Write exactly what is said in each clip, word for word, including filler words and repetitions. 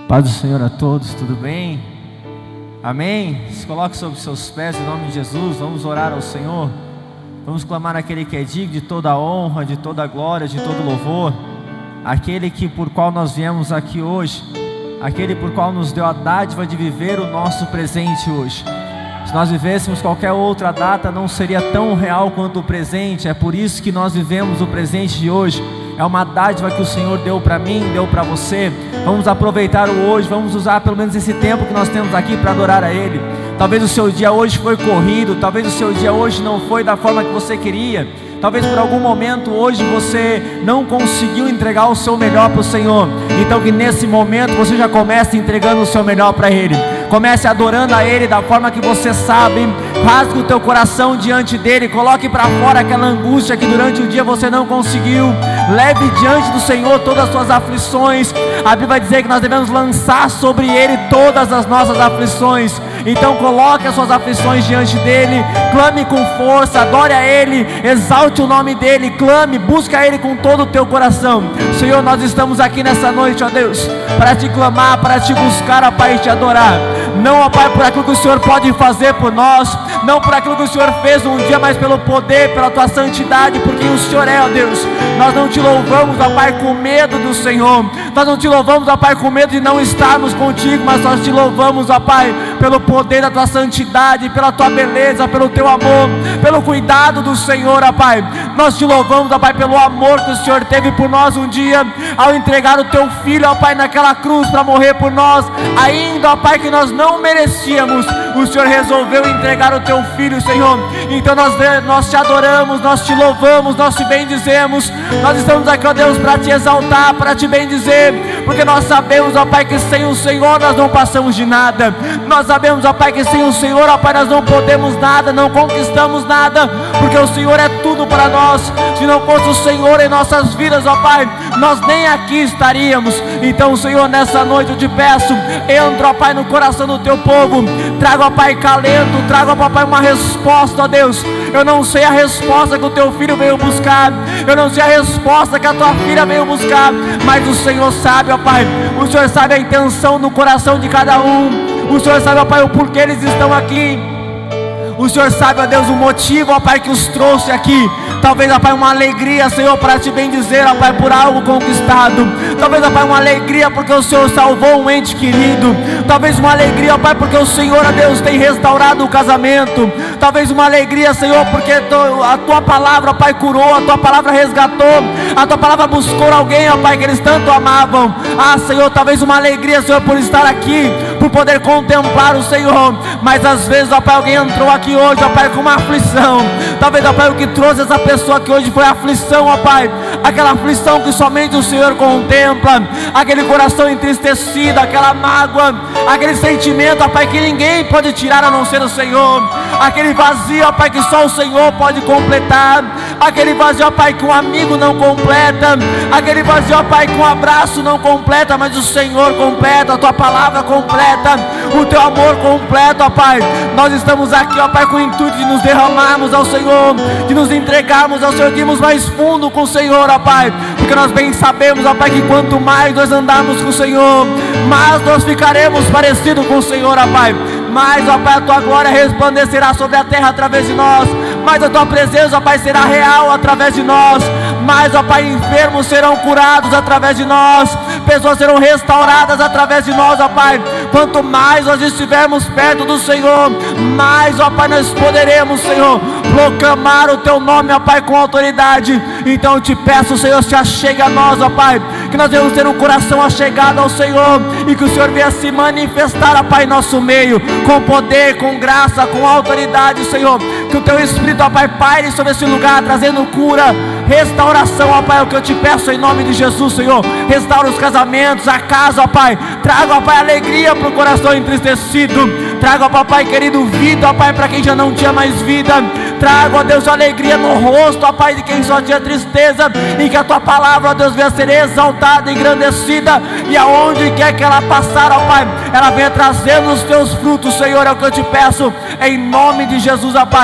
Paz do Senhor a todos, tudo bem? Amém? Se coloque sobre seus pés em nome de Jesus. Vamos orar ao Senhor. Vamos clamar aquele que é digno de toda a honra, de toda a glória, de todo louvor. Aquele que por qual nós viemos aqui hoje, aquele por qual nos deu a dádiva de viver o nosso presente hoje. Se nós vivêssemos qualquer outra data, não seria tão real quanto o presente. É por isso que nós vivemos o presente de hoje. É uma dádiva que o Senhor deu para mim, deu para você. Vamos aproveitar o hoje, vamos usar pelo menos esse tempo que nós temos aqui para adorar a Ele. Talvez o seu dia hoje foi corrido, talvez o seu dia hoje não foi da forma que você queria. Talvez por algum momento hoje você não conseguiu entregar o seu melhor para o Senhor. Então que nesse momento você já comece entregando o seu melhor para Ele. Comece adorando a Ele da forma que você sabe. Rasgue o teu coração diante dEle. Coloque para fora aquela angústia que durante o dia você não conseguiu. Leve diante do Senhor todas as suas aflições. A Bíblia vai dizer que nós devemos lançar sobre Ele todas as nossas aflições. Então coloque as suas aflições diante dEle. Clame com força, adore a Ele, exalte o nome dEle, clame, busque a Ele com todo o teu coração. Senhor, nós estamos aqui nessa noite, ó Deus, para te clamar, para te buscar, ó Pai, e te adorar. Não, ó Pai, por aquilo que o Senhor pode fazer por nós, não por aquilo que o Senhor fez um dia, mas pelo poder, pela tua santidade, por quem o Senhor é, ó Deus. Nós não te louvamos, ó Pai, com medo do Senhor. Nós não te louvamos, ó Pai, com medo de não estarmos contigo, mas nós te louvamos, ó Pai, pelo poder da tua santidade, pela tua beleza, pelo teu amor, pelo cuidado do Senhor, ó Pai. Nós te louvamos, ó Pai, pelo amor que o Senhor teve por nós um dia, ao entregar o teu filho, ó Pai, naquela cruz para morrer por nós, ainda, ó Pai, que nós não merecíamos, o Senhor resolveu entregar o teu filho, Senhor. Então nós, nós te adoramos, nós te louvamos, nós te bendizemos. Nós estamos aqui, ó Deus, para te exaltar, para te bendizer, porque nós sabemos, ó Pai, que sem o Senhor nós não passamos de nada. Nós sabemos, ó Pai, que sem o Senhor, ó Pai, nós não podemos nada, não conquistamos nada, porque o Senhor é tudo para nós. Se não fosse o Senhor em nossas vidas, ó Pai, nós nem aqui estaríamos. Então, Senhor, nessa noite eu te peço, entra, ó Pai, no coração do teu povo, traga, ó Pai, calento, traga, ó Pai, uma resposta, ó Deus. Eu não sei a resposta que o teu filho veio buscar, eu não sei a resposta que a tua filha veio buscar, mas o Senhor sabe, ó Pai. O Senhor sabe a intenção no coração de cada um. O Senhor sabe, ó Pai, o porquê eles estão aqui. O Senhor sabe, ó Deus, o motivo, ó Pai, que os trouxe aqui. Talvez, ó Pai, uma alegria, Senhor, para te bendizer, ó Pai, por algo conquistado. Talvez, ó Pai, uma alegria porque o Senhor salvou um ente querido. Talvez uma alegria, ó Pai, porque o Senhor, ó Deus, tem restaurado o casamento. Talvez uma alegria, Senhor, porque a tua palavra, ó Pai, curou, a tua palavra resgatou, a tua palavra buscou alguém, ó Pai, que eles tanto amavam. Ah, Senhor, talvez uma alegria, Senhor, por estar aqui, por poder contemplar o Senhor. Mas às vezes, ó Pai, alguém entrou aqui hoje, ó Pai, com uma aflição. Talvez, ó Pai, o que trouxe essa pessoa que hoje foi a aflição, ó Pai, aquela aflição que somente o Senhor contempla, aquele coração entristecido, aquela mágoa, aquele sentimento, ó Pai, que ninguém pode tirar a não ser o Senhor, aquele vazio, ó Pai, que só o Senhor pode completar, aquele vazio, ó Pai, que um amigo não completa, aquele vazio, ó Pai, que um abraço não completa, mas o Senhor completa, a tua palavra completa, o teu amor completa, ó Pai. Nós estamos aqui, ó Pai, com o intuito de nos derramarmos ao Senhor, de nos entregarmos ao Senhor, de irmos mais fundo com o Senhor, ó Pai, porque nós bem sabemos, ó Pai, que quanto mais nós andarmos com o Senhor, mais nós ficaremos parecidos com o Senhor, ó Pai. Mais, ó Pai, a tua glória resplandecerá sobre a terra através de nós, mais a tua presença, ó Pai, será real através de nós, mais, ó Pai, enfermos serão curados através de nós, pessoas serão restauradas através de nós, ó Pai. Quanto mais nós estivermos perto do Senhor, mais, ó Pai, nós poderemos, Senhor, proclamar o teu nome, ó Pai, com autoridade. Então eu te peço, Senhor, se achegue a nós, ó Pai, que nós devemos ter um coração achegado ao Senhor, e que o Senhor venha se manifestar, ó Pai, em nosso meio, com poder, com graça, com autoridade, Senhor. Que o teu Espírito, ó Pai, paire sobre esse lugar, trazendo cura, restauração, ó Pai, é o que eu te peço em nome de Jesus, Senhor. Restaura os casamentos, a casa, ó Pai. Traga, ó Pai, alegria para o coração entristecido. Traga, ó Pai querido, vida, ó Pai, para quem já não tinha mais vida. Traga, ó Deus, alegria no rosto, ó Pai, de quem só tinha tristeza. E que a tua palavra, ó Deus, venha ser exaltada, engrandecida. E aonde quer que ela passar, ó Pai, ela venha trazendo os teus frutos, Senhor, é o que eu te peço em nome de Jesus, ó Pai.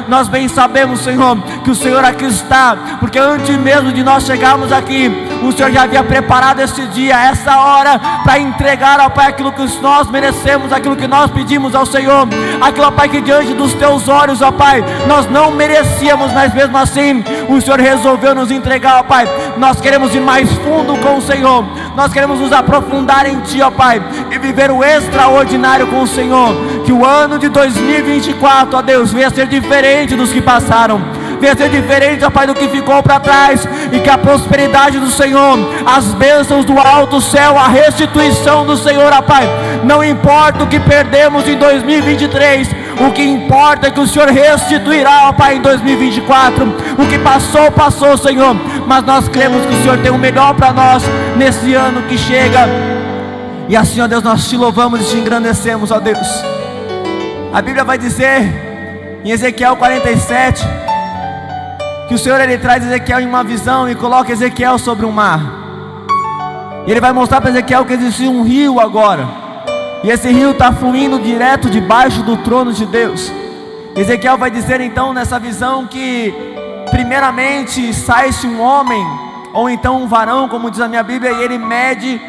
Nós bem sabemos, Senhor, que o Senhor aqui está, porque antes mesmo de nós chegarmos aqui, o Senhor já havia preparado esse dia, essa hora, para entregar, ó Pai, aquilo que nós merecemos, aquilo que nós pedimos ao Senhor, aquilo, ó Pai, que diante dos Teus olhos, ó Pai, nós não merecíamos, mas mesmo assim, o Senhor resolveu nos entregar, ó Pai. Nós queremos ir mais fundo com o Senhor, nós queremos nos aprofundar em Ti, ó Pai, e viver o extraordinário com o Senhor. Que o ano de dois mil e vinte e quatro, ó Deus, venha ser diferente dos que passaram, venha ser diferente, ó Pai, do que ficou para trás, e que a prosperidade do Senhor, as bênçãos do alto céu, a restituição do Senhor, ó Pai, não importa o que perdemos em dois mil e vinte e três, o que importa é que o Senhor restituirá, ó Pai, em dois mil e vinte e quatro, o que passou, passou, Senhor, mas nós cremos que o Senhor tem o melhor para nós, nesse ano que chega, e assim, ó Deus, nós Te louvamos e Te engrandecemos, ó Deus. A Bíblia vai dizer, em Ezequiel quarenta e sete, que o Senhor, Ele traz Ezequiel em uma visão e coloca Ezequiel sobre um mar, e Ele vai mostrar para Ezequiel que existe um rio agora, e esse rio está fluindo direto debaixo do trono de Deus. Ezequiel vai dizer então nessa visão que primeiramente sai-se um homem, ou então um varão, como diz a minha Bíblia, e ele mede,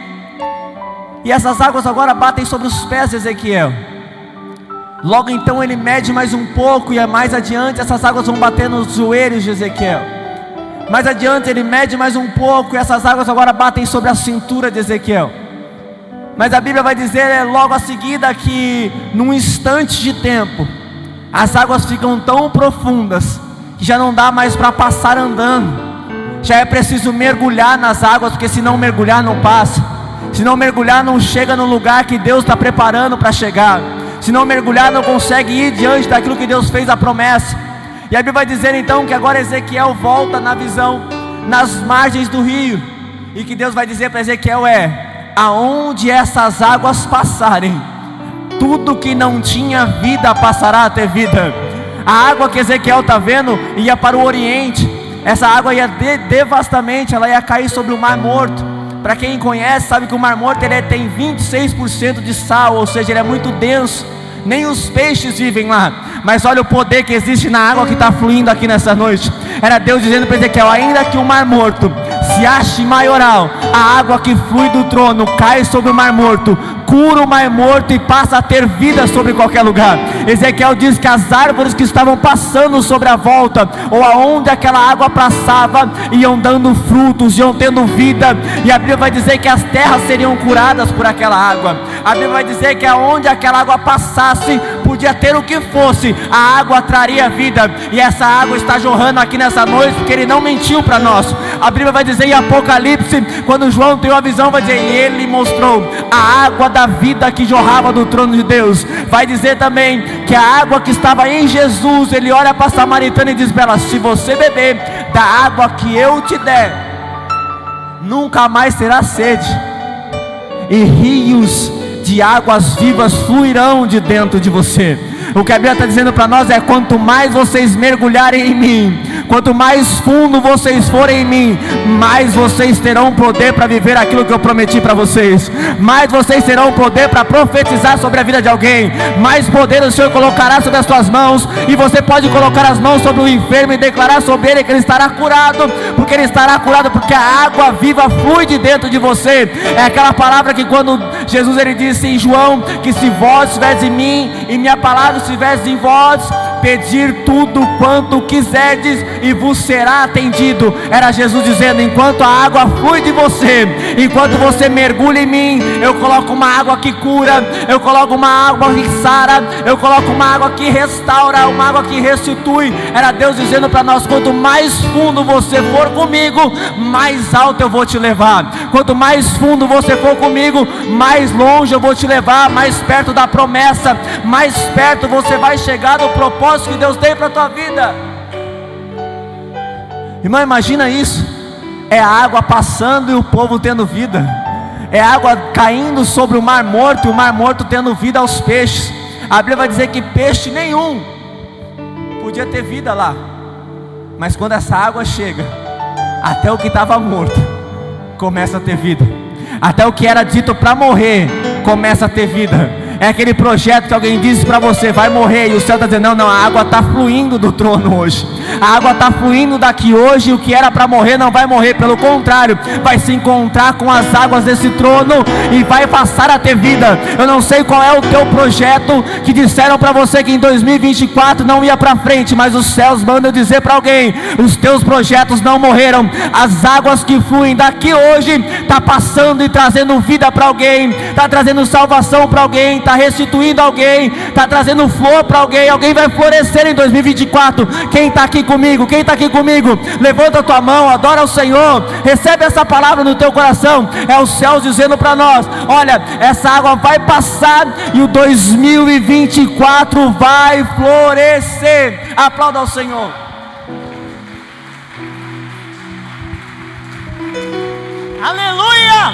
e essas águas agora batem sobre os pés de Ezequiel. Logo então ele mede mais um pouco, e mais adiante essas águas vão bater nos joelhos de Ezequiel. Mais adiante ele mede mais um pouco, e essas águas agora batem sobre a cintura de Ezequiel. Mas a Bíblia vai dizer logo a seguida que num instante de tempo, as águas ficam tão profundas que já não dá mais para passar andando. Já é preciso mergulhar nas águas, porque se não mergulhar não passa. Se não mergulhar não chega no lugar que Deus está preparando para chegar. Se não mergulhar não consegue ir diante daquilo que Deus fez a promessa. E a Bíblia vai dizer então que agora Ezequiel volta na visão, nas margens do rio, e que Deus vai dizer para Ezequiel é: aonde essas águas passarem, tudo que não tinha vida passará a ter vida. A água que Ezequiel está vendo ia para o oriente. Essa água ia de, devastamente, ela ia cair sobre o Mar Morto. Para quem conhece sabe que o Mar Morto ele tem vinte e seis por cento de sal, ou seja, ele é muito denso. Nem os peixes vivem lá. Mas olha o poder que existe na água que está fluindo aqui nessa noite. Era Deus dizendo para Ezequiel: ainda que o Mar Morto se ache maioral, a água que flui do trono cai sobre o Mar Morto, cura o Mar Morto e passa a ter vida sobre qualquer lugar. Ezequiel diz que as árvores que estavam passando sobre a volta, ou aonde aquela água passava, iam dando frutos, iam tendo vida. E a Bíblia vai dizer que as terras seriam curadas por aquela água. A Bíblia vai dizer que aonde aquela água passasse, podia ter o que fosse, a água traria vida. E essa água está jorrando aqui nessa noite, porque Ele não mentiu para nós. A Bíblia vai dizer em Apocalipse, quando João tem uma visão, vai dizer: e Ele mostrou a água da vida que jorrava do trono de Deus. Vai dizer também que a água que estava em Jesus, Ele olha para a samaritana e diz para ela: se você beber da água que eu te der, nunca mais terá sede, e rios de águas vivas fluirão de dentro de você. O que a Bíblia está dizendo para nós é: quanto mais vocês mergulharem em mim, quanto mais fundo vocês forem em mim, mais vocês terão poder para viver aquilo que eu prometi para vocês. Mais vocês terão poder para profetizar sobre a vida de alguém. Mais poder o Senhor colocará sobre as suas mãos, e você pode colocar as mãos sobre o enfermo e declarar sobre ele que ele estará curado, porque ele estará curado, porque a água viva flui de dentro de você. É aquela palavra que quando Jesus ele disse em João, que se vós estiveres em mim e minha palavra estivesse em vós, pedir tudo quanto quiserdes e vos será atendido. Era Jesus dizendo: enquanto a água flui de você, enquanto você mergulha em mim, eu coloco uma água que cura, eu coloco uma água que sara, eu coloco uma água que restaura, uma água que restitui. Era Deus dizendo para nós: quanto mais fundo você for comigo, mais alto eu vou te levar. Quanto mais fundo você for comigo, mais longe eu vou te levar, mais perto da promessa, mais perto você vai chegar no propósito que Deus tem para a tua vida. Irmão, imagina isso. É a água passando e o povo tendo vida. É a água caindo sobre o Mar Morto e o Mar Morto tendo vida aos peixes. A Bíblia vai dizer que peixe nenhum podia ter vida lá, mas quando essa água chega, até o que estava morto começa a ter vida. Até o que era dito para morrer começa a ter vida. É aquele projeto que alguém disse para você, vai morrer, e o céu está dizendo, não, não, a água está fluindo do trono hoje. A água está fluindo daqui hoje, e o que era para morrer não vai morrer, pelo contrário, vai se encontrar com as águas desse trono e vai passar a ter vida. Eu não sei qual é o teu projeto, que disseram para você que em dois mil e vinte e quatro não ia para frente, mas os céus mandam dizer para alguém, os teus projetos não morreram. As águas que fluem daqui hoje, está passando e trazendo vida para alguém, está trazendo salvação para alguém, está restituindo alguém, está trazendo flor para alguém. Alguém vai florescer em dois mil e vinte e quatro. Quem está aqui comigo? Quem está aqui comigo? Levanta a tua mão, adora o Senhor, recebe essa palavra no teu coração. É os céus dizendo para nós, olha, essa água vai passar e o dois mil e vinte e quatro vai florescer. Aplauda ao Senhor. Aleluia!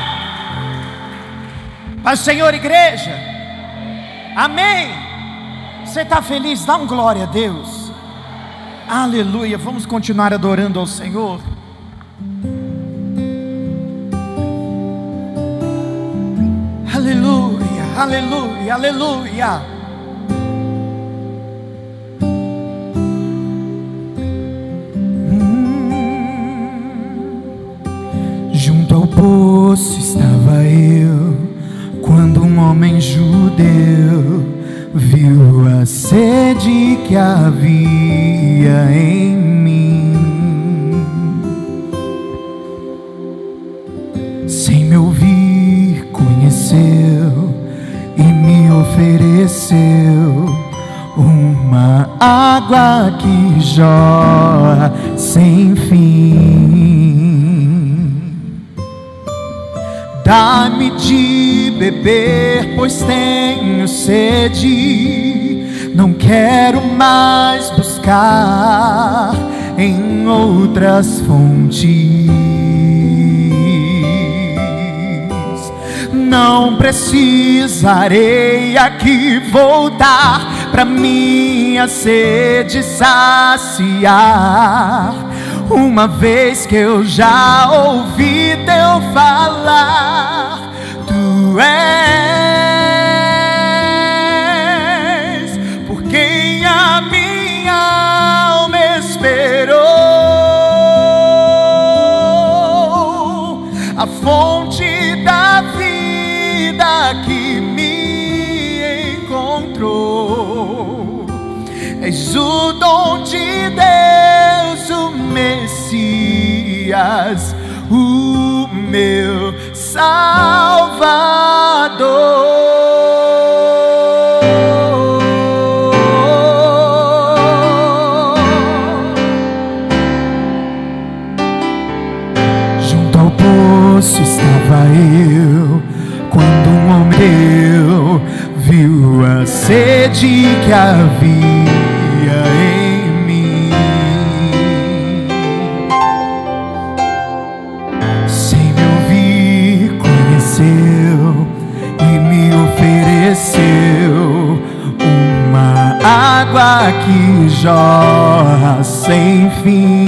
Pai, Senhor, igreja, amém. Você está feliz? Dá um glória a Deus. Aleluia. Vamos continuar adorando ao Senhor. Aleluia, aleluia, aleluia. Junto ao poço estava eu, quando um homem judeu viu a sede que havia em mim. Sem me ouvir, conheceu e me ofereceu uma água que jorra sem fim. Dá-me de beber, pois tenho sede. Não quero mais buscar em outras fontes. Não precisarei aqui voltar pra minha sede saciar, uma vez que eu já ouvi teu falar. Tu és por quem a minha alma esperou, a fonte da vida que me encontrou. És o dom de Deus, o Messias, o meu Salvador. Junto ao poço estava eu, quando um homem eu viu a sede que havia em mim. Sem me ouvir, conheceu e me ofereceu uma água que jorra sem fim.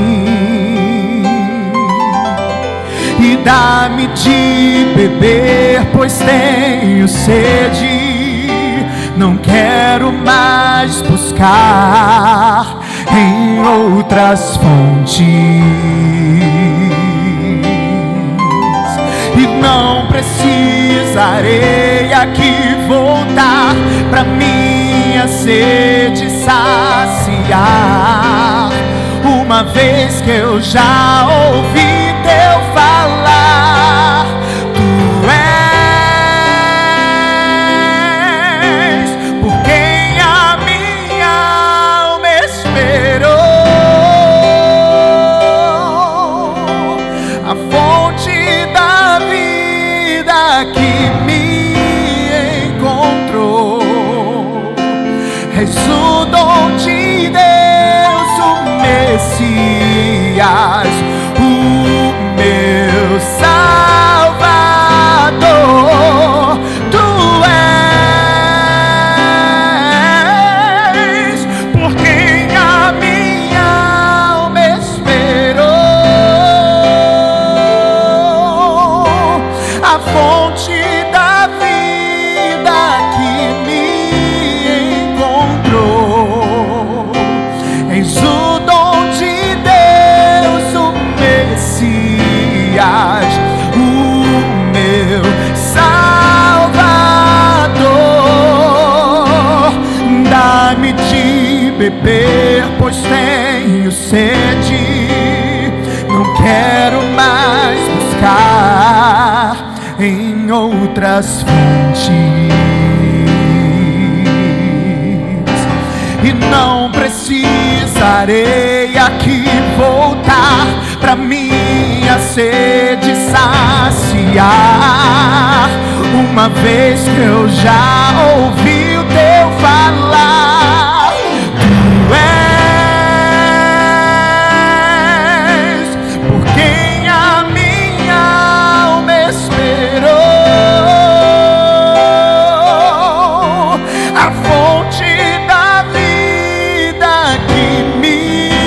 E dá-me de beber, pois tenho sede. Não quero mais buscar em outras fontes. E não precisarei aqui voltar pra minha sede saciar, uma vez que eu já ouvi teu falar. Tu és por quem a minha alma esperou, a fonte da vida que me encontrou. És o dom de Deus, o Messias, o meu Salvador. Tu és por quem a minha alma esperou, a fonte da vida que beber, pois tenho sede. Não quero mais buscar em outras fontes, e não precisarei aqui voltar pra minha sede saciar, uma vez que eu já ouvi o teu falar. Tu és por quem a minha alma esperou, a fonte da vida que me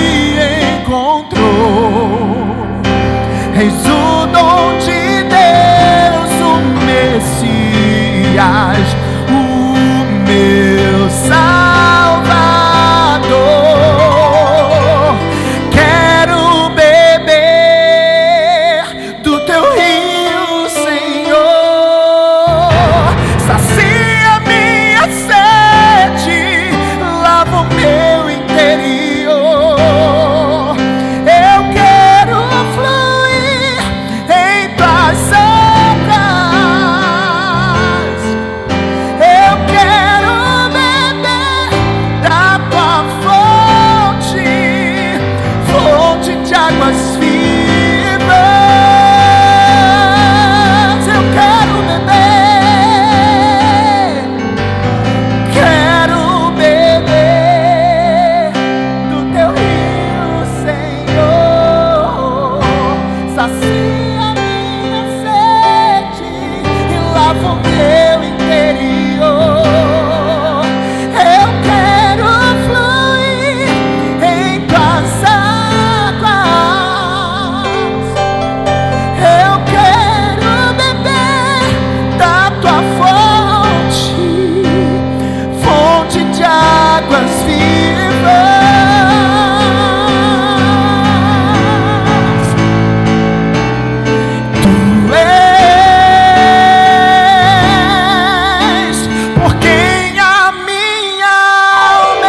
encontrou. És o dom de Deus, o Messias, o meu Salvador. Quero beber do teu rio, Senhor. Sacia minha sede, lava o meu interior. Eu quero fluir em tuas águas. Eu quero beber da tua fonte, fonte de águas vivas. Eu quero beber, quero beber do teu rio, Senhor. Sacia minha sede e lava o meu interior. Eu quero fluir em tuas águas. Eu quero beber da tua fonte, fonte de águas vivas. Tu és por quem a minha alma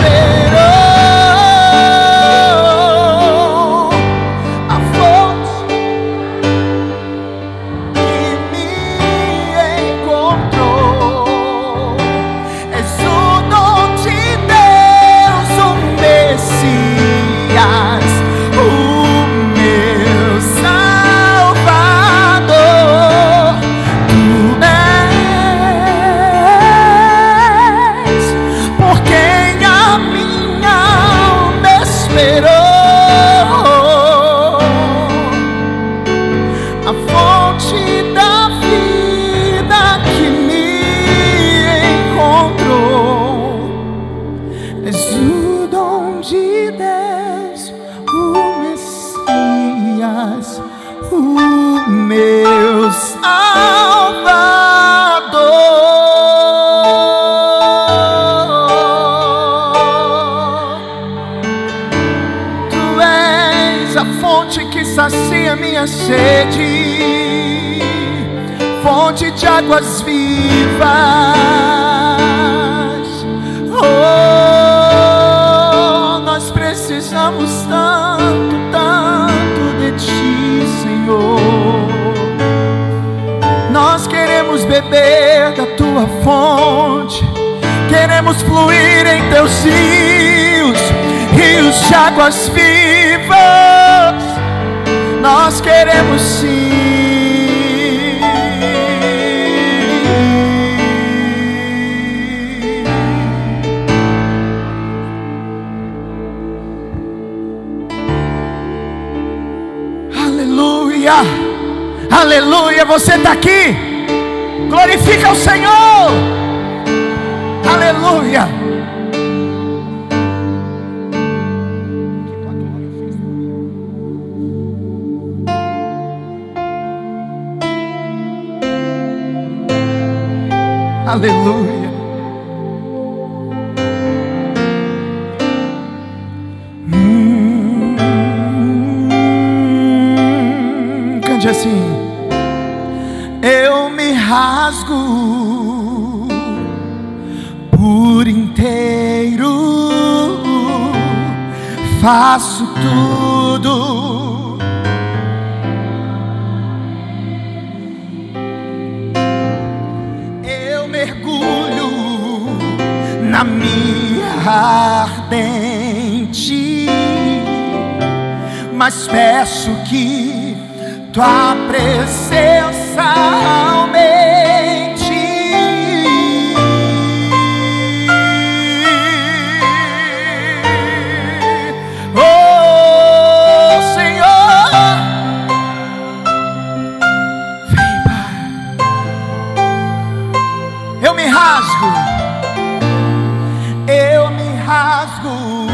esperou, a fonte que me encontrou. És o dom de Deus, o Messias, o meu Salvador. Tu és por quem a minha alma esperou, a fonte da vida que me encontrou. És o dom de Deus, o Messias, o meu Salvador. Tu és a fonte que sacia minha sede, fonte de águas vivas. Oh, nós precisamos tanto, tanto de ti, Senhor. Nós queremos beber da tua fonte, queremos fluir em teus rios, rios de águas vivas. Nós queremos sim. Aleluia, aleluia. Você está aqui? Glorifica o Senhor. Aleluia. Aleluia. Hum, cante assim. Eu me rasgo por inteiro faço tudo. Eu mergulho na minha ardente, mas peço que tua presença aumente. Oh Senhor, vem, Pai. Eu me rasgo, eu me rasgo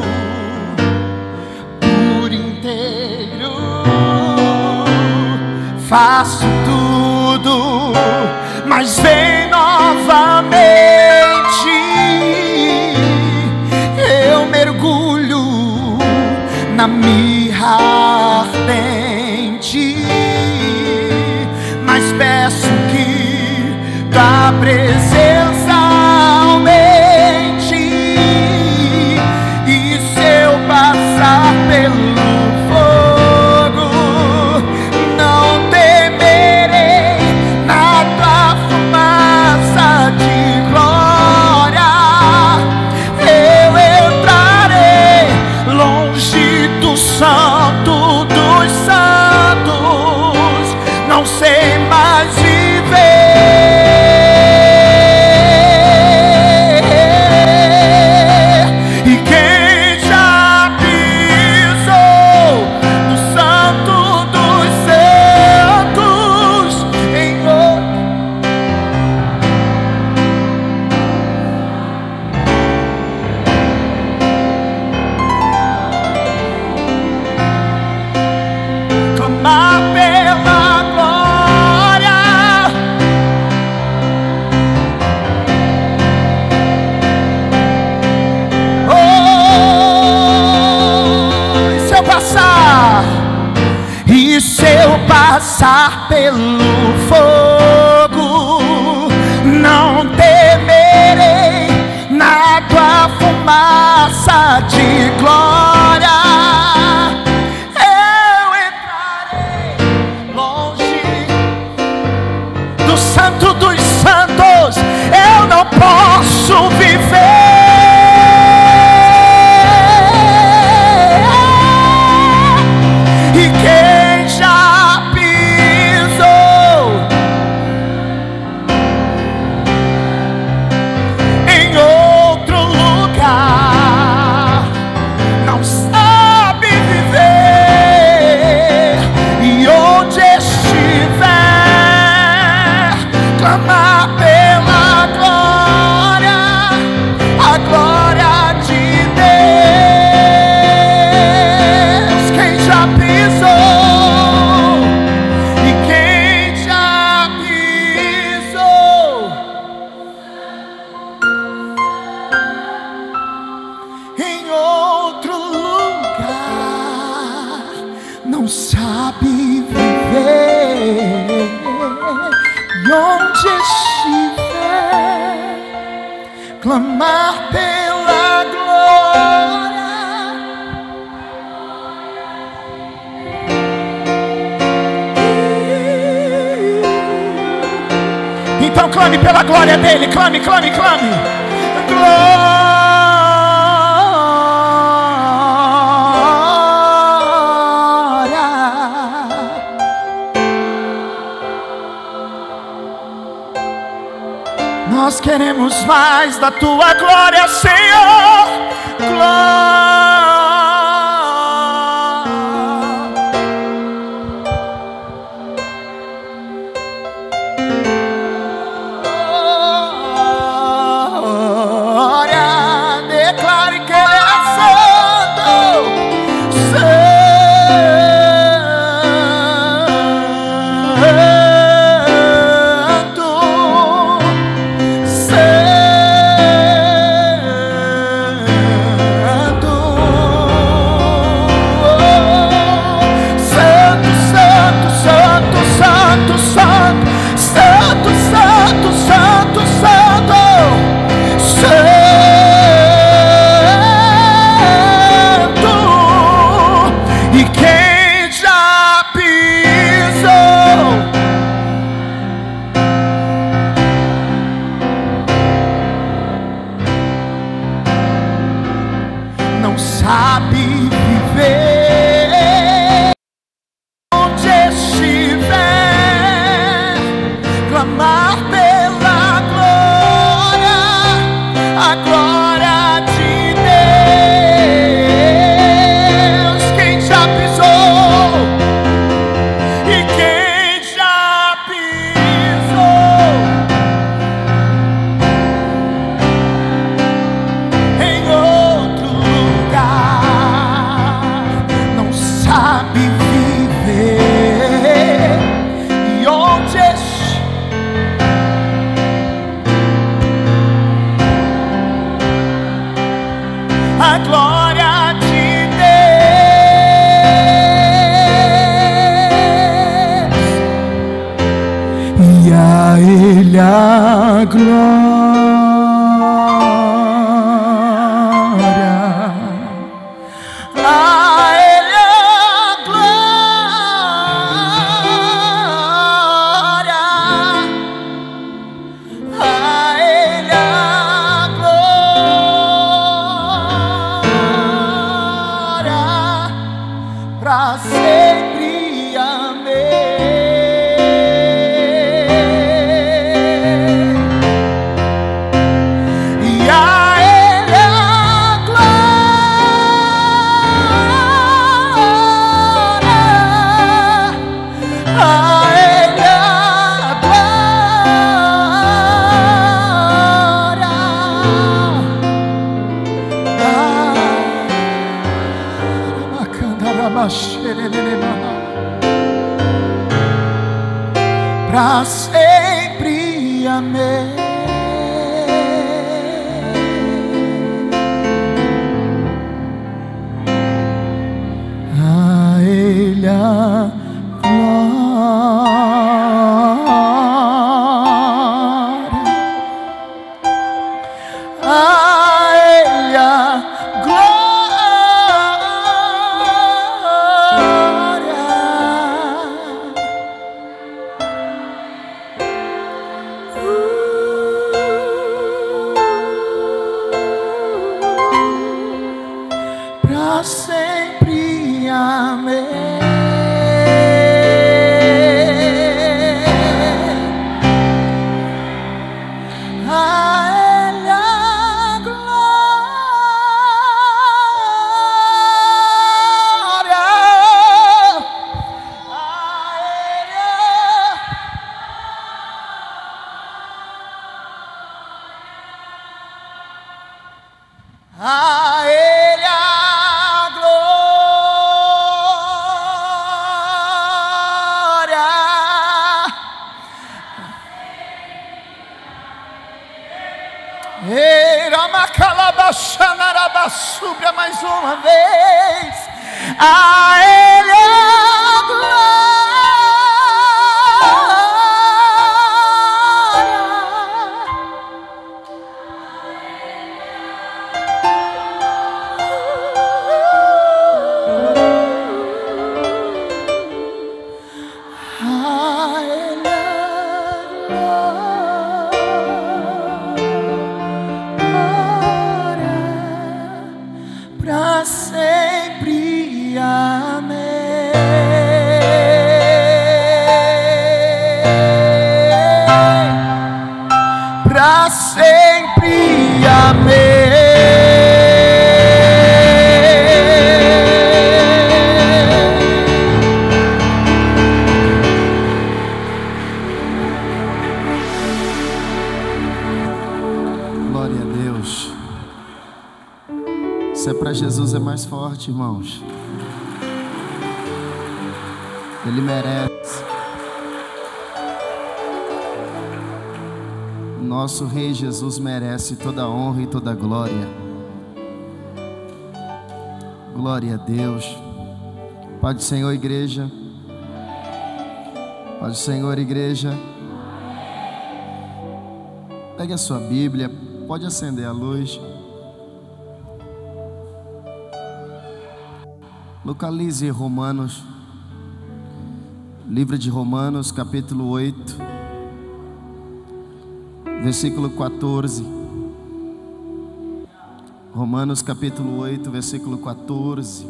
por inteiro, faço tudo, mas vem novamente. Eu mergulho na mirra ardente, mas peço que tua presença aumente. E se eu passar pelo fogo, não temerei, na tua fumaça de glória eu entrarei, longe do santo dos santos, não sei mais viver. E quem já pisou no santo dos santos em outro, clamar pela glória. Oh, e se eu passar, e se eu passar pelo fogo, não temerei, na tua fumaça de glória eu entrarei, longe do santo dos santos eu não posso viver. E quem já pisou em outro lugar não sabe viver. E onde estiver, clamar pela glória, a glória de Deus. Quem já pisou, e quem já pisou em outro lugar não sabe viver. E onde estiver, clamar pela glória. Então clame pela glória dele, clame, clame, clame. Glória. Nós queremos mais da tua glória, Senhor. Glória. Declare que Ele é santo, santo, santo. e a Ele a glória. Para sempre, amém. A Ele a glória, a Ele a glória. Para sempre, amém. A Ele a glória, a Ele a Ele a Subra mais uma vez, a Ele a para sempre, amém. Para sempre, amém. Glória a Deus. Se é para Jesus é mais forte, irmãos. Ele merece. Nosso Rei Jesus merece toda a honra e toda a glória. Glória a Deus. Pai do Senhor, igreja. Pai do Senhor, igreja. Pegue a sua Bíblia. Pode acender a luz. Localize Romanos, livro de Romanos, capítulo oito, versículo quatorze. Romanos, capítulo oito, versículo quatorze.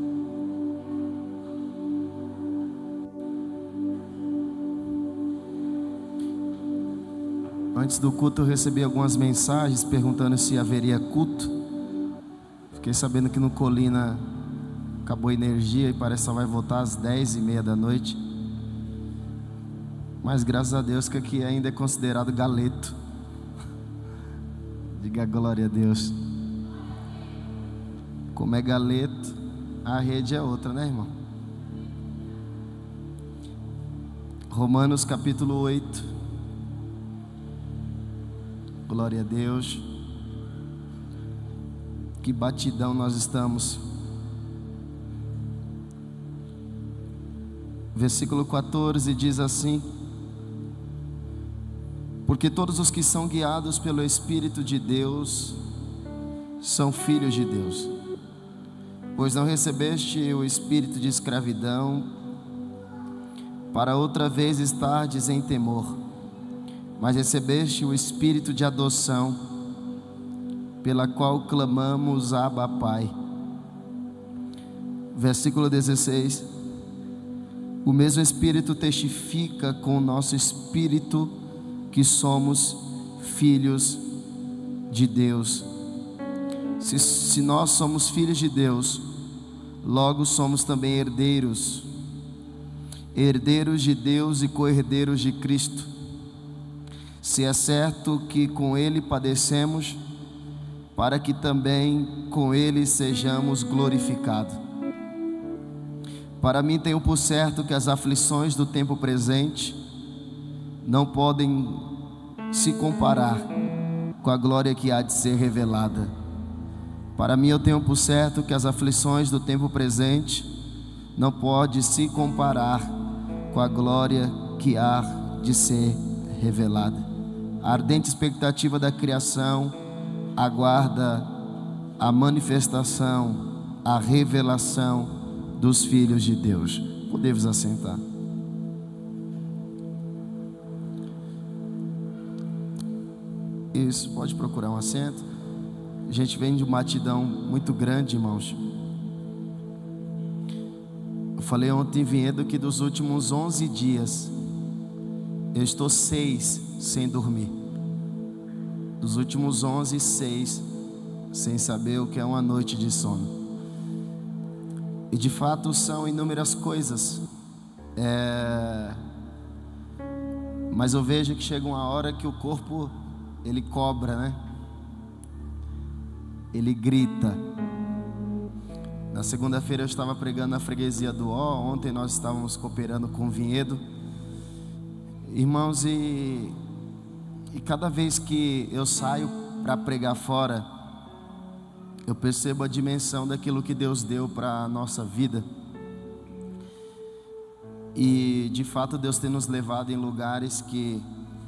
Antes do culto eu recebi algumas mensagens perguntando se haveria culto. Fiquei sabendo que no Colina acabou a energia e parece que só vai voltar às dez e meia da noite. Mas graças a Deus que aqui ainda é considerado galeto. Diga glória a Deus. Como é galeto, a rede é outra, né, irmão? Romanos capítulo oito. Glória a Deus. Que batidão nós estamos. Versículo quatorze diz assim: Porque todos os que são guiados pelo Espírito de Deus são filhos de Deus. Pois não recebeste o espírito de escravidão para outra vez estardes em temor, mas recebeste o espírito de adoção, pela qual clamamos: Abba, Pai. Versículo dezesseis. O mesmo Espírito testifica com o nosso espírito que somos filhos de Deus. Se, se nós somos filhos de Deus, logo somos também herdeiros, herdeiros de Deus e co-herdeiros de Cristo. Se é certo que com Ele padecemos, para que também com Ele sejamos glorificados. Para mim tenho por certo que as aflições do tempo presente não podem se comparar com a glória que há de ser revelada. Para mim eu tenho por certo que as aflições do tempo presente não podem se comparar com a glória que há de ser revelada. A ardente expectativa da criação aguarda a manifestação, a revelação dos filhos de Deus. Podemos assentar. Isso, pode procurar um assento. A gente vem de uma matidão muito grande, irmãos. Eu falei ontem em Vinhedo que dos últimos onze dias eu estou seis sem dormir. Dos últimos onze, seis sem saber o que é uma noite de sono. E de fato são inúmeras coisas, é... mas eu vejo que chega uma hora que o corpo ele cobra, né? Ele grita. Na segunda-feira eu estava pregando na freguesia do Ó. Ontem nós estávamos cooperando com o Vinhedo, irmãos, e, e cada vez que eu saio para pregar fora, eu percebo a dimensão daquilo que Deus deu para a nossa vida. E de fato Deus tem nos levado em lugares que,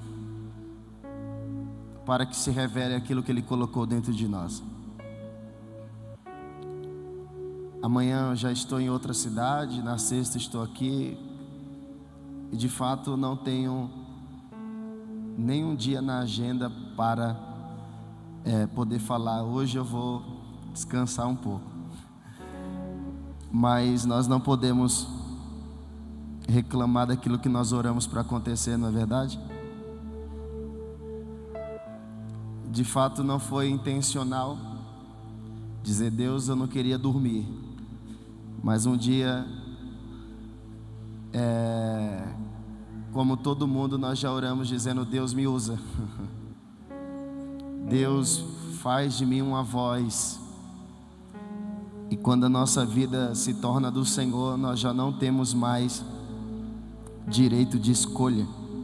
para que se revele aquilo que Ele colocou dentro de nós. Amanhã eu já estou em outra cidade, na sexta estou aqui. E de fato não tenho nenhum dia na agenda para é, poder falar. Hoje eu vou descansar um pouco. Mas nós não podemos reclamar daquilo que nós oramos para acontecer, não é verdade? De fato não foi intencional dizer: Deus, eu não queria dormir. Mas um dia, é, como todo mundo, nós já oramos dizendo: Deus, me usa. Deus, faz de mim uma voz. E quando a nossa vida se torna do Senhor, nós já não temos mais direito de escolha.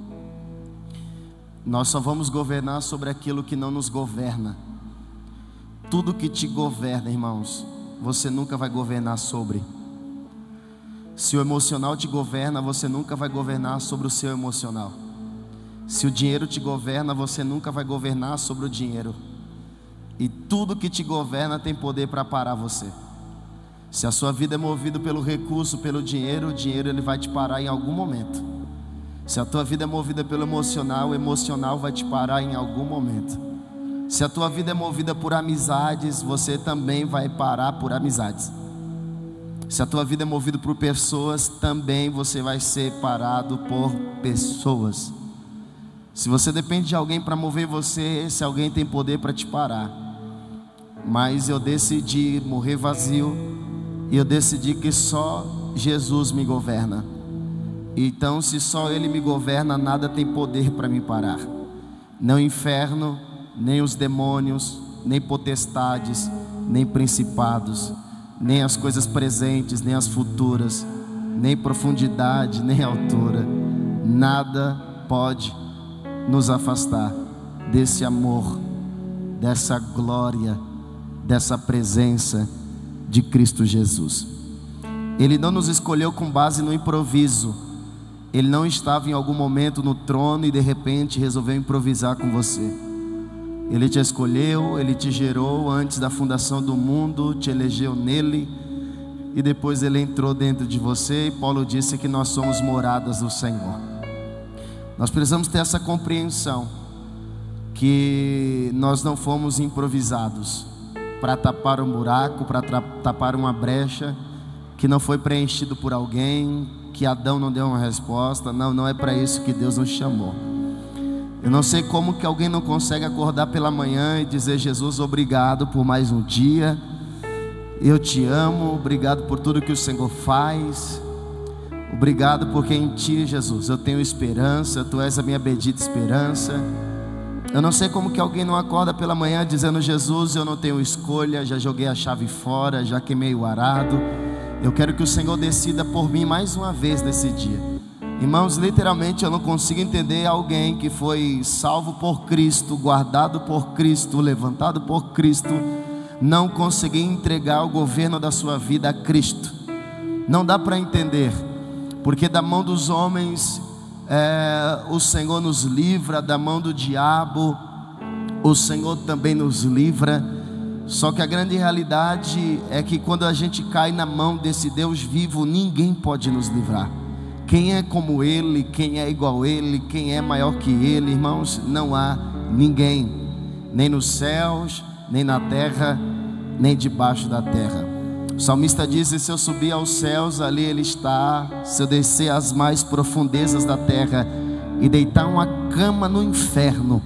Nós só vamos governar sobre aquilo que não nos governa. Tudo que te governa, irmãos, você nunca vai governar sobre. Se o emocional te governa, você nunca vai governar sobre o seu emocional. Se o dinheiro te governa, você nunca vai governar sobre o dinheiro. E tudo que te governa tem poder para parar você. Se a sua vida é movida pelo recurso, pelo dinheiro, o dinheiro ele vai te parar em algum momento. Se a tua vida é movida pelo emocional, o emocional vai te parar em algum momento. Se a tua vida é movida por amizades, você também vai parar por amizades. Se a tua vida é movida por pessoas, também você vai ser parado por pessoas. Se você depende de alguém para mover você, esse alguém tem poder para te parar. Mas eu decidi morrer vazio, e eu decidi que só Jesus me governa. Então, se só Ele me governa, nada tem poder para me parar. Nem o inferno, nem os demônios, nem potestades, nem principados, nem as coisas presentes, nem as futuras, nem profundidade, nem altura. Nada pode nos afastar desse amor, dessa glória, dessa presença de Cristo Jesus. Ele não nos escolheu com base no improviso. Ele não estava em algum momento no trono e de repente resolveu improvisar com você. Ele te escolheu, Ele te gerou antes da fundação do mundo, te elegeu nele, e depois Ele entrou dentro de você. E Paulo disse que nós somos moradas do Senhor. Nós precisamos ter essa compreensão, que nós não fomos improvisados para tapar um buraco, para tapar uma brecha que não foi preenchido por alguém, que Adão não deu uma resposta. Não, não é para isso que Deus nos chamou. Eu não sei como que alguém não consegue acordar pela manhã e dizer: Jesus, obrigado por mais um dia, eu te amo, obrigado por tudo que o Senhor faz, obrigado porque em ti, Jesus, eu tenho esperança, tu és a minha bendita esperança. Eu não sei como que alguém não acorda pela manhã dizendo: Jesus, eu não tenho escolha, já joguei a chave fora, já queimei o arado, eu quero que o Senhor decida por mim mais uma vez nesse dia. Irmãos, literalmente eu não consigo entender alguém que foi salvo por Cristo, guardado por Cristo, levantado por Cristo, não conseguir entregar o governo da sua vida a Cristo. Não dá para entender, porque da mão dos homens é, o Senhor nos livra, da mão do diabo o Senhor também nos livra. Só que a grande realidade é que quando a gente cai na mão desse Deus vivo, ninguém pode nos livrar. Quem é como Ele, quem é igual a Ele, quem é maior que Ele, irmãos, não há ninguém, nem nos céus, nem na terra, nem debaixo da terra. O salmista diz: se eu subir aos céus, ali Ele está. Se eu descer às mais profundezas da terra e deitar uma cama no inferno,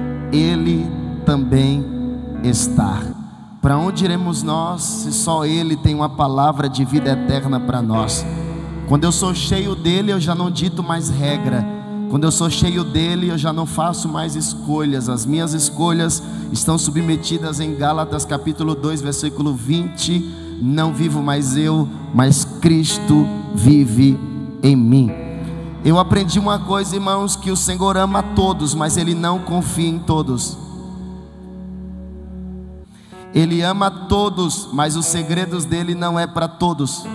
Ele também está. Para onde iremos nós, se só Ele tem uma palavra de vida eterna para nós? Quando eu sou cheio dEle, eu já não dito mais regra. Quando eu sou cheio dEle, eu já não faço mais escolhas. As minhas escolhas estão submetidas em Gálatas capítulo dois, versículo vinte. Não vivo mais eu, mas Cristo vive em mim. Eu aprendi uma coisa, irmãos, que o Senhor ama a todos, mas Ele não confia em todos. Ele ama a todos, mas os segredos dele não é para todos.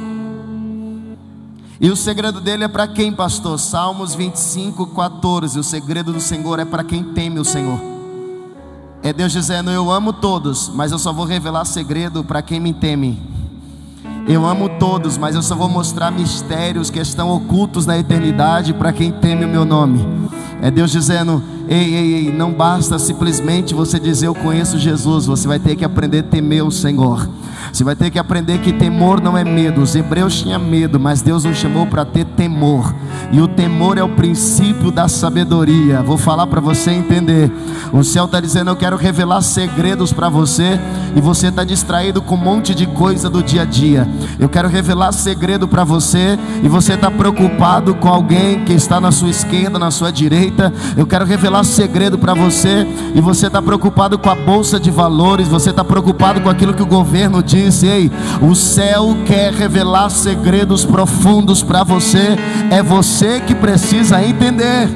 E o segredo dele é para quem, pastor? Salmos vinte e cinco, quatorze. O segredo do Senhor é para quem teme o Senhor. É Deus dizendo: eu amo todos, mas eu só vou revelar segredo para quem me teme. Eu amo todos, mas eu só vou mostrar mistérios que estão ocultos na eternidade para quem teme o meu nome. É Deus dizendo: ei, ei, ei, não basta simplesmente você dizer eu conheço Jesus. Você vai ter que aprender a temer o Senhor. Você vai ter que aprender que temor não é medo. Os hebreus tinham medo, mas Deus nos chamou para ter temor. E o temor é o princípio da sabedoria. Vou falar para você entender. O céu está dizendo: eu quero revelar segredos para você, e você está distraído com um monte de coisa do dia a dia. Eu quero revelar segredo para você, e você está preocupado com alguém que está na sua esquerda, na sua direita. Eu quero revelar segredo para você, e você está preocupado com a bolsa de valores. Você está preocupado com aquilo que o governo diz. Ei, o céu quer revelar segredos profundos para você. É você que precisa entender.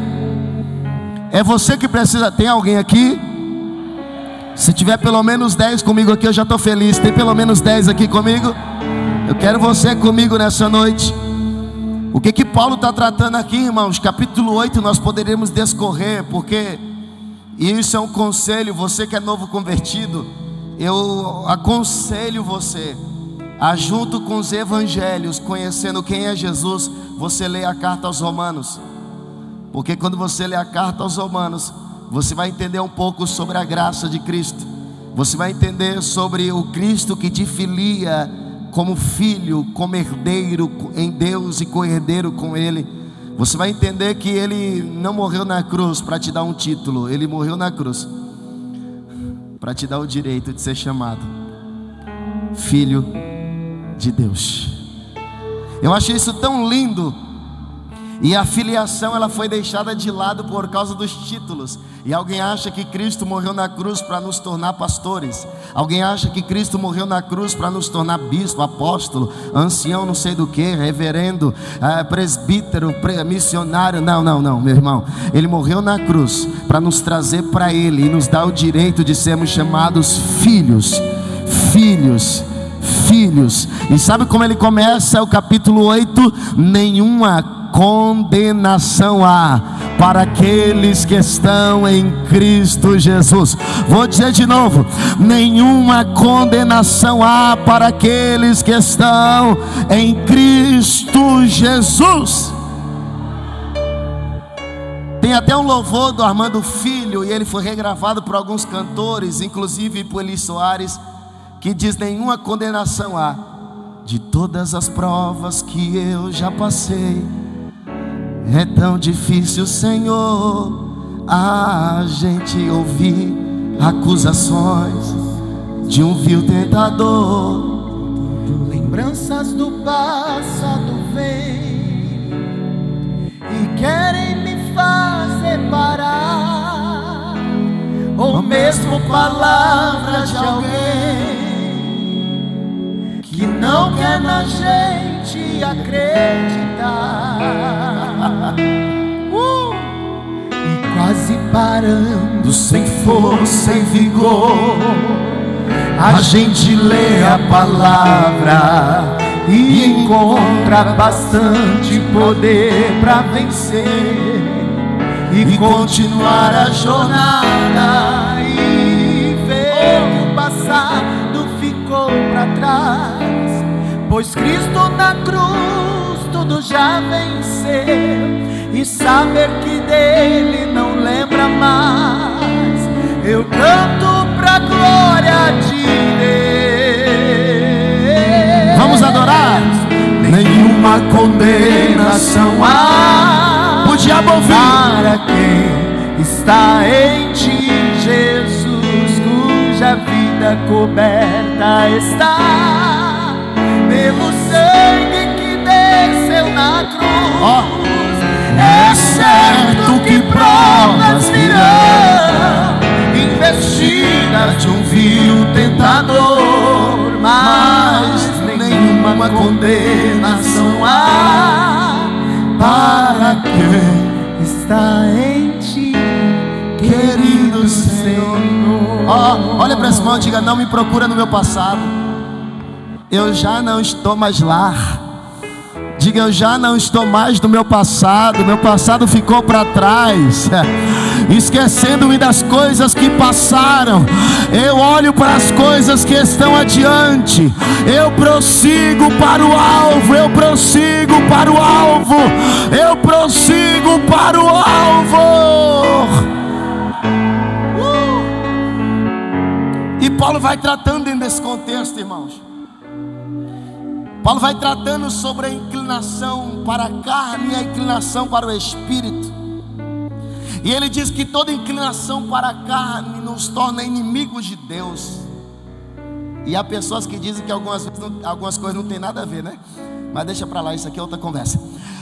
É você que precisa. Tem alguém aqui? Se tiver pelo menos dez comigo aqui, eu já estou feliz. Tem pelo menos dez aqui comigo? Eu quero você comigo nessa noite. O que que Paulo está tratando aqui, irmãos? Capítulo oito nós poderíamos descorrer, porque isso é um conselho. Você que é novo convertido, eu aconselho você a, junto com os evangelhos, conhecendo quem é Jesus, você lê a carta aos Romanos. Porque quando você lê a carta aos Romanos, você vai entender um pouco sobre a graça de Cristo. Você vai entender sobre o Cristo que te filia como filho, como herdeiro em Deus e co-herdeiro com Ele. Você vai entender que Ele não morreu na cruz para te dar um título. Ele morreu na cruz para te dar o direito de ser chamado filho de Deus. Eu achei isso tão lindo. E a filiação, ela foi deixada de lado por causa dos títulos. E alguém acha que Cristo morreu na cruz para nos tornar pastores. Alguém acha que Cristo morreu na cruz para nos tornar bispo, apóstolo, ancião, não sei do que, reverendo, é, presbítero, pre, missionário. Não, não, não, meu irmão. Ele morreu na cruz para nos trazer para Ele e nos dar o direito de sermos chamados filhos. Filhos, filhos. E sabe como ele começa o capítulo oito? Nenhuma condenação há para aqueles que estão em Cristo Jesus. Vou dizer de novo: nenhuma condenação há para aqueles que estão em Cristo Jesus. Tem até um louvor do Armando Filho, e ele foi regravado por alguns cantores, inclusive por Eli Soares, que diz: nenhuma condenação há. De todas as provas que eu já passei, é tão difícil, Senhor, a gente ouvir acusações de um vil tentador. Lembranças do passado vêm e querem me fazer parar, ou mesmo palavras de alguém que não quer na gente acreditar. uh! E quase parando, sem força e vigor, a gente lê a palavra e encontra bastante poder para vencer e continuar a jornada, e ver que o passado ficou para trás, pois Cristo na cruz tudo já venceu, e saber que dele não lembra mais, eu canto pra glória de Deus. Vamos adorar. Nenhuma condenação há o diabo ouvir para quem está em ti, Jesus, cuja vida coberta está pelo sangue que desceu na cruz. Oh. É certo que provas virão, investidas de um vil tentador, mas nenhuma condenação há para quem está em ti, querido Senhor. Oh, olha para esse irmão e diga: não me procura no meu passado, eu já não estou mais lá. Diga: eu já não estou mais no meu passado, meu passado ficou para trás. Esquecendo-me das coisas que passaram, eu olho para as coisas que estão adiante. Eu prossigo para o alvo, eu prossigo para o alvo, eu prossigo para o alvo. Uh! E Paulo vai tratando dentro desse contexto, irmãos. Paulo vai tratando sobre a inclinação para a carne e a inclinação para o espírito. E ele diz que toda inclinação para a carne nos torna inimigos de Deus. E há pessoas que dizem que algumas, vezes não, algumas coisas não tem nada a ver, né? Mas deixa para lá, isso aqui é outra conversa.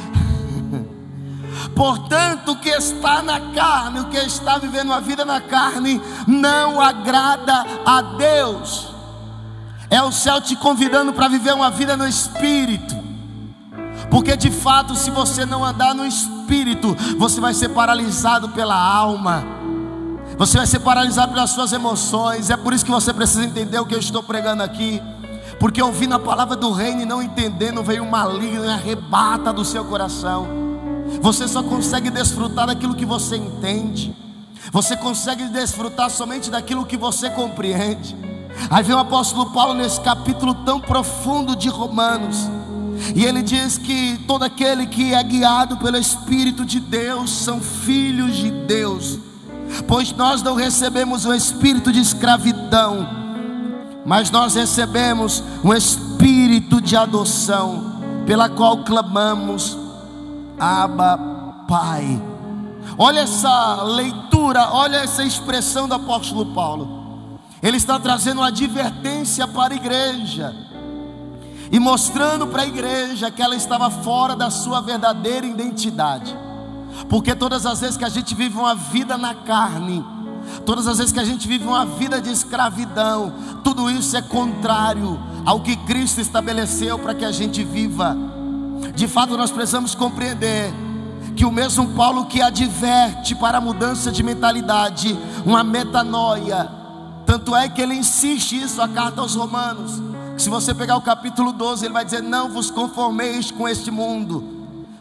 Portanto, o que está na carne, o que está vivendo a vida na carne, não agrada a Deus. É o céu te convidando para viver uma vida no Espírito. Porque de fato, se você não andar no Espírito, você vai ser paralisado pela alma, você vai ser paralisado pelas suas emoções. É por isso que você precisa entender o que eu estou pregando aqui. Porque ouvindo a palavra do reino e não entendendo, veio um maligno e arrebata do seu coração. Você só consegue desfrutar daquilo que você entende. Você consegue desfrutar somente daquilo que você compreende. Aí vem o apóstolo Paulo nesse capítulo tão profundo de Romanos, e ele diz que todo aquele que é guiado pelo Espírito de Deus são filhos de Deus. Pois nós não recebemos um espírito de escravidão, mas nós recebemos um espírito de adoção, pela qual clamamos: Abba, Pai. Olha essa leitura, olha essa expressão do apóstolo Paulo. Ele está trazendo uma advertência para a igreja e mostrando para a igreja que ela estava fora da sua verdadeira identidade. Porque todas as vezes que a gente vive uma vida na carne, todas as vezes que a gente vive uma vida de escravidão, tudo isso é contrário ao que Cristo estabeleceu para que a gente viva. De fato, nós precisamos compreender que o mesmo Paulo que adverte para a mudança de mentalidade, uma metanoia, tanto é que ele insiste isso, a carta aos Romanos. Se você pegar o capítulo doze, ele vai dizer: não vos conformeis com este mundo.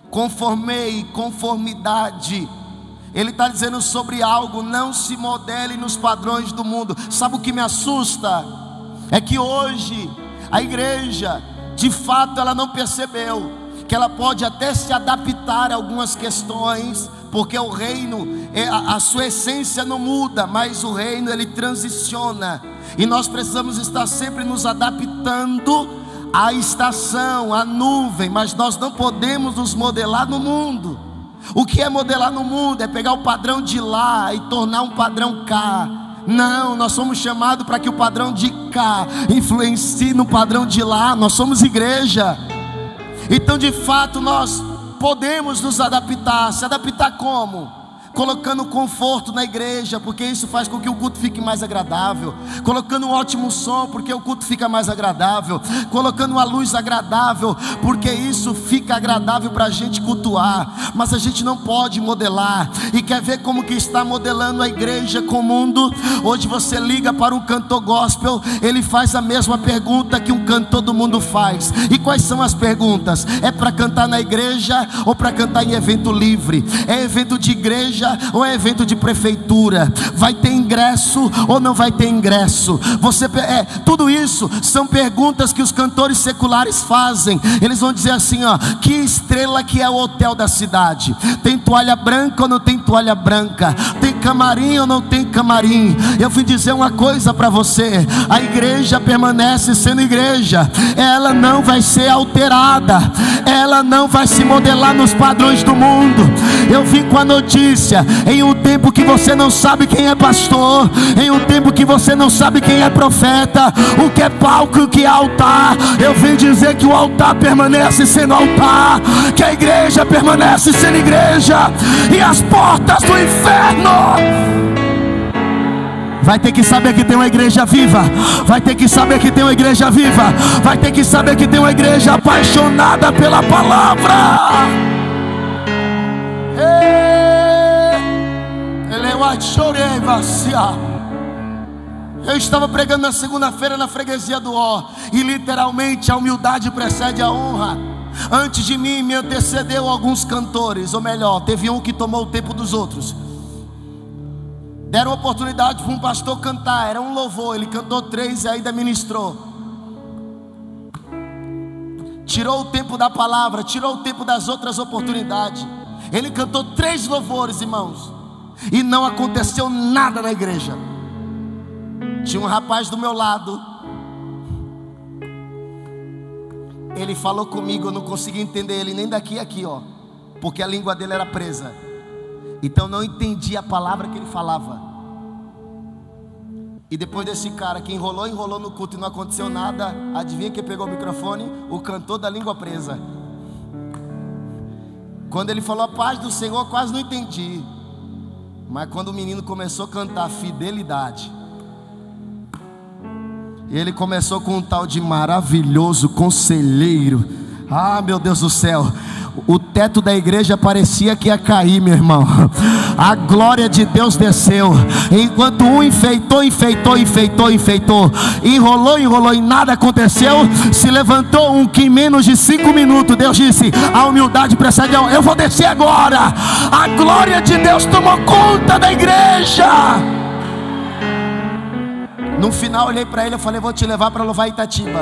conformei, conformidade. Ele está dizendo sobre algo, não se modele nos padrões do mundo. Sabe o que me assusta? É que hoje a igreja, de fato, ela não percebeu que ela pode até se adaptar a algumas questões, porque o reino, a sua essência não muda, mas o reino ele transiciona, e nós precisamos estar sempre nos adaptando à estação, à nuvem, mas nós não podemos nos modelar no mundo. O que é modelar no mundo? É pegar o padrão de lá e tornar um padrão cá. Não, nós somos chamados para que o padrão de cá influencie no padrão de lá. Nós somos igreja. Então de fato nós podemos nos adaptar. Se adaptar como? Colocando conforto na igreja, porque isso faz com que o culto fique mais agradável. Colocando um ótimo som, porque o culto fica mais agradável. Colocando uma luz agradável, porque isso fica agradável para a gente cultuar. Mas a gente não pode modelar. E quer ver como que está modelando a igreja com o mundo? Hoje você liga para um cantor gospel, ele faz a mesma pergunta que um cantor do mundo faz. E quais são as perguntas? É para cantar na igreja ou para cantar em evento livre? É evento de igreja ou é evento de prefeitura? Vai ter ingresso ou não vai ter ingresso? Você é, tudo isso são perguntas que os cantores seculares fazem. Eles vão dizer assim, ó: que estrela que é o hotel da cidade? Tem toalha branca ou não tem toalha branca? Tem camarim ou não tem camarim? Eu vim dizer uma coisa para você: a igreja permanece sendo igreja, ela não vai ser alterada, ela não vai se modelar nos padrões do mundo. Eu vim com a notícia: em um tempo que você não sabe quem é pastor, em um tempo que você não sabe quem é profeta, o que é palco e o que é altar, eu vim dizer que o altar permanece sendo altar, que a igreja permanece sendo igreja, e as portas do inferno vai ter que saber que tem uma igreja viva, vai ter que saber que tem uma igreja viva, vai ter que saber que tem uma igreja apaixonada pela palavra. Eu estava pregando na segunda-feira na freguesia do Ó, e literalmente a humildade precede a honra. Antes de mim me antecedeu alguns cantores, ou melhor, teve um que tomou o tempo dos outros. Deram oportunidade para um pastor cantar, era um louvor, ele cantou três e ainda ministrou. Tirou o tempo da palavra, tirou o tempo das outras oportunidades. Ele cantou três louvores, irmãos, e não aconteceu nada na igreja. Tinha um rapaz do meu lado, ele falou comigo, eu não conseguia entender ele nem daqui a aqui, ó, porque a língua dele era presa. Então não entendi a palavra que ele falava. E depois desse cara que enrolou, enrolou no culto e não aconteceu nada, adivinha quem pegou o microfone? O cantor da língua presa. Quando ele falou a paz do Senhor, quase não entendi. Mas quando o menino começou a cantar fidelidade, e ele começou com um tal de maravilhoso conselheiro. Ah, meu Deus do céu, o teto da igreja parecia que ia cair, meu irmão. A glória de Deus desceu. Enquanto um enfeitou, enfeitou, enfeitou, enfeitou, enrolou, enrolou e nada aconteceu, se levantou um que em menos de cinco minutos Deus disse: a humildade precede a honra. Eu vou descer agora. A glória de Deus tomou conta da igreja. No final olhei para ele e falei: vou te levar para louvar Itatiba.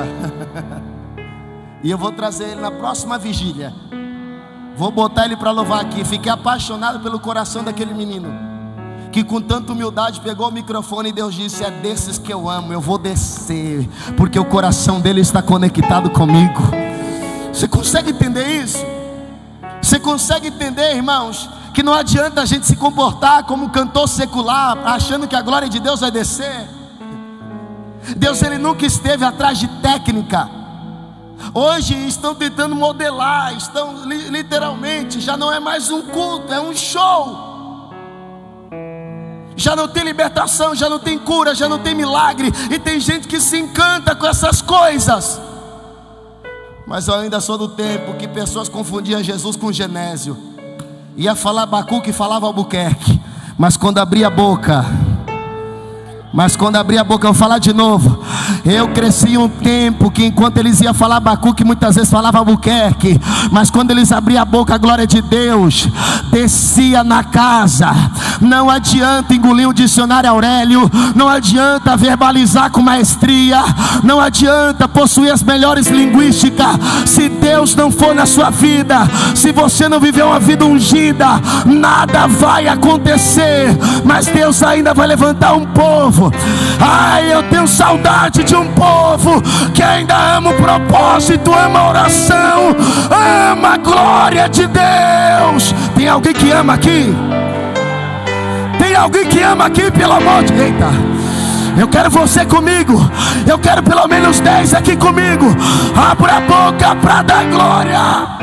E eu vou trazer ele na próxima vigília. Vou botar ele para louvar aqui. Fiquei apaixonado pelo coração daquele menino, que com tanta humildade pegou o microfone e Deus disse: é desses que eu amo, eu vou descer, porque o coração dele está conectado comigo. Você consegue entender isso? Você consegue entender, irmãos, que não adianta a gente se comportar como um cantor secular, achando que a glória de Deus vai descer? Deus, ele nunca esteve atrás de técnica. Hoje estão tentando modelar, estão literalmente, já não é mais um culto, é um show. Já não tem libertação, já não tem cura, já não tem milagre, e tem gente que se encanta com essas coisas. Mas eu ainda sou do tempo que pessoas confundiam Jesus com Genésio. Ia falar Abacuque e falava Albuquerque, mas quando abria a boca, Mas quando abrir a boca eu vou falar de novo. Eu cresci em um tempo que enquanto eles iam falar Abacuque, muitas vezes falava Albuquerque. Mas quando eles abriam a boca, a glória de Deus descia na casa. Não adianta engolir um dicionário Aurélio, não adianta verbalizar com maestria, não adianta possuir as melhores linguísticas. Se Deus não for na sua vida, se você não viver uma vida ungida, nada vai acontecer. Mas Deus ainda vai levantar um povo. Ai, eu tenho saudade de um povo que ainda ama o propósito, ama a oração, ama a glória de Deus. Tem alguém que ama aqui? Tem alguém que ama aqui, pelo amor de Deus? Eita, eu quero você comigo. Eu quero pelo menos dez aqui comigo. Abra a boca para dar glória.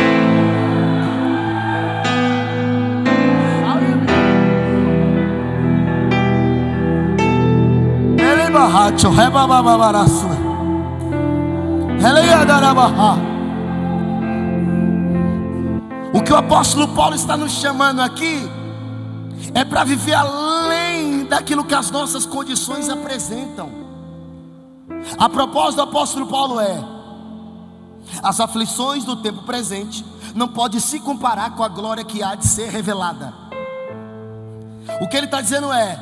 O que o apóstolo Paulo está nos chamando aqui é para viver além daquilo que as nossas condições apresentam. A propósito do apóstolo Paulo é: as aflições do tempo presente não podem se comparar com a glória que há de ser revelada. O que ele está dizendo é: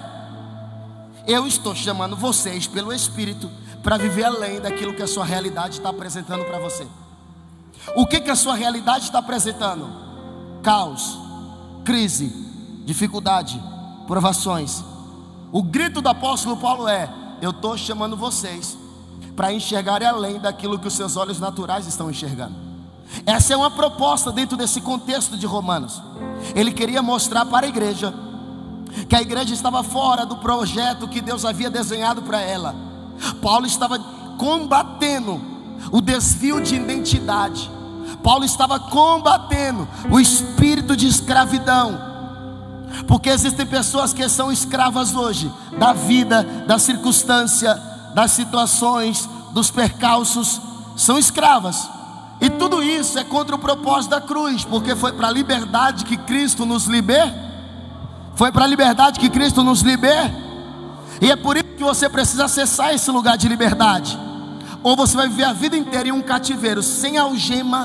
eu estou chamando vocês pelo Espírito para viver além daquilo que a sua realidade está apresentando para você. O que que a sua realidade está apresentando? Caos, crise, dificuldade, provações. O grito do apóstolo Paulo é: eu estou chamando vocês para enxergarem além daquilo que os seus olhos naturais estão enxergando. Essa é uma proposta dentro desse contexto de Romanos. Ele queria mostrar para a igreja que a igreja estava fora do projeto que Deus havia desenhado para ela. Paulo estava combatendo o desvio de identidade. Paulo estava combatendo o espírito de escravidão, porque existem pessoas que são escravas hoje da vida, da circunstância, das situações, dos percalços. São escravas. E tudo isso é contra o propósito da cruz, porque foi para a liberdade que Cristo nos libertou. Foi para a liberdade que Cristo nos liberta. E é por isso que você precisa acessar esse lugar de liberdade. Ou você vai viver a vida inteira em um cativeiro, sem algema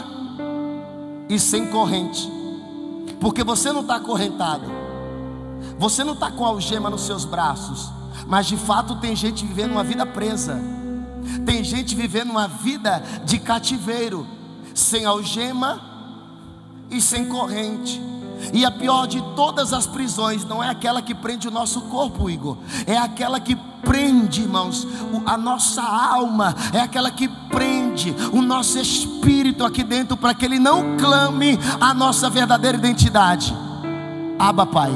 e sem corrente. Porque você não está acorrentado, você não está com algema nos seus braços. Mas de fato tem gente vivendo uma vida presa. Tem gente vivendo uma vida de cativeiro, sem algema e sem corrente. E a pior de todas as prisões não é aquela que prende o nosso corpo, Igor. É aquela que prende, irmãos, a nossa alma. É aquela que prende o nosso espírito aqui dentro, para que ele não clame a nossa verdadeira identidade. Abba, Pai.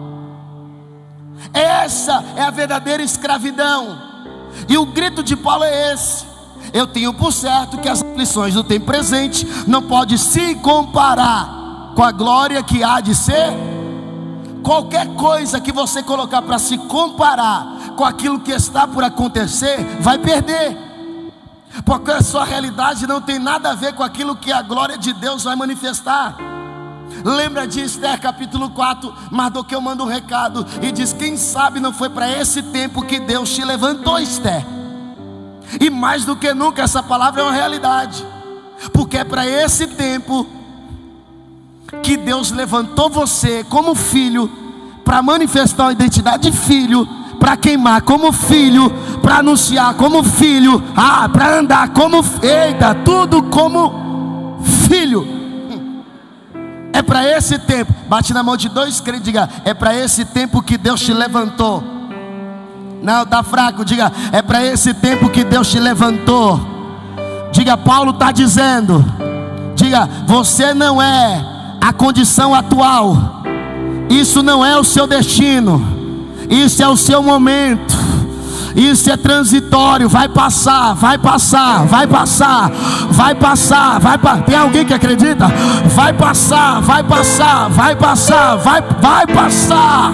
Essa é a verdadeira escravidão. E o grito de Paulo é esse: eu tenho por certo que as aflições do tempo presente não podem se comparar com a glória que há de ser. Qualquer coisa que você colocar para se comparar com aquilo que está por acontecer, vai perder, porque a sua realidade não tem nada a ver com aquilo que a glória de Deus vai manifestar. Lembra de Esther capítulo quatro? Mardoqueu manda um recado e diz: quem sabe não foi para esse tempo que Deus te levantou, Esther. E mais do que nunca essa palavra é uma realidade, porque é para esse tempo que Deus levantou você como filho, para manifestar a identidade de filho, para queimar como filho, para anunciar como filho, ah, para andar como, eita, tudo como filho. É para esse tempo. Bate na mão de dois crentes e diga: é para esse tempo que Deus te levantou. Não, está fraco, diga: é para esse tempo que Deus te levantou. Diga: Paulo está dizendo. Diga: você não é a condição atual, isso não é o seu destino, isso é o seu momento, isso é transitório, vai passar, vai passar, vai passar, vai passar, vai passar. Tem alguém que acredita? Vai passar, vai passar, vai passar, vai, vai passar.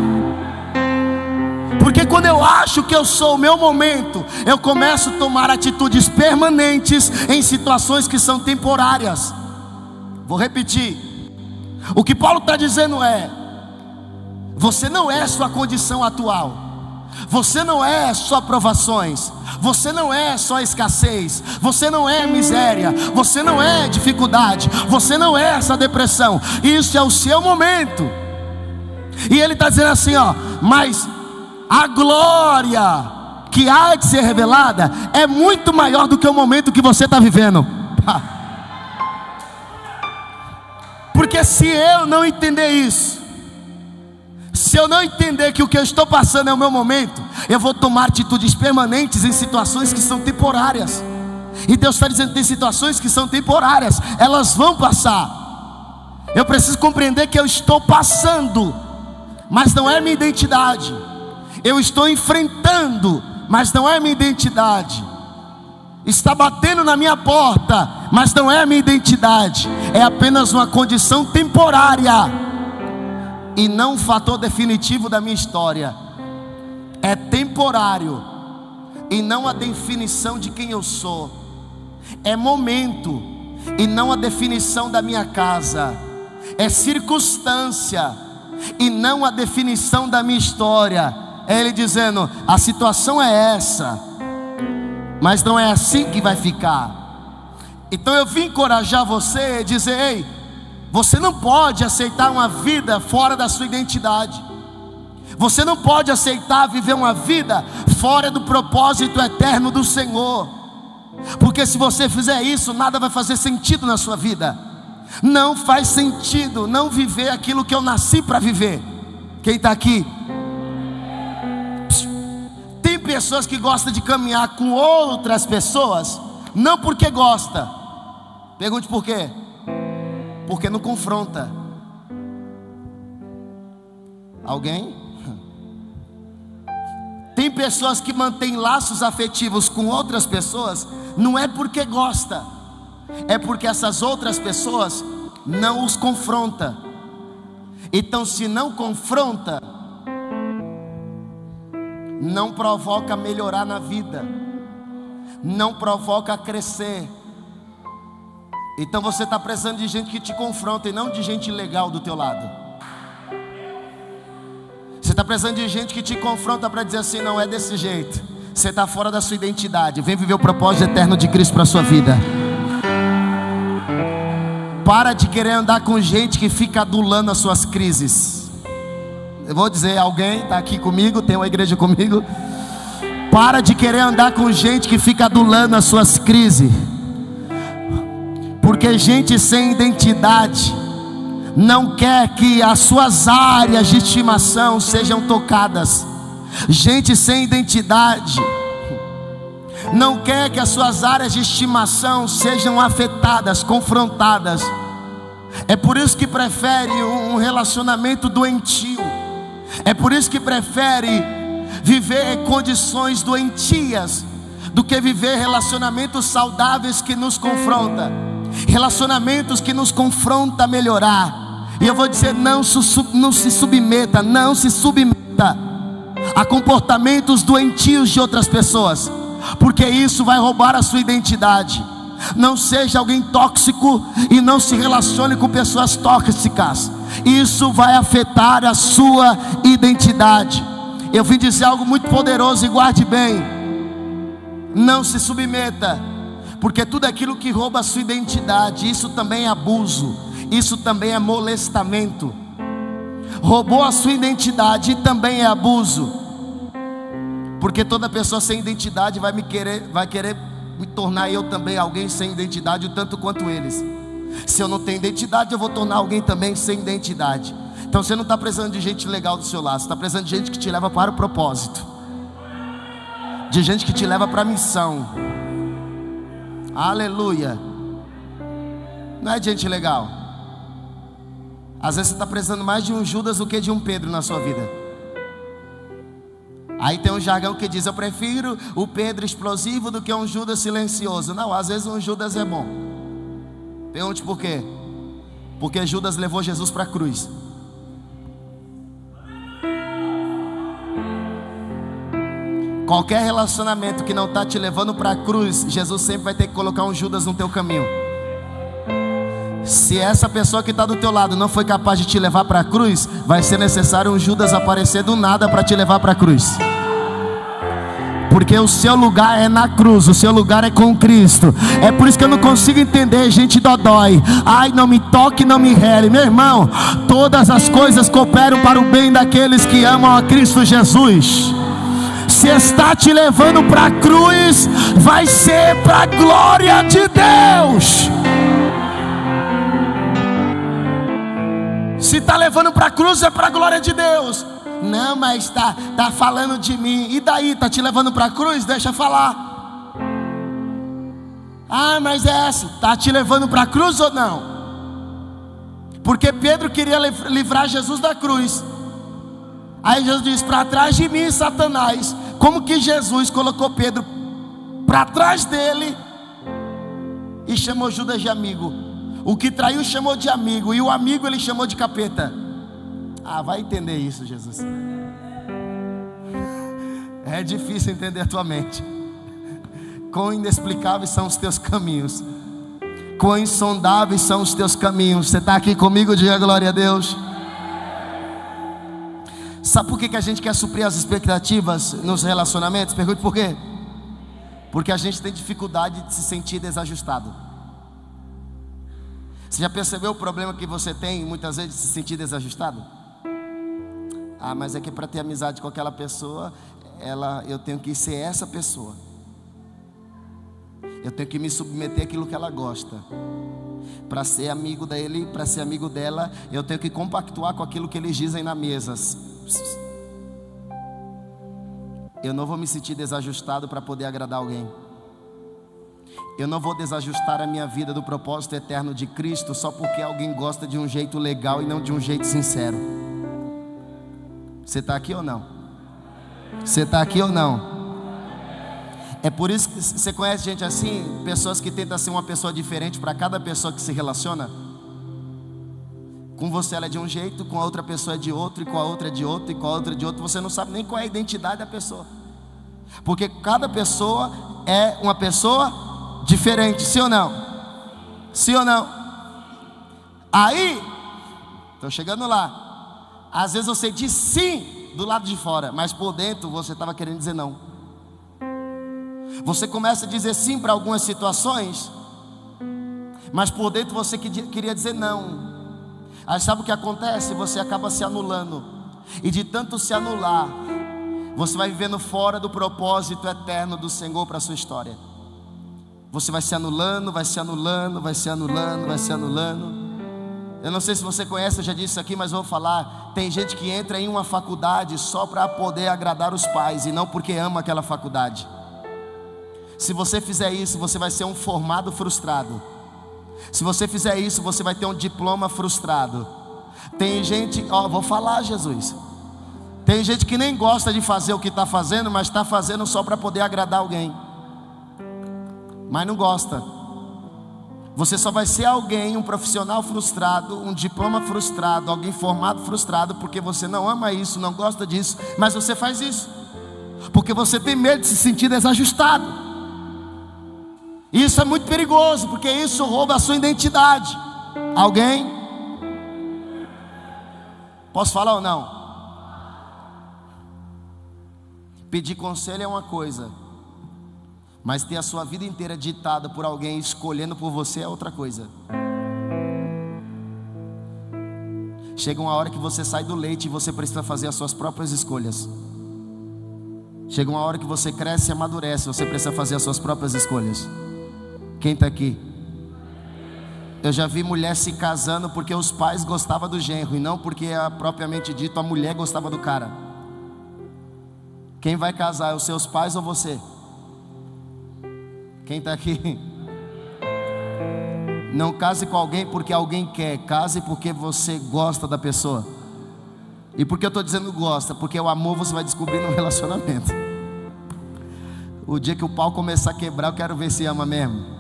Porque quando eu acho que eu sou o meu momento, eu começo a tomar atitudes permanentes em situações que são temporárias. Vou repetir. O que Paulo está dizendo é: você não é sua condição atual, Você não é só provações, você não é só escassez, você não é miséria, você não é dificuldade, você não é essa depressão. Isso é o seu momento. E ele está dizendo assim, ó, mas a glória que há de ser revelada é muito maior do que o momento que você está vivendo. Porque se eu não entender isso, se eu não entender que o que eu estou passando é o meu momento, eu vou tomar atitudes permanentes em situações que são temporárias. E Deus está dizendo que tem situações que são temporárias, elas vão passar. Eu preciso compreender que eu estou passando, mas não é minha identidade. Eu estou enfrentando, mas não é minha identidade. Está batendo na minha porta, mas não é minha identidade. É apenas uma condição temporária e não um fator definitivo da minha história. É temporário e não a definição de quem eu sou. É momento e não a definição da minha casa. É circunstância e não a definição da minha história. É ele dizendo, a situação é essa, mas não é assim que vai ficar. Então eu vim encorajar você e dizer, ei, você não pode aceitar uma vida fora da sua identidade. Você não pode aceitar viver uma vida fora do propósito eterno do Senhor. Porque se você fizer isso, nada vai fazer sentido na sua vida. Não faz sentido não viver aquilo que eu nasci para viver. Quem está aqui? Tem pessoas que gostam de caminhar com outras pessoas, não porque gosta. Pergunte por quê? Porque não confronta. Alguém? Tem pessoas que mantêm laços afetivos com outras pessoas, não é porque gosta, é porque essas outras pessoas não os confronta. Então se não confronta, não provoca melhorar na vida, não provoca crescer. Então você está precisando de gente que te confronta e não de gente legal do teu lado. Você está precisando de gente que te confronta para dizer assim, não é desse jeito. Você está fora da sua identidade. Vem viver o propósito eterno de Cristo para a sua vida. Para de querer andar com gente que fica adulando as suas crises. Eu vou dizer, alguém está aqui comigo, tem uma igreja comigo. Para de querer andar com gente que fica adulando as suas crises. Porque gente sem identidade não quer que as suas áreas de estimação sejam tocadas. Gente sem identidade não quer que as suas áreas de estimação sejam afetadas, confrontadas. É por isso que prefere um relacionamento doentio. É por isso que prefere viver em condições doentias do que viver relacionamentos saudáveis que nos confrontam, relacionamentos que nos confrontam a melhorar. E eu vou dizer, não se, não se submeta, não se submeta a comportamentos doentios de outras pessoas, porque isso vai roubar a sua identidade. Não seja alguém tóxico e não se relacione com pessoas tóxicas. Isso vai afetar a sua identidade. Eu vim dizer algo muito poderoso e guarde bem. Não se submeta, porque tudo aquilo que rouba a sua identidade, isso também é abuso, isso também é molestamento. Roubou a sua identidade e também é abuso. Porque toda pessoa sem identidade vai me querer, vai querer me tornar eu também alguém sem identidade, o tanto quanto eles. Se eu não tenho identidade, eu vou tornar alguém também sem identidade. Então você não está precisando de gente legal do seu lado, você está precisando de gente que te leva para o propósito, de gente que te leva para a missão. Aleluia. Não é de gente legal. Às vezes você está precisando mais de um Judas do que de um Pedro na sua vida. Aí tem um jargão que diz, eu prefiro o Pedro explosivo do que um Judas silencioso. Não, às vezes um Judas é bom. Pergunte por quê? Porque Judas levou Jesus para a cruz. Qualquer relacionamento que não está te levando para a cruz, Jesus sempre vai ter que colocar um Judas no teu caminho. Se essa pessoa que está do teu lado não foi capaz de te levar para a cruz, vai ser necessário um Judas aparecer do nada para te levar para a cruz. porque o seu lugar é na cruz, o seu lugar é com Cristo. É por isso que eu não consigo entender gente dodói. Ai, não me toque, não me rele. Meu irmão, todas as coisas cooperam para o bem daqueles que amam a Cristo Jesus. Se está te levando para a cruz, vai ser para a glória de Deus. Se está levando para a cruz, é para a glória de Deus. Não, mas está tá falando de mim. E daí, está te levando para a cruz? Deixa falar. Ah, mas é essa, está te levando para a cruz ou não? Porque Pedro queria livrar Jesus da cruz. Aí Jesus diz: para trás de mim, Satanás. Como que Jesus colocou Pedro para trás dele e chamou Judas de amigo? O que traiu chamou de amigo, e o amigo ele chamou de capeta. Ah, vai entender isso, Jesus. É difícil entender a tua mente. Quão inexplicáveis são os teus caminhos, quão insondáveis são os teus caminhos. Você está aqui comigo? Diga glória a Deus. Sabe por que, que a gente quer suprir as expectativas nos relacionamentos? Pergunte por quê? Porque a gente tem dificuldade de se sentir desajustado. Você já percebeu o problema que você tem muitas vezes de se sentir desajustado? Ah, mas é que para ter amizade com aquela pessoa, ela, eu tenho que ser essa pessoa. Eu tenho que me submeter àquilo que ela gosta. Para ser amigo dele, para ser amigo dela, eu tenho que compactuar com aquilo que eles dizem na mesa. Eu não vou me sentir desajustado para poder agradar alguém. Eu não vou desajustar a minha vida do propósito eterno de Cristo só porque alguém gosta de um jeito legal e não de um jeito sincero. Você está aqui ou não? Você está aqui ou não? É por isso que você conhece gente assim, pessoas que tentam ser uma pessoa diferente para cada pessoa que se relaciona. Com você ela é de um jeito, com a outra pessoa é de outro, e com a outra é de outro, e com a outra é de outro. Você não sabe nem qual é a identidade da pessoa, porque cada pessoa é uma pessoa diferente, sim ou não? Sim ou não? Aí, estou chegando lá. Às vezes você diz sim do lado de fora, mas por dentro você estava querendo dizer não. Você começa a dizer sim para algumas situações, mas por dentro você queria dizer não. Aí sabe o que acontece? Você acaba se anulando, e de tanto se anular, você vai vivendo fora do propósito eterno do Senhor para a sua história. Você vai se anulando, vai se anulando, vai se anulando, vai se anulando. Eu não sei se você conhece, eu já disse isso aqui, mas vou falar. Tem gente que entra em uma faculdade só para poder agradar os pais, e não porque ama aquela faculdade. Se você fizer isso, você vai ser um formado frustrado. Se você fizer isso, você vai ter um diploma frustrado. Tem gente, ó, vou falar, Jesus. Tem gente que nem gosta de fazer o que está fazendo, mas está fazendo só para poder agradar alguém. Mas não gosta. Você só vai ser alguém, um profissional frustrado, um diploma frustrado, alguém formado frustrado, porque você não ama isso, não gosta disso, mas você faz isso porque você tem medo de se sentir desajustado. Isso é muito perigoso, porque isso rouba a sua identidade. Alguém? Posso falar ou não? Pedir conselho é uma coisa, mas ter a sua vida inteira ditada por alguém escolhendo por você é outra coisa. Chega uma hora que você sai do leite e você precisa fazer as suas próprias escolhas. Chega uma hora que você cresce e amadurece, você precisa fazer as suas próprias escolhas. Quem está aqui? Eu já vi mulher se casando porque os pais gostavam do genro, e não porque, propriamente dito, a mulher gostava do cara. Quem vai casar é os seus pais ou você? Quem está aqui? Não case com alguém porque alguém quer, case porque você gosta da pessoa. E por que eu estou dizendo gosta? Porque o amor você vai descobrir no relacionamento. O dia que o pau começar a quebrar, eu quero ver se ama mesmo.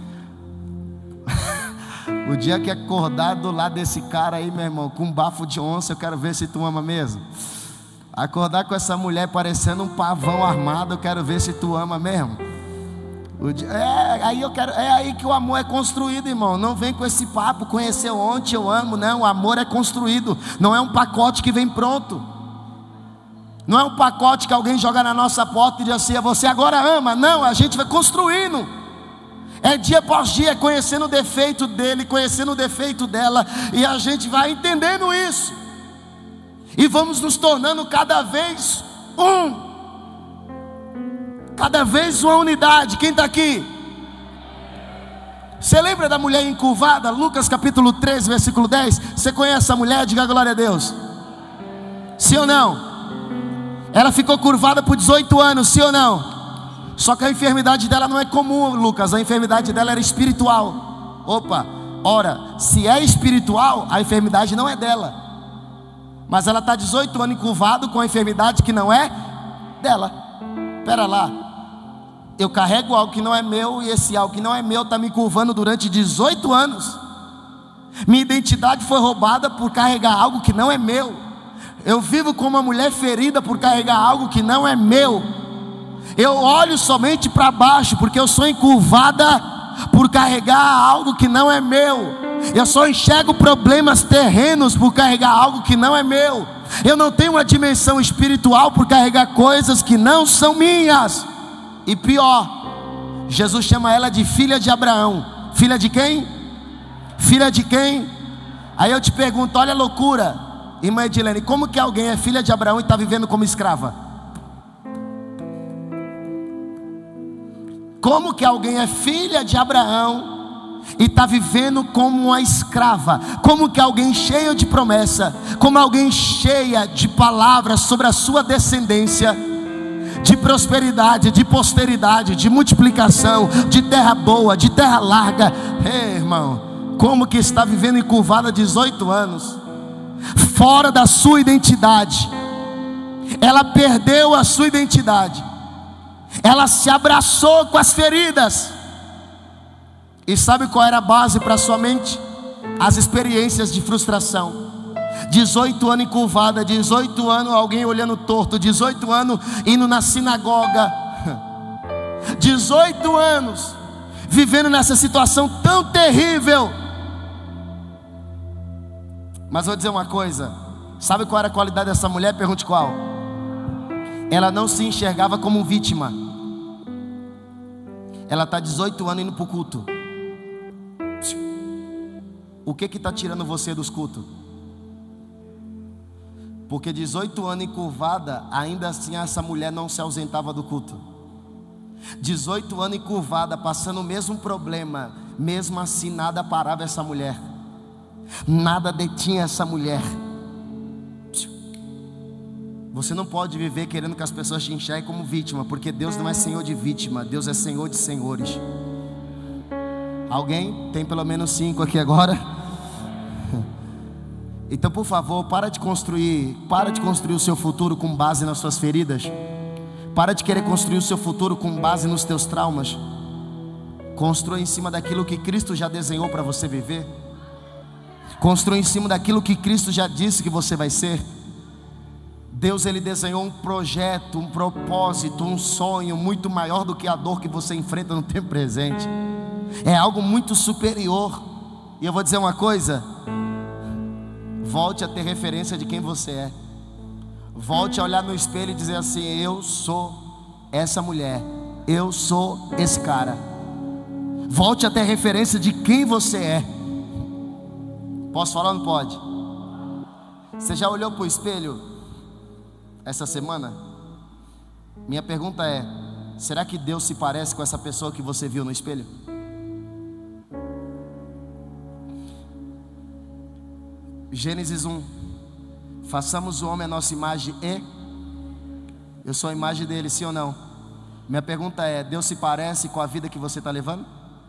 O dia que acordar do lado desse cara aí, meu irmão, com um bafo de onça, eu quero ver se tu ama mesmo. Acordar com essa mulher parecendo um pavão armado, eu quero ver se tu ama mesmo. O dia, é, aí eu quero, é aí que o amor é construído, irmão. Não vem com esse papo, conheceu ontem, eu amo. Não, o amor é construído. Não é um pacote que vem pronto. Não é um pacote que alguém joga na nossa porta e diz assim: você agora ama. Não, a gente vai construindo. É dia após dia, conhecendo o defeito dele, conhecendo o defeito dela, e a gente vai entendendo isso, e vamos nos tornando cada vez um, cada vez uma unidade. Quem está aqui? Você lembra da mulher encurvada? Lucas capítulo treze, versículo dez. Você conhece a mulher? Diga glória a Deus. Sim ou não? Ela ficou curvada por dezoito anos, sim ou não? Só que a enfermidade dela não é comum, Lucas. A enfermidade dela era espiritual. Opa, ora, se é espiritual, a enfermidade não é dela. Mas ela está dezoito anos encurvada com a enfermidade que não é dela. Espera lá, eu carrego algo que não é meu, e esse algo que não é meu está me curvando durante dezoito anos. Minha identidade foi roubada por carregar algo que não é meu. Eu vivo como uma mulher ferida por carregar algo que não é meu. Eu olho somente para baixo porque eu sou encurvada por carregar algo que não é meu. Eu só enxergo problemas terrenos por carregar algo que não é meu. Eu não tenho uma dimensão espiritual por carregar coisas que não são minhas. E pior, Jesus chama ela de filha de Abraão. Filha de quem? Filha de quem? Aí eu te pergunto, olha a loucura, irmã Edilene, como que alguém é filha de Abraão e está vivendo como escrava? Como que alguém é filha de Abraão e está vivendo como uma escrava? Como que alguém cheio de promessa, como alguém cheia de palavras sobre a sua descendência, de prosperidade, de posteridade, de multiplicação, de terra boa, de terra larga, ei, irmão, como que está vivendo encurvada há dezoito anos, fora da sua identidade? Ela perdeu a sua identidade. Ela se abraçou com as feridas. E sabe qual era a base para sua mente? As experiências de frustração. dezoito anos encurvada, dezoito anos alguém olhando torto, dezoito anos indo na sinagoga, dezoito anos vivendo nessa situação tão terrível. Mas vou dizer uma coisa, sabe qual era a qualidade dessa mulher? Pergunte qual. Ela não se enxergava como vítima. Ela está dezoito anos indo para o culto. O que que está tirando você dos cultos? Porque dezoito anos encurvada, ainda assim essa mulher não se ausentava do culto. dezoito anos encurvada, passando o mesmo problema, mesmo assim nada parava essa mulher, nada detinha essa mulher. Você não pode viver querendo que as pessoas te enxerguem como vítima, porque Deus não é Senhor de vítima, Deus é Senhor de senhores. Alguém? Tem pelo menos cinco aqui agora. Então, por favor, para de construir, para de construir o seu futuro com base nas suas feridas. Para de querer construir o seu futuro com base nos teus traumas. Construa em cima daquilo que Cristo já desenhou para você viver. Construa em cima daquilo que Cristo já disse que você vai ser. Deus, Ele desenhou um projeto, um propósito, um sonho muito maior do que a dor que você enfrenta no tempo presente. É algo muito superior. E eu vou dizer uma coisa: volte a ter referência de quem você é. Volte a olhar no espelho e dizer assim: eu sou essa mulher, eu sou esse cara. Volte a ter referência de quem você é. Posso falar ou não pode? Você já olhou para o espelho essa semana? Minha pergunta é: será que Deus se parece com essa pessoa que você viu no espelho? Gênesis um: façamos o homem a nossa imagem e eu sou a imagem dele, sim ou não? Minha pergunta é: Deus se parece com a vida que você está levando?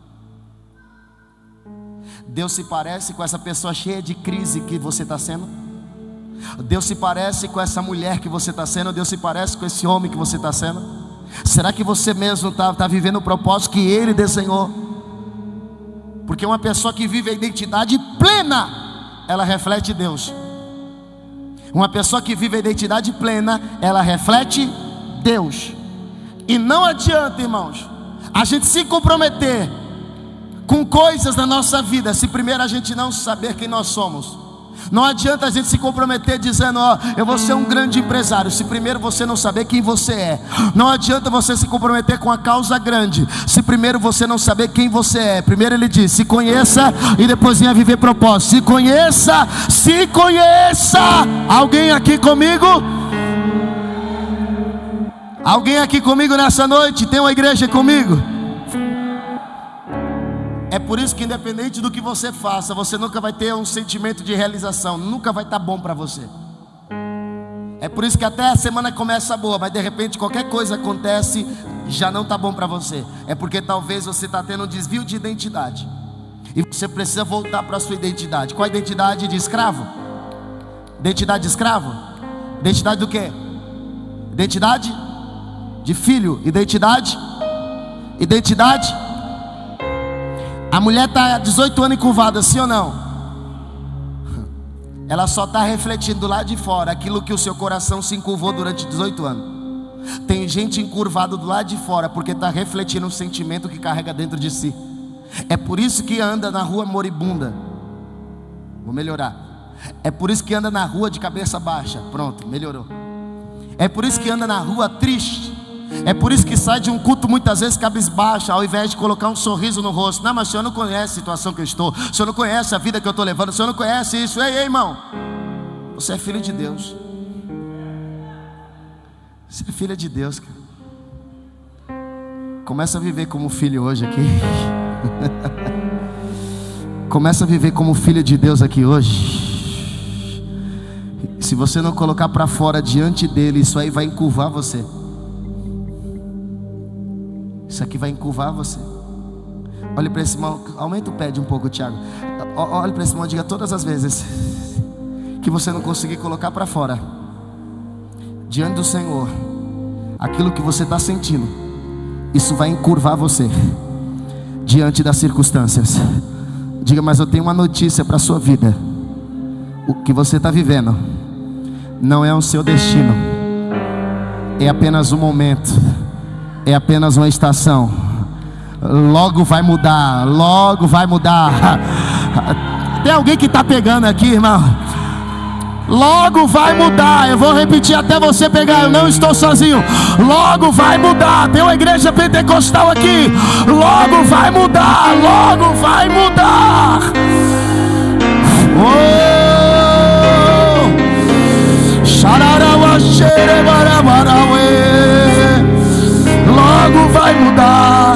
Deus se parece com essa pessoa cheia de crise que você está sendo? Deus se parece com essa mulher que você está sendo? Deus se parece com esse homem que você está sendo? Será que você mesmo está tá vivendo o propósito que Ele desenhou? Porque uma pessoa que vive a identidade plena, ela reflete Deus. Uma pessoa que vive a identidade plena, ela reflete Deus. E não adianta, irmãos, a gente se comprometer com coisas na nossa vida se primeiro a gente não saber quem nós somos. Não adianta a gente se comprometer dizendo: ó, eu vou ser um grande empresário, se primeiro você não saber quem você é. Não adianta você se comprometer com a causa grande, se primeiro você não saber quem você é. Primeiro ele diz: se conheça, e depois venha viver propósito. Se conheça, se conheça. Alguém aqui comigo? Alguém aqui comigo nessa noite? Tem uma igreja comigo? É por isso que independente do que você faça, você nunca vai ter um sentimento de realização. Nunca vai estar bom para você. É por isso que até a semana começa boa, mas de repente qualquer coisa acontece, já não está bom para você. É porque talvez você está tendo um desvio de identidade, e você precisa voltar para a sua identidade. Qual a identidade de escravo? Identidade de escravo? Identidade do quê? Identidade de filho. Identidade? Identidade? A mulher está há dezoito anos encurvada, sim ou não? Ela só está refletindo lá de fora aquilo que o seu coração se encurvou durante dezoito anos. Tem gente encurvada do lado de fora porque está refletindo um sentimento que carrega dentro de si. É por isso que anda na rua moribunda. Vou melhorar. É por isso que anda na rua de cabeça baixa. Pronto, melhorou. É por isso que anda na rua triste. É por isso que sai de um culto muitas vezes cabisbaixa, ao invés de colocar um sorriso no rosto. Não, mas o senhor não conhece a situação que eu estou, o senhor não conhece a vida que eu estou levando, o senhor não conhece isso. Ei, ei, irmão, você é filho de Deus. Você é filha de Deus, cara. Começa a viver como filho hoje aqui. Começa a viver como filho de Deus aqui hoje. Se você não colocar para fora diante dele, isso aí vai encurvar você. Isso aqui vai encurvar você. Olhe para esse irmão, aumenta o pé de um pouco, Tiago. Olhe para esse irmão e diga: todas as vezes que você não conseguir colocar para fora, diante do Senhor, aquilo que você está sentindo, isso vai encurvar você diante das circunstâncias. Diga: mas eu tenho uma notícia para a sua vida. O que você está vivendo não é o seu destino, é apenas um momento, é apenas uma estação. Logo vai mudar, logo vai mudar. Tem alguém que está pegando aqui, irmão? Logo vai mudar. Eu vou repetir até você pegar. Eu não estou sozinho. Logo vai mudar. Tem uma igreja pentecostal aqui. Logo vai mudar. Logo vai mudar. Logo vai mudar.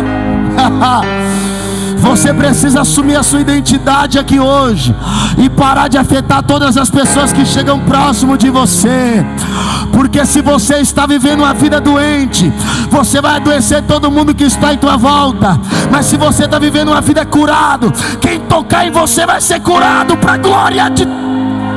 Você precisa assumir a sua identidade aqui hoje e parar de afetar todas as pessoas que chegam próximo de você. Porque se você está vivendo uma vida doente, você vai adoecer todo mundo que está em tua volta. Mas se você está vivendo uma vida curado, quem tocar em você vai ser curado para a glória de Deus.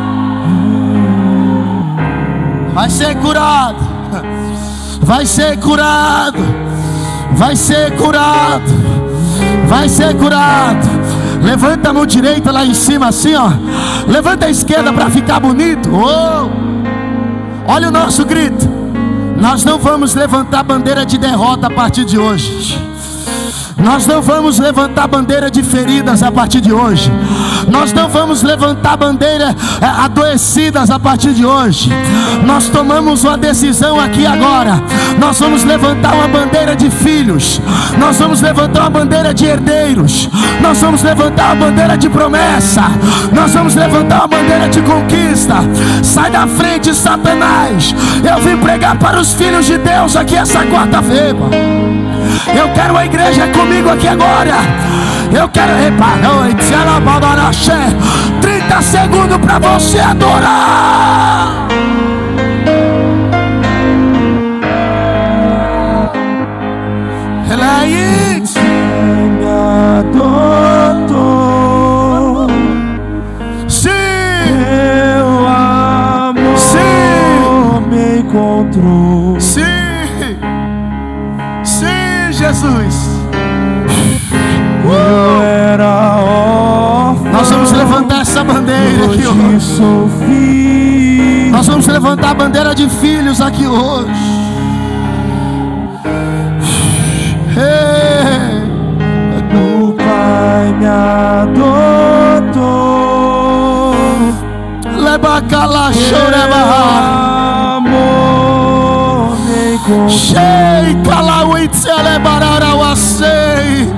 Vai ser curado. Vai ser curado. Vai ser curado. Vai ser curado. Levanta a mão direita lá em cima assim, ó. Levanta a esquerda para ficar bonito. Oh! Olha o nosso grito. Nós não vamos levantar bandeira de derrota a partir de hoje. Nós não vamos levantar bandeira de feridas a partir de hoje. Nós não vamos levantar bandeira é, adoecidas a partir de hoje. Nós tomamos uma decisão aqui agora. Nós vamos levantar uma bandeira de filhos. Nós vamos levantar uma bandeira de herdeiros. Nós vamos levantar uma bandeira de promessa. Nós vamos levantar uma bandeira de conquista. Sai da frente, Satanás. Eu vim pregar para os filhos de Deus aqui essa quarta-feira. Eu quero a igreja comigo aqui agora. Eu quero reparar. trinta segundos para você adorar. Ela é isso. Me adotou. Sim. Meu amor. Sim. Me encontrou. Sim. Jesus, eu era órfão. Nós vamos levantar essa bandeira aqui hoje. Sou filho. Nós vamos levantar a bandeira de filhos aqui hoje. Hey. O Pai me adotou. cala chorebaha. Shei cala uitsele barara wasei.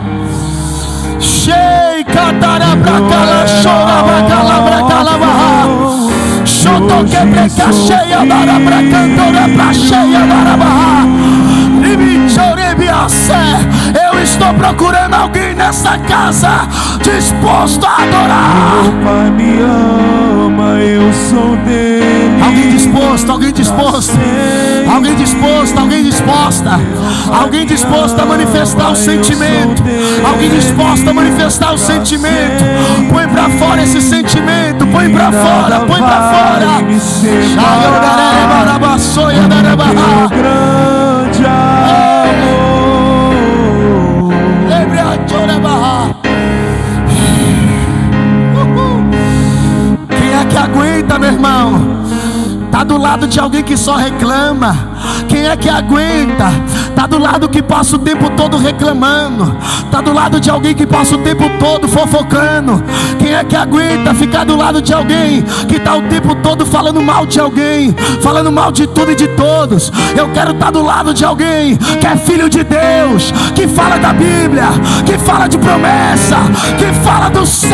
Shei catara bracala chora bracala bracala baha. Shoto quebreca cheia bara bracantora pra cheia bara baha. Eu estou procurando alguém nessa casa disposto a adorar. Meu Pai me ama, eu sou dele. Alguém disposto, alguém disposto, alguém disposto, alguém disposta, alguém disposto a manifestar o sentimento, alguém disposto a manifestar o sentimento. Põe pra fora esse sentimento, põe pra fora, põe pra fora. Grande amor. Quem é que aguenta, meu irmão? Tá do lado de alguém que só reclama. Quem é que aguenta? Tá do lado que passa o tempo todo reclamando. Tá do lado de alguém que passa o tempo todo fofocando. Quem é que aguenta ficar do lado de alguém que tá o tempo todo falando mal de alguém, falando mal de tudo e de todos? Eu quero estar do lado de alguém que é filho de Deus, que fala da Bíblia, que fala de promessa, que fala do céu.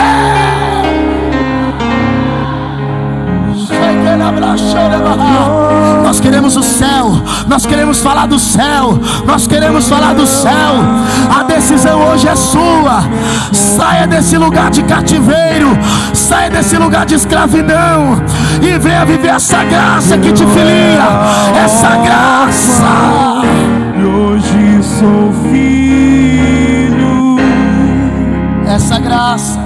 Nós queremos o céu, nós queremos falar do céu, nós queremos falar do céu. A decisão hoje é sua. Saia desse lugar de cativeiro, saia desse lugar de escravidão e venha viver essa graça que te filia, essa graça. Hoje sou filho. Essa graça,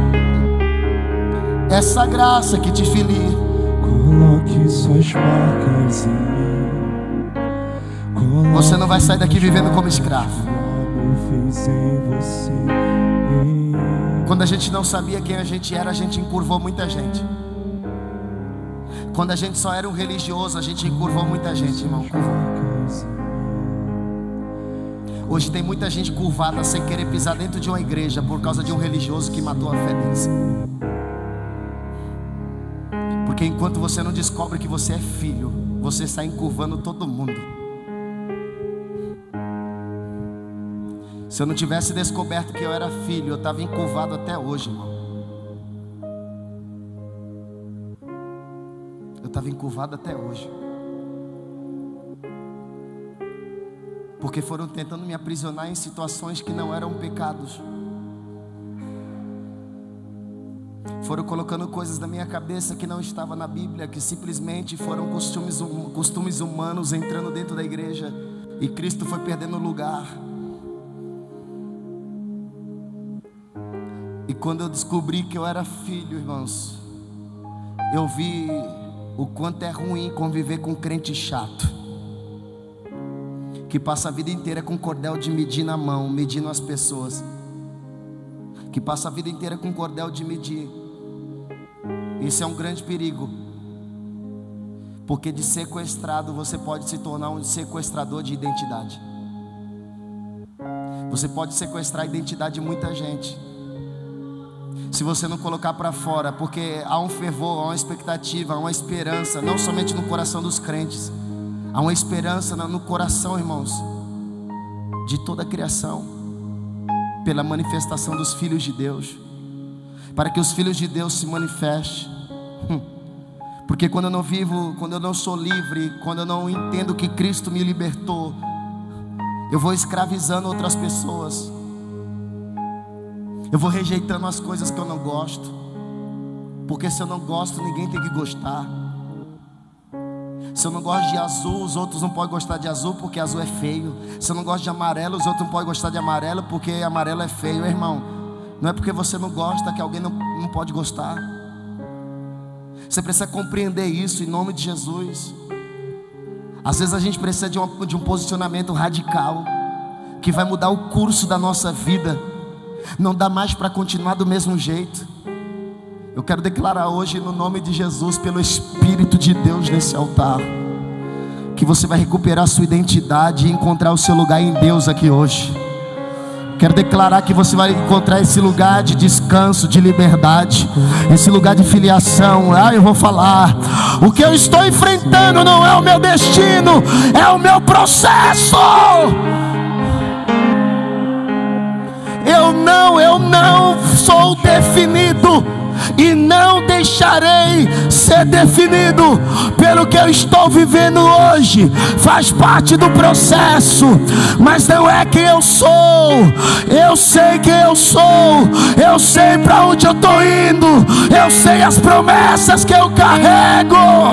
essa graça que te filia. Coloque suas marcas em mim. Coloque. Você não vai sair daqui vivendo como escravo. Fez em você. Quando a gente não sabia quem a gente era, a gente encurvou muita gente. Quando a gente só era um religioso, a gente encurvou muita gente, irmão. Curvou. Hoje tem muita gente curvada sem querer pisar dentro de uma igreja por causa de um religioso que matou a fé deles. Porque enquanto você não descobre que você é filho, você está encurvando todo mundo. Se eu não tivesse descoberto que eu era filho, eu estava encurvado até hoje, irmão. Eu estava encurvado até hoje. Porque foram tentando me aprisionar em situações que não eram pecados. Foram colocando coisas na minha cabeça que não estava na Bíblia, que simplesmente foram costumes, hum, costumes humanos entrando dentro da igreja. E Cristo foi perdendo lugar. E quando eu descobri que eu era filho, irmãos, eu vi o quanto é ruim conviver com um crente chato, que passa a vida inteira com cordel de medir na mão, medindo as pessoas, que passa a vida inteira com cordel de medir. Isso é um grande perigo, porque de sequestrado você pode se tornar um sequestrador de identidade. Você pode sequestrar a identidade de muita gente, se você não colocar para fora, porque há um fervor, há uma expectativa, há uma esperança, não somente no coração dos crentes, há uma esperança no coração, irmãos, de toda a criação, pela manifestação dos filhos de Deus, para que os filhos de Deus se manifestem. Porque quando eu não vivo, quando eu não sou livre, quando eu não entendo que Cristo me libertou, eu vou escravizando outras pessoas, eu vou rejeitando as coisas que eu não gosto, porque se eu não gosto, ninguém tem que gostar. Se eu não gosto de azul, os outros não podem gostar de azul, porque azul é feio. Se eu não gosto de amarelo, os outros não podem gostar de amarelo, porque amarelo é feio. Irmão, não é porque você não gosta que alguém não, não pode gostar. Você precisa compreender isso em nome de Jesus. Às vezes a gente precisa de, uma, de um posicionamento radical, que vai mudar o curso da nossa vida. Não dá mais para continuar do mesmo jeito. Eu quero declarar hoje, no nome de Jesus, pelo Espírito de Deus nesse altar, que você vai recuperar a sua identidade e encontrar o seu lugar em Deus aqui hoje. Quero declarar que você vai encontrar esse lugar de descanso, de liberdade, esse lugar de filiação. Ah, eu vou falar. O que eu estou enfrentando não é o meu destino, é o meu processo. Eu não, eu não sou definido e não deixarei ser definido pelo que eu estou vivendo hoje. Faz parte do processo, mas não é quem eu sou. Eu sei quem eu sou, eu sei para onde eu estou indo, eu sei as promessas que eu carrego.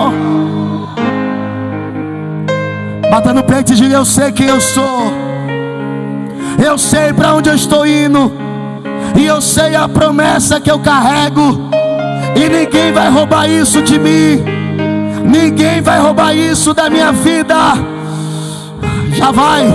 Bata no peito e diga: eu sei quem eu sou, eu sei para onde eu estou indo, e eu sei a promessa que eu carrego. E ninguém vai roubar isso de mim, ninguém vai roubar isso da minha vida. Já vai.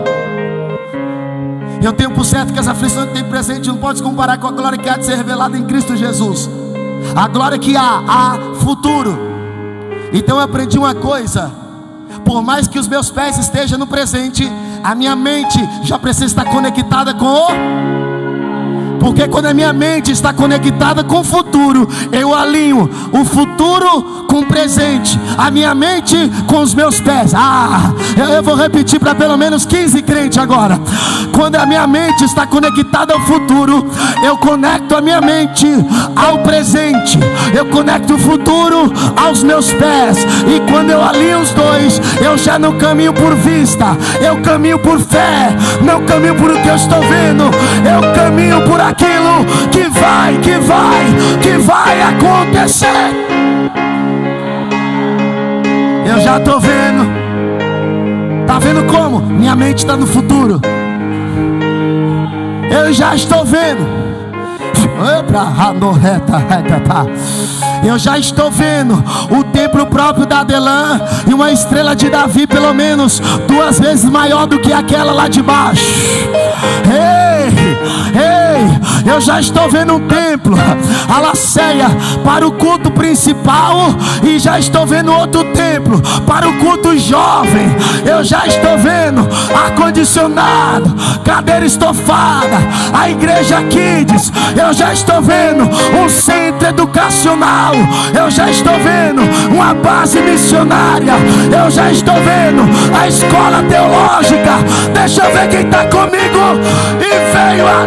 Eu tenho por certo que as aflições que tem presente não pode se comparar com a glória que há de ser revelada em Cristo Jesus. A glória que há, há futuro. Então eu aprendi uma coisa: por mais que os meus pés estejam no presente, a minha mente já precisa estar conectada com o... Porque quando a minha mente está conectada com o futuro, eu alinho o futuro com o presente, a minha mente com os meus pés. Ah, eu vou repetir para pelo menos quinze crentes agora. Quando a minha mente está conectada ao futuro, eu conecto a minha mente ao presente, eu conecto o futuro aos meus pés. E quando eu alinho os dois, eu já não caminho por vista, eu caminho por fé. Não caminho por o que eu estou vendo, eu caminho por aquilo que vai, que vai, que vai acontecer. Eu já estou vendo. Tá vendo como? Minha mente está no futuro. Eu já estou vendo. Eu já estou vendo o templo próprio da Adelã e uma estrela de Davi pelo menos duas vezes maior do que aquela lá de baixo. Ei, ei, eu já estou vendo um templo, a Laceia, para o culto principal, e já estou vendo outro templo para o culto jovem. Eu já estou vendo ar-condicionado, cadeira estofada, a igreja Kids. Eu já estou vendo um centro educacional. Eu já estou vendo uma base missionária. Eu já estou vendo a escola teológica. Deixa eu ver quem está comigo. E veio a...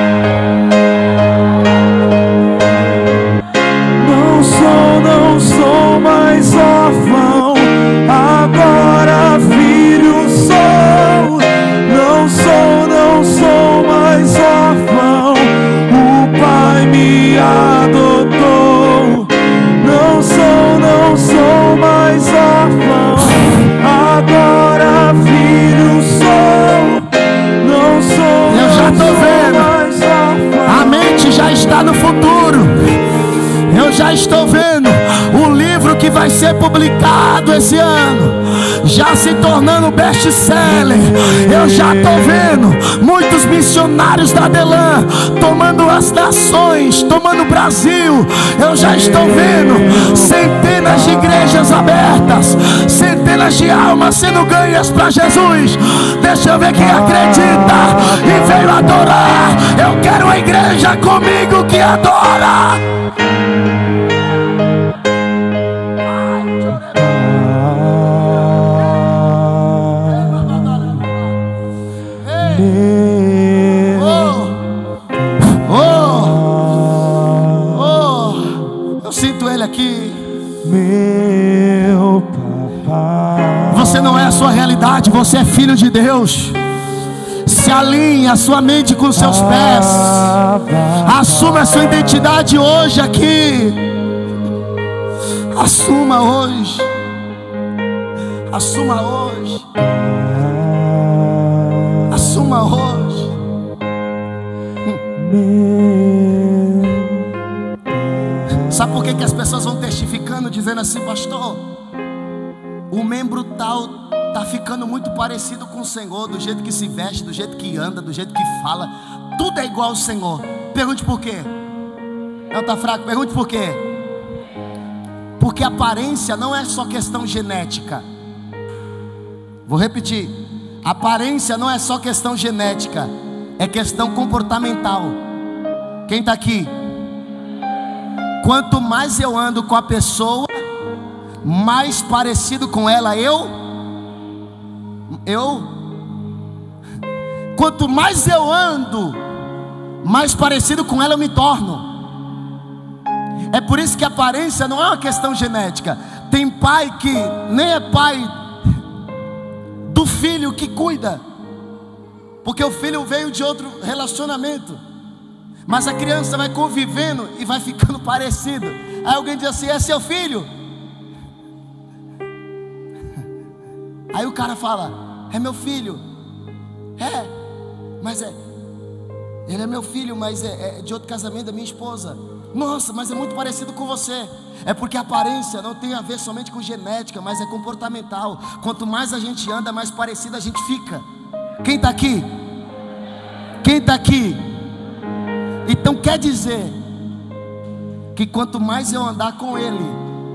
Não sou, não sou mais órfão, agora filho sou. Não sou, não sou mais órfão, o Pai me adotou. Não sou, não sou mais órfão, agora filho sou. Não sou, eu já tô vendo. mais órfão. A mente já está no futuro. Eu já estou vendo o livro que vai ser publicado esse ano já se tornando best-seller. Eu já estou vendo muitos missionários da Adelã tomando as nações, tomando o Brasil. Eu já estou vendo centenas de igrejas abertas, centenas de almas sendo ganhas para Jesus. Deixa eu ver quem acredita e veio adorar. Eu quero a igreja comigo que adora. Aqui, meu papai. Você não é a sua realidade, você é filho de Deus. Se alinhe a sua mente com os seus pés. Assuma a sua identidade hoje aqui. Assuma hoje. Assuma hoje. Assuma hoje. Sabe por que, que as pessoas vão testificando, dizendo assim: pastor, o membro tal está ficando muito parecido com o Senhor, do jeito que se veste, do jeito que anda, do jeito que fala, tudo é igual ao Senhor. Pergunte por quê? Não, está fraco, pergunte por quê? Porque aparência não é só questão genética. Vou repetir: aparência não é só questão genética, é questão comportamental. Quem está aqui? Quanto mais eu ando com a pessoa, mais parecido com ela eu Eu Quanto mais eu ando, mais parecido com ela eu me torno. É por isso que a aparência não é uma questão genética. Tem pai que nem é pai do filho que cuida, porque o filho veio de outro relacionamento, mas a criança vai convivendo e vai ficando parecido. Aí alguém diz assim: é seu filho? Aí o cara fala: é meu filho. É, mas é ele é meu filho, mas é, é de outro casamento da minha esposa. Nossa, mas é muito parecido com você. É porque a aparência não tem a ver somente com genética, mas é comportamental. Quanto mais a gente anda, mais parecido a gente fica. Quem está aqui? Quem está aqui? Então quer dizer que quanto mais eu andar com Ele,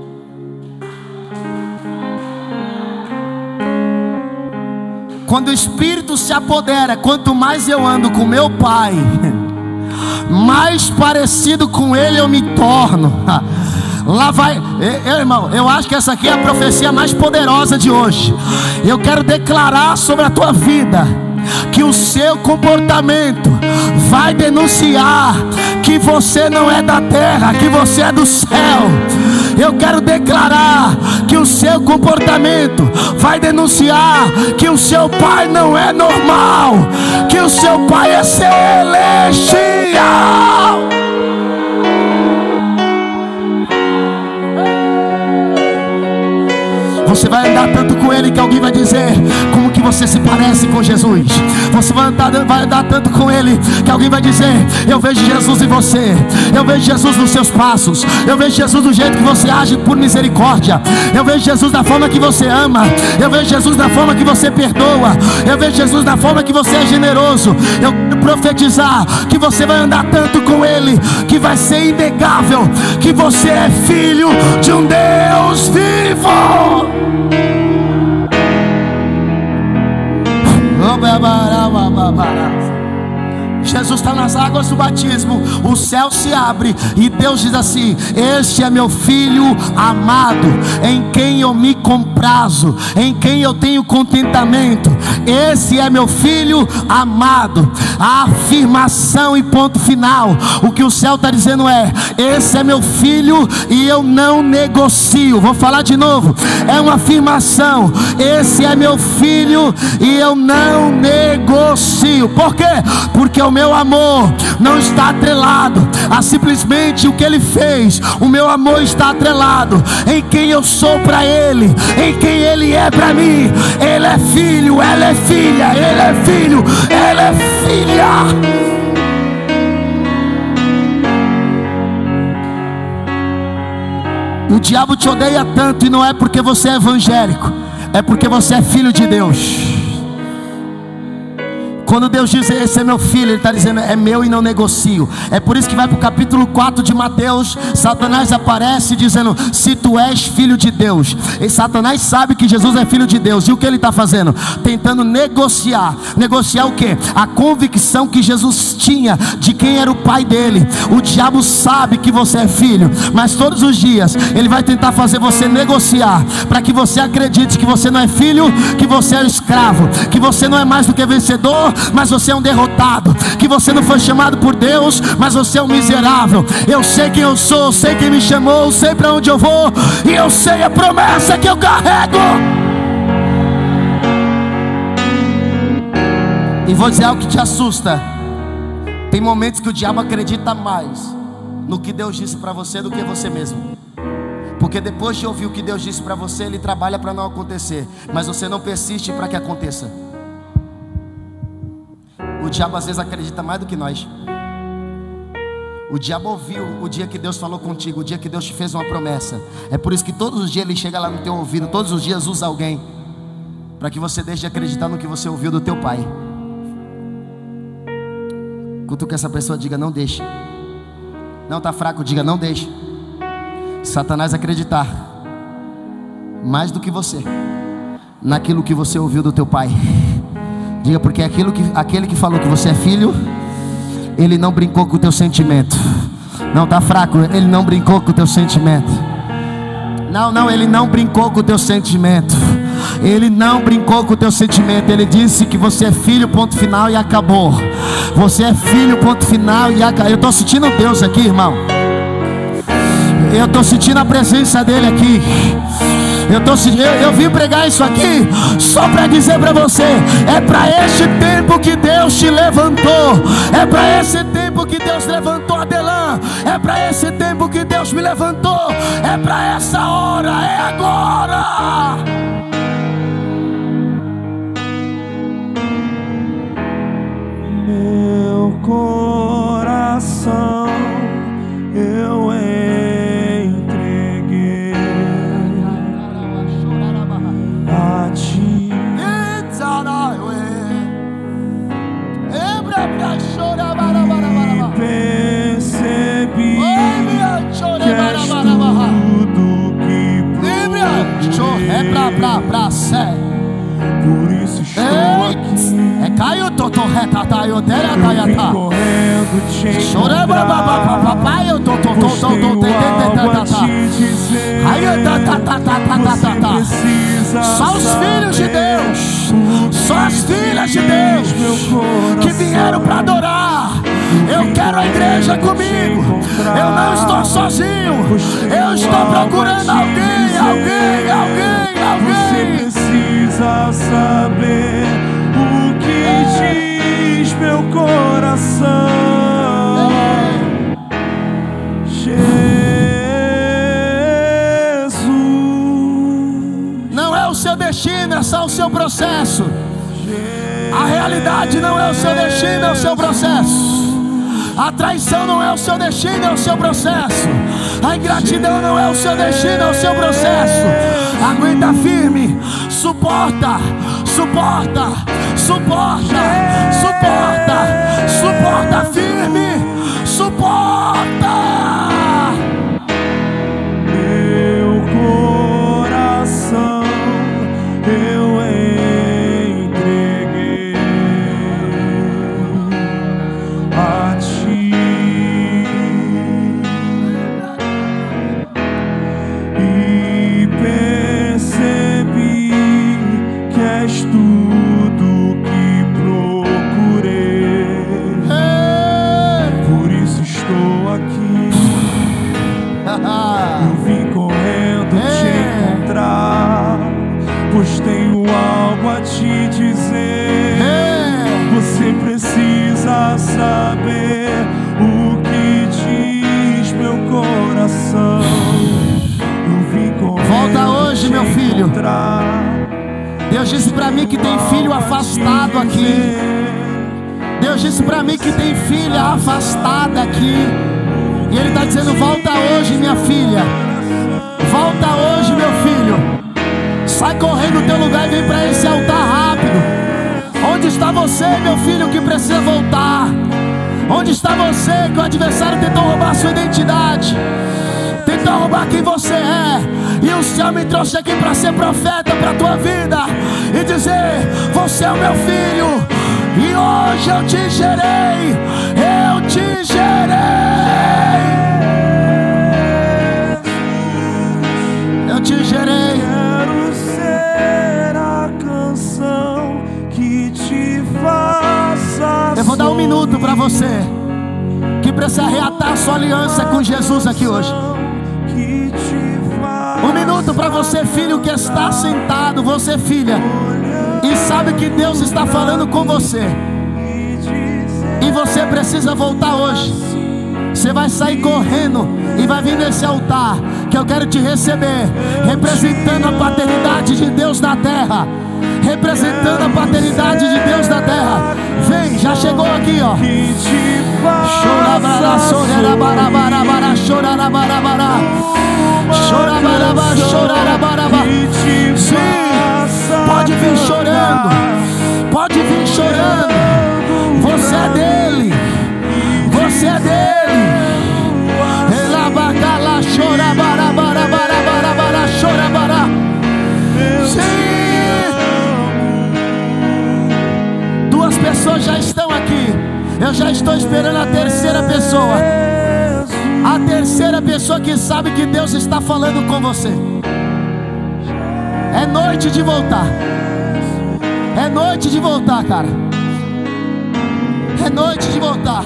quando o Espírito se apodera, quanto mais eu ando com meu Pai, mais parecido com Ele eu me torno. Lá vai, eu, irmão, eu acho que essa aqui é a profecia mais poderosa de hoje. Eu quero declarar sobre a tua vida que o seu comportamento vai denunciar que você não é da terra, que você é do céu. Eu quero declarar que o seu comportamento vai denunciar que o seu pai não é normal, que o seu pai é celestial. Você vai andar tanto com Ele que alguém vai dizer: como que você se parece com Jesus? Você vai andar, vai andar tanto com Ele que alguém vai dizer: eu vejo Jesus em você, eu vejo Jesus nos seus passos, eu vejo Jesus do jeito que você age por misericórdia, eu vejo Jesus da forma que você ama, eu vejo Jesus da forma que você perdoa, eu vejo Jesus da forma que você é generoso. Eu quero profetizar que você vai andar tanto com Ele que vai ser inegável que você é filho de um Deus vivo. Jesus está nas águas do batismo, o céu se abre e Deus diz assim: este é meu filho amado, em quem eu me comprazo, em quem eu tenho contentamento. Esse é meu filho amado. A afirmação e ponto final. O que o céu está dizendo é: esse é meu filho e eu não negocio. Vou falar de novo, é uma afirmação: esse é meu filho e eu não negocio. Por quê? Porque o meu amor não está atrelado a simplesmente o que Ele fez. O meu amor está atrelado em quem eu sou para Ele, em quem Ele é para mim. Ele é filho, ela é filha, Ele é filho, ela é filha. O diabo te odeia tanto, e não é porque você é evangélico, é porque você é filho de Deus. Quando Deus diz: esse é meu filho, Ele está dizendo: é meu e não negocio. É por isso que vai para o capítulo quatro de Mateus. Satanás aparece dizendo: se tu és filho de Deus. E Satanás sabe que Jesus é filho de Deus. E o que ele está fazendo? Tentando negociar. Negociar o que? A convicção que Jesus tinha de quem era o pai dele. O diabo sabe que você é filho, mas todos os dias ele vai tentar fazer você negociar, para que você acredite que você não é filho, que você é um escravo, que você não é mais do que vencedor, mas você é um derrotado, que você não foi chamado por Deus, mas você é um miserável. Eu sei quem eu sou, eu sei quem me chamou, eu sei para onde eu vou, e eu sei a promessa que eu carrego. E vou dizer algo que te assusta: tem momentos que o diabo acredita mais no que Deus disse para você do que você mesmo. Porque depois de ouvir o que Deus disse para você, ele trabalha para não acontecer, mas você não persiste para que aconteça. O diabo às vezes acredita mais do que nós. O diabo ouviu o dia que Deus falou contigo, o dia que Deus te fez uma promessa. É por isso que todos os dias ele chega lá no teu ouvido, todos os dias usa alguém para que você deixe de acreditar no que você ouviu do teu pai. Cutuca essa pessoa, diga: não deixe. Não, está fraco, diga: não deixe Satanás acreditar mais do que você naquilo que você ouviu do teu pai. Diga, porque aquilo que, aquele que falou que você é filho, ele não brincou com o teu sentimento. Não, tá fraco, ele não brincou com o teu sentimento. Não, não, ele não brincou com o teu sentimento. Ele não brincou com o teu sentimento. Ele disse que você é filho, ponto final, e acabou. Você é filho, ponto final, e acabou. Eu estou sentindo Deus aqui, irmão. Eu estou sentindo a presença dele aqui. Eu, tô, eu, eu vim pregar isso aqui só para dizer para você: é para este tempo que Deus te levantou. É para esse tempo que Deus levantou Adelan. É para esse tempo que Deus me levantou. É para essa hora, é agora. Meu coração eu entreguei a ti. E percebi que és tudo que procurei. É pra, pra, pra, sé. Por isso estou aqui. É caio, toto, reta, taio, dera, taia, Eu vim tá. correndo te Chora, encontrar, papai, eu tô, tô, tô, pois tô, tenho tô, algo a tá, tá. te dizer. Ai, tá, tá, tá, tá, tá, tá, Você tá. precisa Só os filhos de saber Deus, o só as que filhas de diz Deus meu coração. que vieram para adorar. Eu quero a igreja comigo. Eu não estou sozinho. Eu estou procurando alguém, alguém, alguém, Você alguém. precisa saber o que diz meu coração. Jesus. Não é o seu destino, é só o seu processo. A realidade não é o seu destino, é o seu processo. A traição não é o seu destino, é o seu processo. A ingratidão não é o seu destino, é o seu processo. Aguenta firme, suporta, suporta, suporta, suporta, suporta firme, suporta. Meu coração eu entreguei a ti e percebi que és tudo que procurei. Por isso estou aqui. Eu vim correndo te encontrar, pois tenho algo a te dizer. Você precisa saber o que diz meu coração. Eu vim correndo Volta hoje, te meu filho. encontrar. Deus disse para mim que tem filho afastado aqui. Deus disse para mim que tem filha afastada aqui. E Ele está dizendo: volta hoje, minha filha. Volta hoje, meu filho. Sai correndo do teu lugar e vem para esse altar rápido. Onde está você, meu filho, que precisa voltar? Onde está você que o adversário tentou roubar a sua identidade? Tentou roubar quem você é. E o Senhor me trouxe aqui para ser profeta para a tua vida e dizer: você é o meu filho. E hoje eu te gerei. Eu te gerei. Eu te gerei. Quero ser a canção que te faça. Eu vou dar um minuto para você que precisa reatar sua aliança com Jesus aqui hoje. Um minuto para você, filho, que está sentado, você, filha, e sabe que Deus está falando com você, e você precisa voltar hoje. Você vai sair correndo e vai vir nesse altar, que eu quero te receber, representando a paternidade de Deus na terra. Representando a paternidade de Deus na terra. Vem, já chegou aqui, ó. Chorabara, chorabara, chorabara, chorabara, chorabara. Sim, pode vir chorando, pode vir chorando. Você é dele, você é dele. Elabacala, chorabara, bara, bara, bara, bara, chorabara. Sim. pessoas já estão aqui. Eu já estou esperando a terceira pessoa. A terceira pessoa que sabe que Deus está falando com você. É noite de voltar. É noite de voltar, cara. É noite de voltar.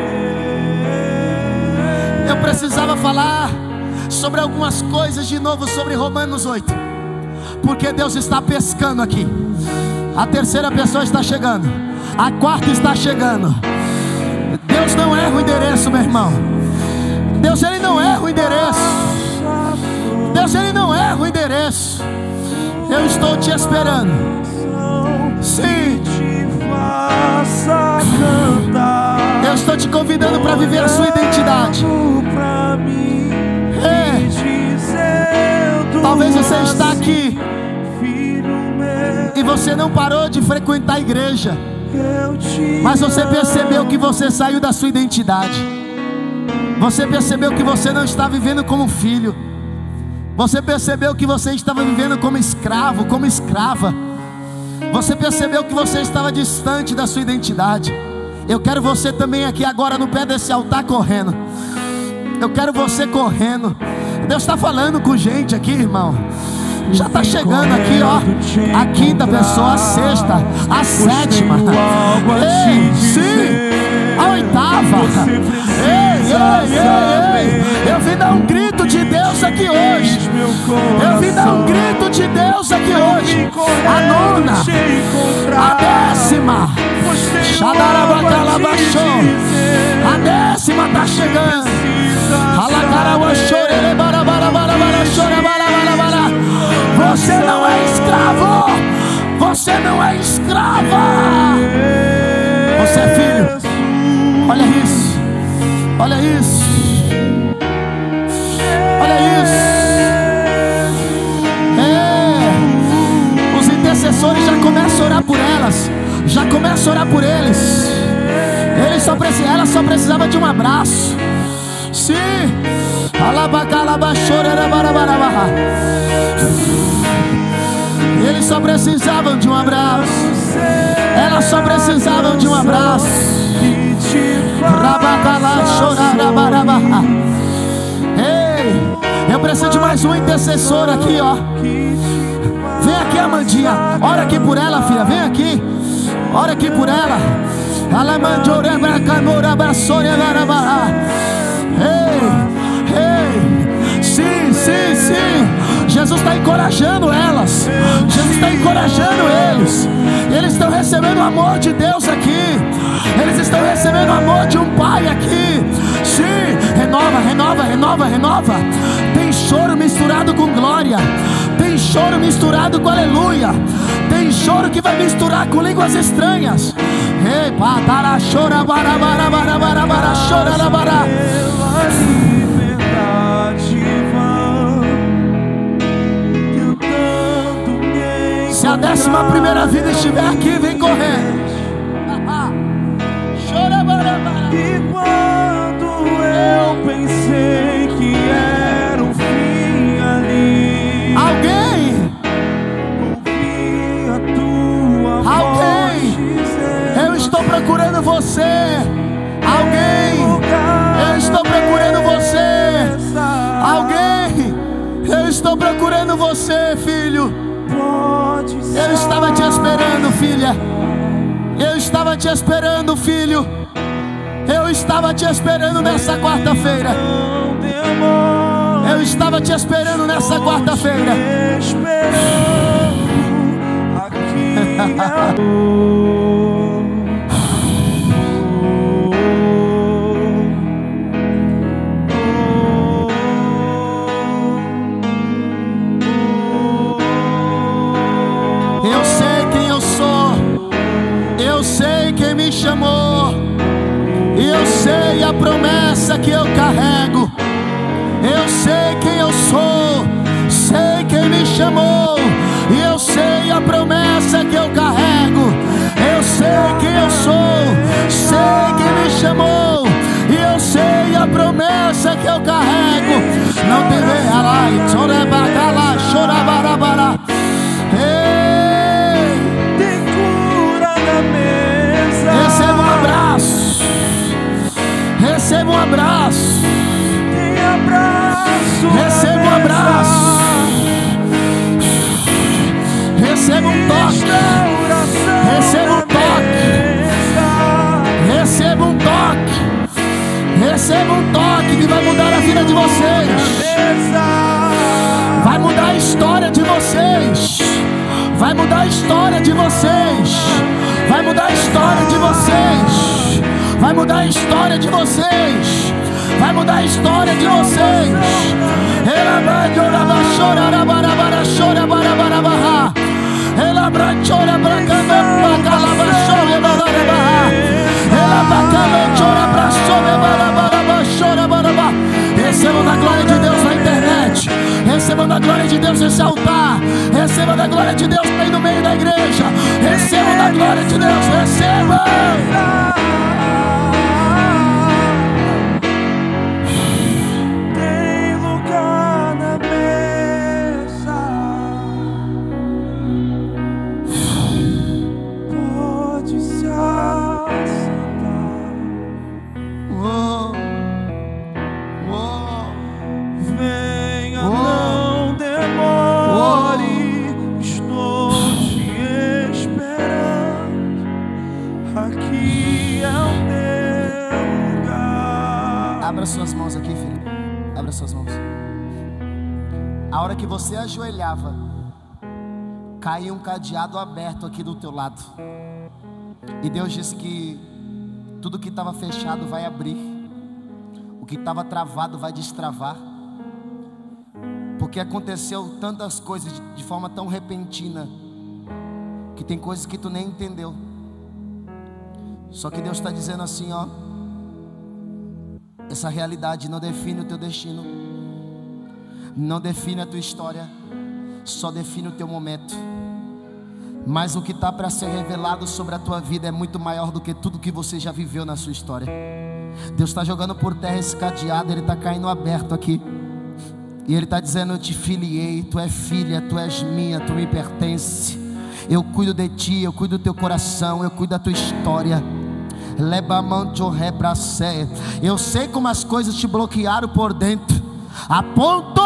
Eu precisava falar sobre algumas coisas de novo, sobre Romanos oito, porque Deus está pescando aqui. A terceira pessoa está chegando, a quarta está chegando. Deus não erra o endereço, meu irmão. Deus, Ele não erra o endereço. Deus, Ele não erra o endereço. Eu estou te esperando. Sim. Eu estou te convidando para viver a sua identidade. É. Talvez você está aqui e você não parou de frequentar a igreja, mas você percebeu que você saiu da sua identidade. Você percebeu que você não está vivendo como filho. Você percebeu que você estava vivendo como escravo, como escrava. Você percebeu que você estava distante da sua identidade. Eu quero você também aqui agora no pé desse altar correndo. Eu quero você correndo. Deus está falando com gente aqui, irmão. Já está chegando aqui, ó. A quinta pessoa, a sexta, a sétima. Ei, sim, a oitava. Ei, ei, ei, ei. Eu vim dar um grito de Deus aqui hoje. Eu vim dar um grito de Deus aqui hoje. A nona, a décima. A décima está chegando. Você não é escravo. Você não é escrava. Você é filho. Olha isso. Olha isso. Olha isso. É. Os intercessores já começam a orar por elas. Já começam a orar por eles. Eles só precis... Ela só precisava de um abraço. Sim. Eles só precisavam de um abraço. Elas só precisavam de um abraço. Ei, eu preciso de mais um intercessor aqui, ó. Vem aqui, Amandinha. Ora aqui por ela, filha. Vem aqui. Ora aqui por ela. Ei, ei. Sim, sim, sim. Jesus está encorajando elas. Jesus está encorajando eles. Eles estão recebendo o amor de Deus aqui. Eles estão recebendo o amor de um pai aqui. Sim, renova, renova, renova, renova. Tem choro misturado com glória. Tem choro misturado com aleluia. Tem choro que vai misturar com línguas estranhas. Ei, patara, chora, bara, bara, bara, bara, bara, chora, bara. Se a décima primeira vida estiver aqui, vem correr. Chora, bara, bara. E quando eu pensei que era um fim ali, Alguém, ouvi a tua alguém, voz. eu estou procurando você. Alguém, eu estou procurando você. Alguém, eu estou procurando você, filho. Eu estava te esperando, filha. Eu estava te esperando, filho. Eu estava te esperando nessa quarta-feira. Eu estava te esperando nessa quarta-feira. Eu sei quem eu sou. Eu sei quem me chamou. Eu sei a promessa que eu carrego. Eu sei quem eu sou. Sei quem me chamou. E eu sei a promessa que eu carrego. Eu sei quem eu sou. Sei quem me chamou. E eu sei a promessa que eu carrego. Não tem ver lá, chorabarabara, chorabarabara. Tem cura na mesa. Receba um toque. Receba um toque. Receba um toque. Receba um toque que vai mudar a vida de vocês. Vai mudar a história de vocês. Vai mudar a história de vocês. Vai mudar a história de vocês. Vai mudar a história de vocês. Vai mudar a história de vocês. Ela vai chorar, chorar, barabara, chorar, barabara, barra. Ela vai chorar, bracana, bacala, chorar, barabara. Ela bacana, chorar, braçora, barabara, chorar, barabara. Recebam da glória de Deus na internet. Recebam da glória de Deus nesse altar. Recebam da glória de Deus aí no meio da igreja. Recebam da glória de Deus. Recebam. Suas mãos aqui, filho. Abra suas mãos. A hora que você ajoelhava, caiu um cadeado aberto aqui do teu lado. E Deus disse que tudo que estava fechado vai abrir. O que estava travado vai destravar. Porque aconteceu tantas coisas de, de forma tão repentina, que tem coisas que tu nem entendeu. Só que Deus está dizendo assim, ó: essa realidade não define o teu destino, não define a tua história, só define o teu momento. Mas o que está para ser revelado sobre a tua vida é muito maior do que tudo que você já viveu na sua história. Deus está jogando por terra esse cadeado, ele está caindo aberto aqui. E ele está dizendo: eu te filiei, tu és filha, tu és minha, tu me pertence. Eu cuido de ti, eu cuido do teu coração, eu cuido da tua história. Eu sei como as coisas te bloquearam por dentro, a ponto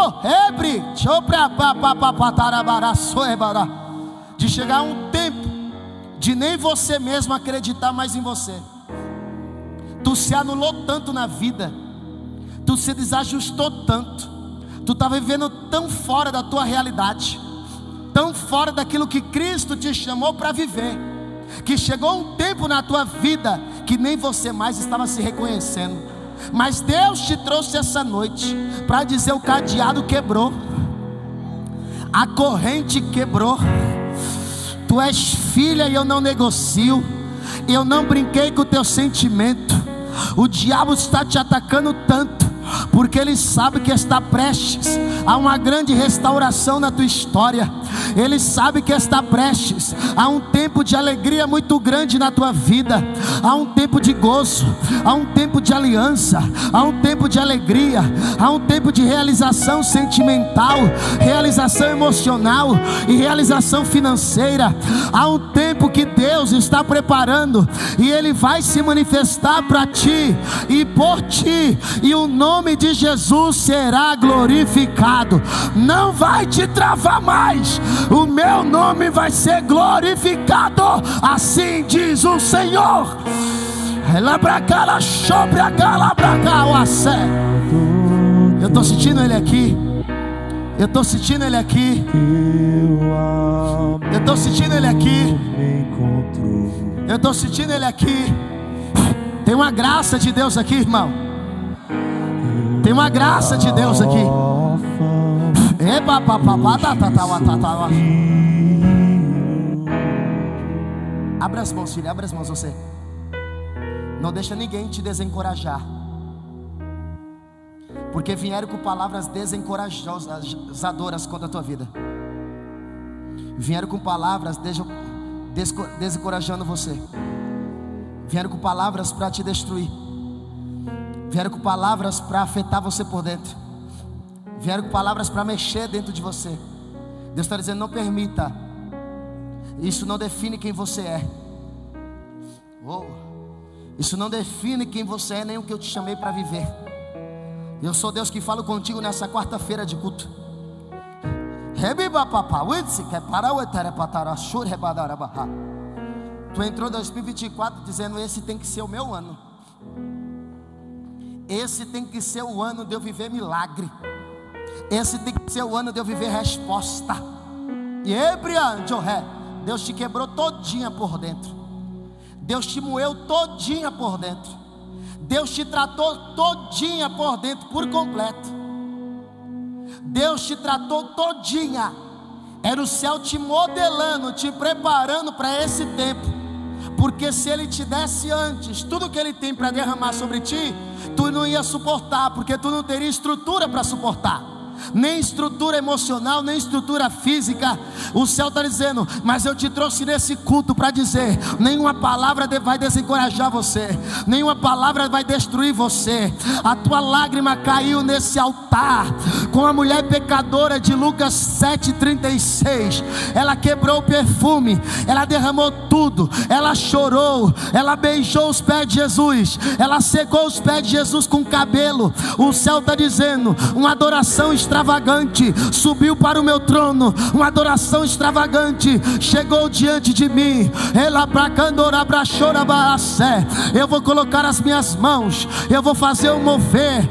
de chegar um tempo de nem você mesmo acreditar mais em você. Tu se anulou tanto na vida, tu se desajustou tanto, tu está vivendo tão fora da tua realidade, tão fora daquilo que Cristo te chamou para viver, que chegou um tempo na tua vida que nem você mais estava se reconhecendo. Mas Deus te trouxe essa noite para dizer: o cadeado quebrou, a corrente quebrou. Tu és filha e eu não negocio. Eu não brinquei com o teu sentimento. O diabo está te atacando tanto porque ele sabe que está prestes a uma grande restauração na tua história. Ele sabe que está prestes a um tempo de alegria muito grande na tua vida, a um tempo de gozo, a um tempo de aliança, a um tempo de alegria, a um tempo de realização sentimental, realização emocional e realização financeira. Há um tempo que Deus está preparando e Ele vai se manifestar para ti e por ti, e o nome de Jesus será glorificado. Não vai te travar mais, o meu nome vai ser glorificado, assim diz o Senhor. Eu estou sentindo Ele aqui. Eu estou sentindo Ele aqui. Eu estou sentindo Ele aqui. Eu estou sentindo Ele aqui. Tem uma graça de Deus aqui, irmão. Tem uma graça de Deus aqui. Abra as mãos, filho, abra as mãos você. Não deixa ninguém te desencorajar, porque vieram com palavras desencorajadoras contra a tua vida. Vieram com palavras desencorajando você. Vieram com palavras para te destruir. Vieram com palavras para afetar você por dentro. Vieram com palavras para mexer dentro de você. Deus está dizendo: não permita. Isso não define quem você é. Oh. Isso não define quem você é, nem o que eu te chamei para viver. Eu sou Deus que falo contigo nessa quarta-feira de culto. Tu entrou em dois mil e vinte e quatro dizendo: esse tem que ser o meu ano. Esse tem que ser o ano de eu viver milagre. Esse tem que ser o ano de eu viver resposta. E Deus te quebrou todinha por dentro. Deus te moeu todinha por dentro. Deus te tratou todinha por dentro, por completo. Deus te tratou todinha. Era o céu te modelando, te preparando para esse tempo. Porque se Ele te desse antes tudo que Ele tem para derramar sobre ti, tu não ia suportar, porque tu não teria estrutura para suportar. Nem estrutura emocional, nem estrutura física. O céu está dizendo: mas eu te trouxe nesse culto para dizer: nenhuma palavra vai desencorajar você, nenhuma palavra vai destruir você. A tua lágrima caiu nesse altar com a mulher pecadora de Lucas sete, trinta e seis. Ela quebrou o perfume, ela derramou tudo, ela chorou, ela beijou os pés de Jesus, ela secou os pés de Jesus com cabelo. O céu está dizendo: uma adoração extravagante subiu para o meu trono, uma adoração extravagante chegou diante de mim. Eu vou colocar as minhas mãos, eu vou fazer um mover.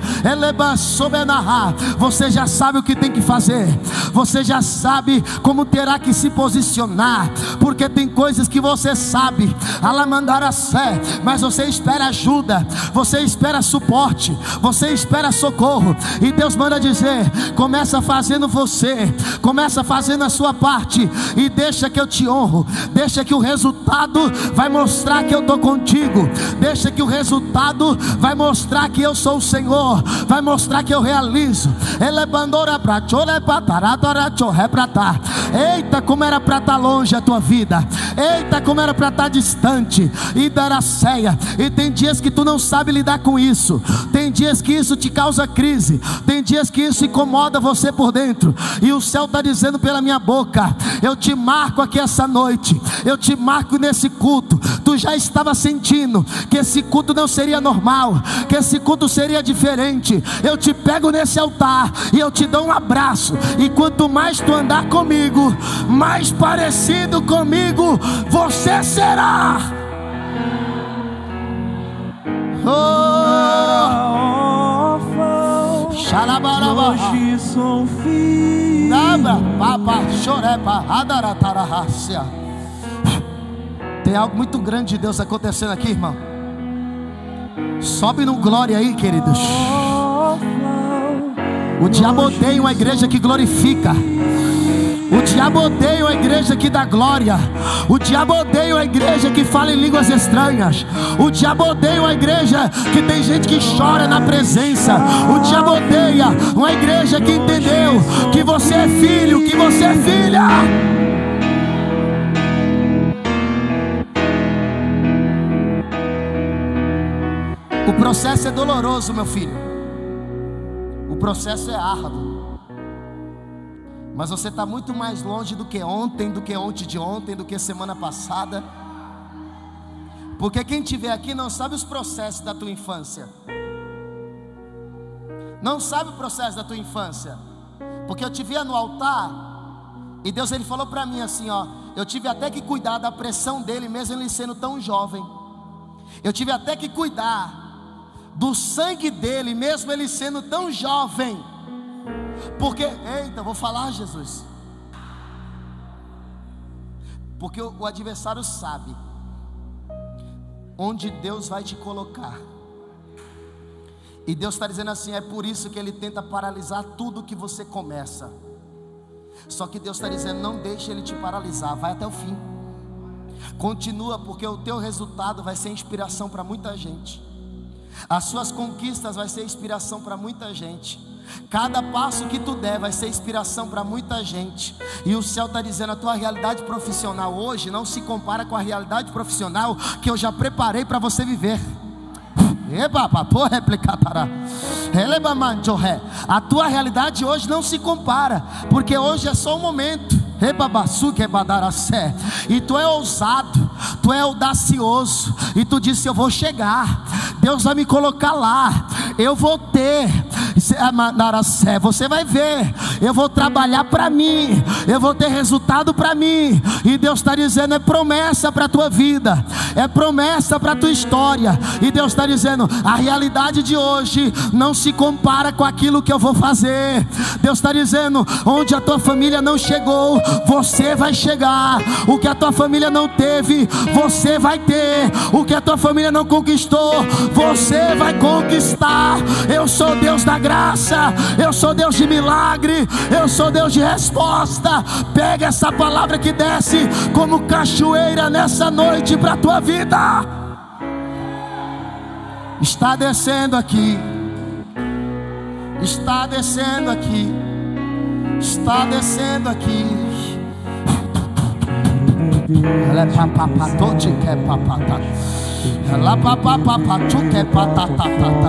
Você já sabe o que tem que fazer, você já sabe como terá que se posicionar, porque tem coisas que você sabe, mas você espera ajuda, você espera suporte, você espera socorro. E Deus manda dizer: começa fazendo você, começa fazendo a sua parte, e deixa que eu te honro, deixa que o resultado vai mostrar que eu estou contigo, deixa que o resultado vai mostrar que eu sou o Senhor, vai mostrar que eu realizo. Eita, como era para estar longe a tua vida, eita, como era para estar distante, e dará ceia. E tem dias que tu não sabe lidar com isso, tem dias que isso te causa crise, tem dias que isso incomoda você por dentro, e o céu está dizendo pela minha boca: eu te marco aqui essa noite, eu te marco nesse culto. Tu já estava sentindo que esse culto não seria normal, que esse culto seria diferente. Eu te pego nesse altar e eu te dou um abraço, e quanto mais tu andar comigo, mais parecido comigo você será. Hoje sou filho. Tem algo muito grande de Deus acontecendo aqui, irmão. Sobe no glória aí, queridos. O diabo odeia uma igreja que glorifica. O diabo odeia a igreja que dá glória. O diabo odeia a igreja que fala em línguas estranhas. O diabo odeia a igreja que tem gente que chora na presença. O diabo odeia uma igreja que entendeu que você é filho, que você é filha. O processo é doloroso, meu filho. O processo é árduo. Mas você está muito mais longe do que ontem, do que ontem de ontem, do que semana passada. Porque quem te vê aqui não sabe os processos da tua infância. Não sabe o processo da tua infância. Porque eu te via no altar, e Deus ele falou para mim assim, ó: eu tive até que cuidar da pressão dele, mesmo ele sendo tão jovem. Eu tive até que cuidar do sangue dele, mesmo ele sendo tão jovem. Porque, eita, vou falar, Jesus. Porque o, o adversário sabe onde Deus vai te colocar. E Deus está dizendo assim: é por isso que Ele tenta paralisar tudo que você começa. Só que Deus está dizendo: não deixe Ele te paralisar, vai até o fim. Continua, porque o teu resultado vai ser inspiração para muita gente. As suas conquistas vai ser inspiração para muita gente. Cada passo que tu der vai ser inspiração para muita gente. E o céu está dizendo: a tua realidade profissional hoje não se compara com a realidade profissional que eu já preparei para você viver. A tua realidade hoje não se compara, porque hoje é só um momento. E tu é ousado, tu é audacioso, e tu disse: eu vou chegar, Deus vai me colocar lá, eu vou ter. Você vai ver, eu vou trabalhar para mim, eu vou ter resultado para mim. E Deus está dizendo: é promessa para a tua vida, é promessa para a tua história. E Deus está dizendo: a realidade de hoje não se compara com aquilo que eu vou fazer. Deus está dizendo: onde a tua família não chegou, você vai chegar. O que a tua família não teve, você vai ter. O que a tua família não conquistou, você vai conquistar. Eu sou Deus da graça, eu sou Deus de milagre, eu sou Deus de resposta. Pega essa palavra que desce como cachoeira nessa noite para a tua vida. Está descendo aqui, está descendo aqui, está descendo aqui. Ela é papapá, tote que é papatá. Ela papapá, tu que é patatá.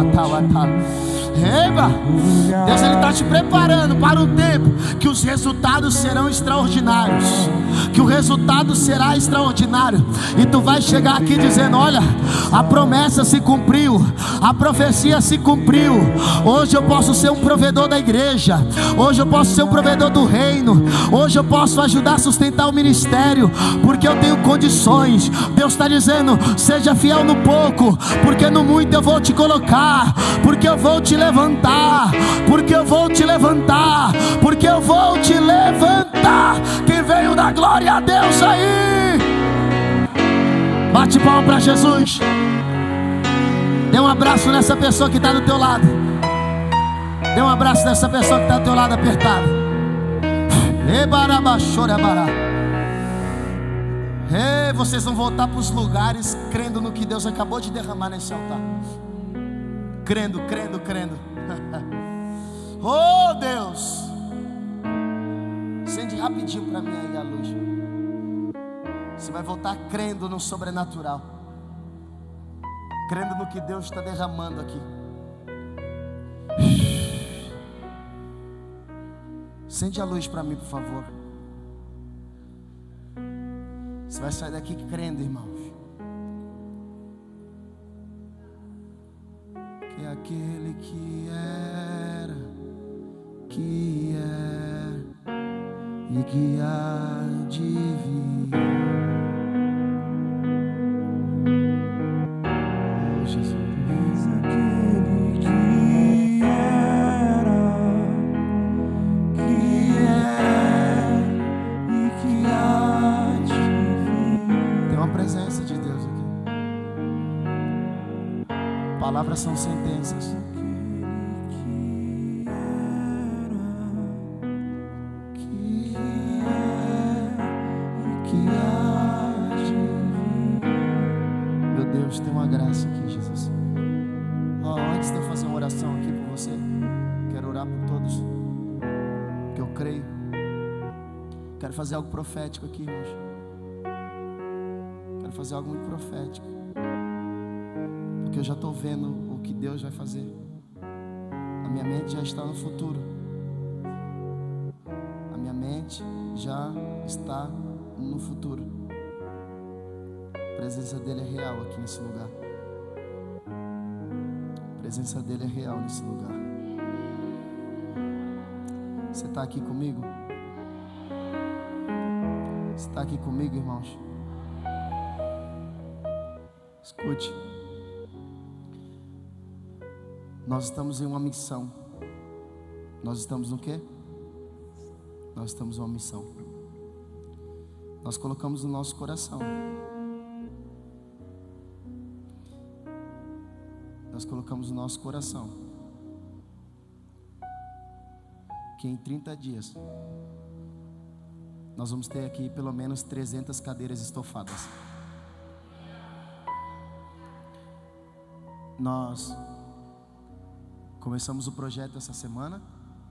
Eba, Deus, Ele está te preparando para um tempo que os resultados serão extraordinários, que o resultado será extraordinário. E tu vai chegar aqui dizendo: olha, a promessa se cumpriu, a profecia se cumpriu. Hoje eu posso ser um provedor da igreja, hoje eu posso ser um provedor do reino, hoje eu posso ajudar a sustentar o ministério, porque eu tenho condições. Deus está dizendo: seja fiel no pouco, porque no muito eu vou te colocar, porque eu vou te levantar, porque eu vou te levantar, porque eu vou te levantar. Quem veio da glória a Deus aí, bate palma para Jesus. Dê um abraço nessa pessoa que está do teu lado. Dê um abraço nessa pessoa que está do teu lado apertado. Ei, vocês vão voltar para os lugares crendo no que Deus acabou de derramar nesse altar. Crendo, crendo, crendo. Oh Deus, acende rapidinho para mim aí a luz. Você vai voltar crendo no sobrenatural, crendo no que Deus está derramando aqui. Acende a luz para mim, por favor. Você vai sair daqui crendo, irmãos, que aquele que era, que é e que há de vir. Oh, Jesus. Aquele que era, que é e que há de vir. Tem uma presença de Deus aqui. Palavras são sentenças. Meu Deus, tem uma graça aqui, Jesus. Oh, antes de eu fazer uma oração aqui por você, quero orar por todos, que eu creio. Quero fazer algo profético aqui, irmãos. Quero fazer algo muito profético, porque eu já estou vendo o que Deus vai fazer. A minha mente já está no futuro. A minha mente já está no futuro. A presença dele é real aqui nesse lugar. A presença dele é real nesse lugar. Você está aqui comigo? Você está aqui comigo, irmãos? Escute. Nós estamos em uma missão. Nós estamos no quê? Nós estamos em uma missão. Nós colocamos no nosso coração. Nós colocamos no nosso coração que em trinta dias nós vamos ter aqui pelo menos trezentas cadeiras estofadas. Nós começamos o projeto essa semana.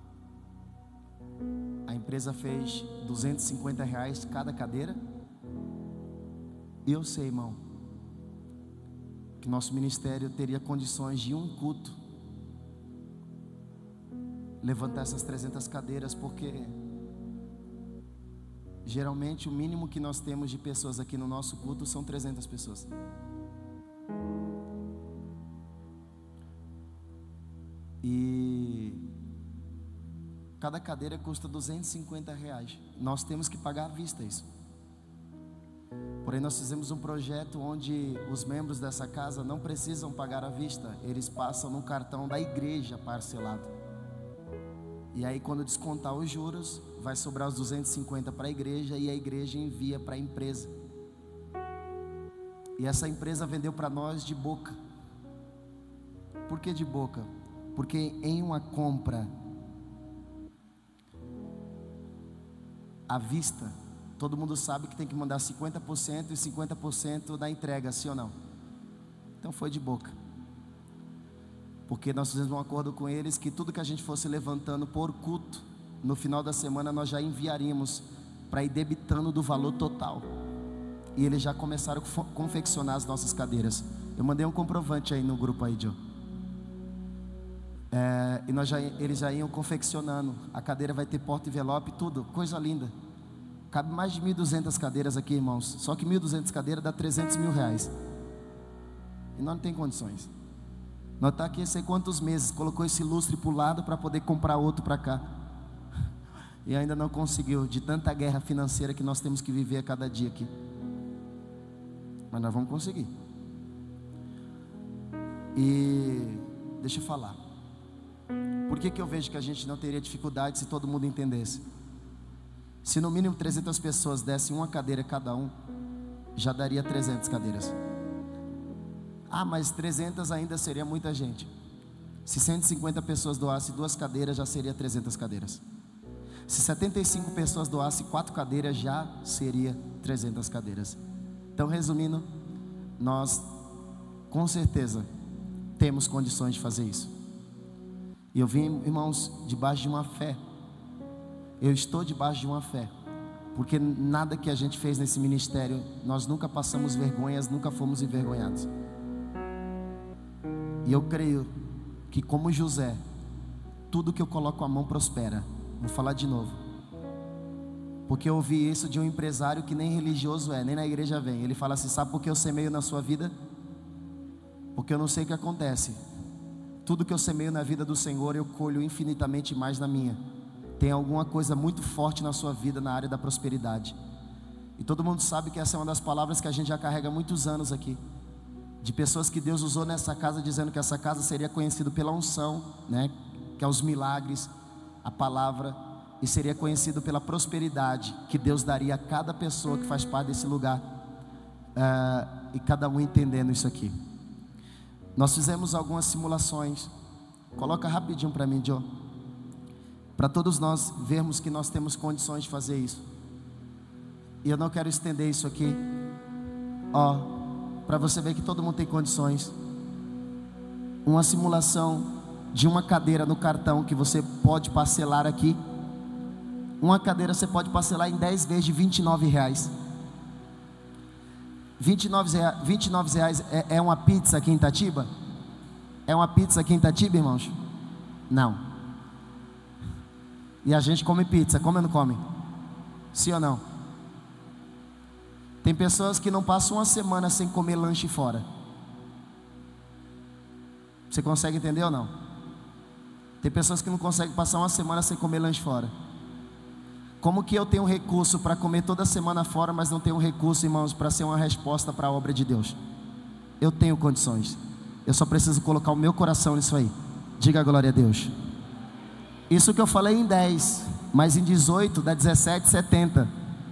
A empresa fez duzentos e cinquenta reais cada cadeira. E eu sei, irmão, que nosso ministério teria condições de um culto levantar essas trezentas cadeiras, porque geralmente o mínimo que nós temos de pessoas aqui no nosso culto são trezentas pessoas. E Cada cadeira custa duzentos e cinquenta reais. Nós temos que pagar à vista isso. Porém, nós fizemos um projeto onde os membros dessa casa não precisam pagar à vista. Eles passam no cartão da igreja parcelado. E aí, quando descontar os juros, vai sobrar os duzentos e cinquenta para a igreja e a igreja envia para a empresa. E essa empresa vendeu para nós de boca. Por que de boca? Porque em uma compra à vista, todo mundo sabe que tem que mandar cinquenta por cento e cinquenta por cento da entrega, sim ou não? Então foi de boca. Porque nós fizemos um acordo com eles que tudo que a gente fosse levantando por culto, no final da semana nós já enviaríamos para ir debitando do valor total. E eles já começaram a confeccionar as nossas cadeiras. Eu mandei um comprovante aí no grupo aí, Joe. É, e nós já, eles já iam confeccionando. A cadeira vai ter porta-envelope, tudo, coisa linda. Cabe mais de mil e duzentas cadeiras aqui, irmãos. Só que mil e duzentas cadeiras dá trezentos mil reais. E nós não tem condições. Nós está aqui sei quantos meses, colocou esse lustre para o lado para poder comprar outro para cá. E ainda não conseguiu, de tanta guerra financeira que nós temos que viver a cada dia aqui. Mas nós vamos conseguir. E deixa eu falar. Por que que eu vejo que a gente não teria dificuldade se todo mundo entendesse? Se no mínimo trezentas pessoas dessem uma cadeira cada um, já daria trezentas cadeiras. Ah, mas trezentas ainda seria muita gente. Se cento e cinquenta pessoas doassem duas cadeiras, já seria trezentas cadeiras. Se setenta e cinco pessoas doassem quatro cadeiras, já seria trezentas cadeiras. Então, resumindo, nós com certeza temos condições de fazer isso. E eu vim, irmãos, debaixo de uma fé. Eu estou debaixo de uma fé, porque nada que a gente fez nesse ministério, nós nunca passamos vergonhas, nunca fomos envergonhados. E eu creio que, como José, tudo que eu coloco a mão prospera. Vou falar de novo, porque eu ouvi isso de um empresário que nem religioso é, nem na igreja vem. Ele fala assim: sabe por que eu semeio na sua vida? Porque eu não sei o que acontece. Tudo que eu semeio na vida do Senhor, eu colho infinitamente mais na minha. Tem alguma coisa muito forte na sua vida na área da prosperidade. E todo mundo sabe que essa é uma das palavras que a gente já carrega há muitos anos aqui, de pessoas que Deus usou nessa casa, dizendo que essa casa seria conhecida pela unção, né? Que é os milagres, a palavra, e seria conhecido pela prosperidade que Deus daria a cada pessoa que faz parte desse lugar, uh, e cada um entendendo isso aqui. Nós fizemos algumas simulações. Coloca rapidinho para mim, Joe, para todos nós vermos que nós temos condições de fazer isso. E eu não quero estender isso aqui, ó, para você ver que todo mundo tem condições. Uma simulação de uma cadeira no cartão que você pode parcelar aqui. Uma cadeira você pode parcelar em dez vezes de vinte e nove reais. vinte e nove reais é, é uma pizza aqui em Itatiba? É uma pizza aqui em Itatiba, irmãos? Não. E a gente come pizza, come ou não come? Sim ou não? Tem pessoas que não passam uma semana sem comer lanche fora. Você consegue entender ou não? Tem pessoas que não conseguem passar uma semana sem comer lanche fora. Como que eu tenho recurso para comer toda semana fora, mas não tenho recurso, irmãos, para ser uma resposta para a obra de Deus? Eu tenho condições. Eu só preciso colocar o meu coração nisso aí. Diga glória a Deus. Isso que eu falei em dez, mas em dezoito dá dezessete e setenta.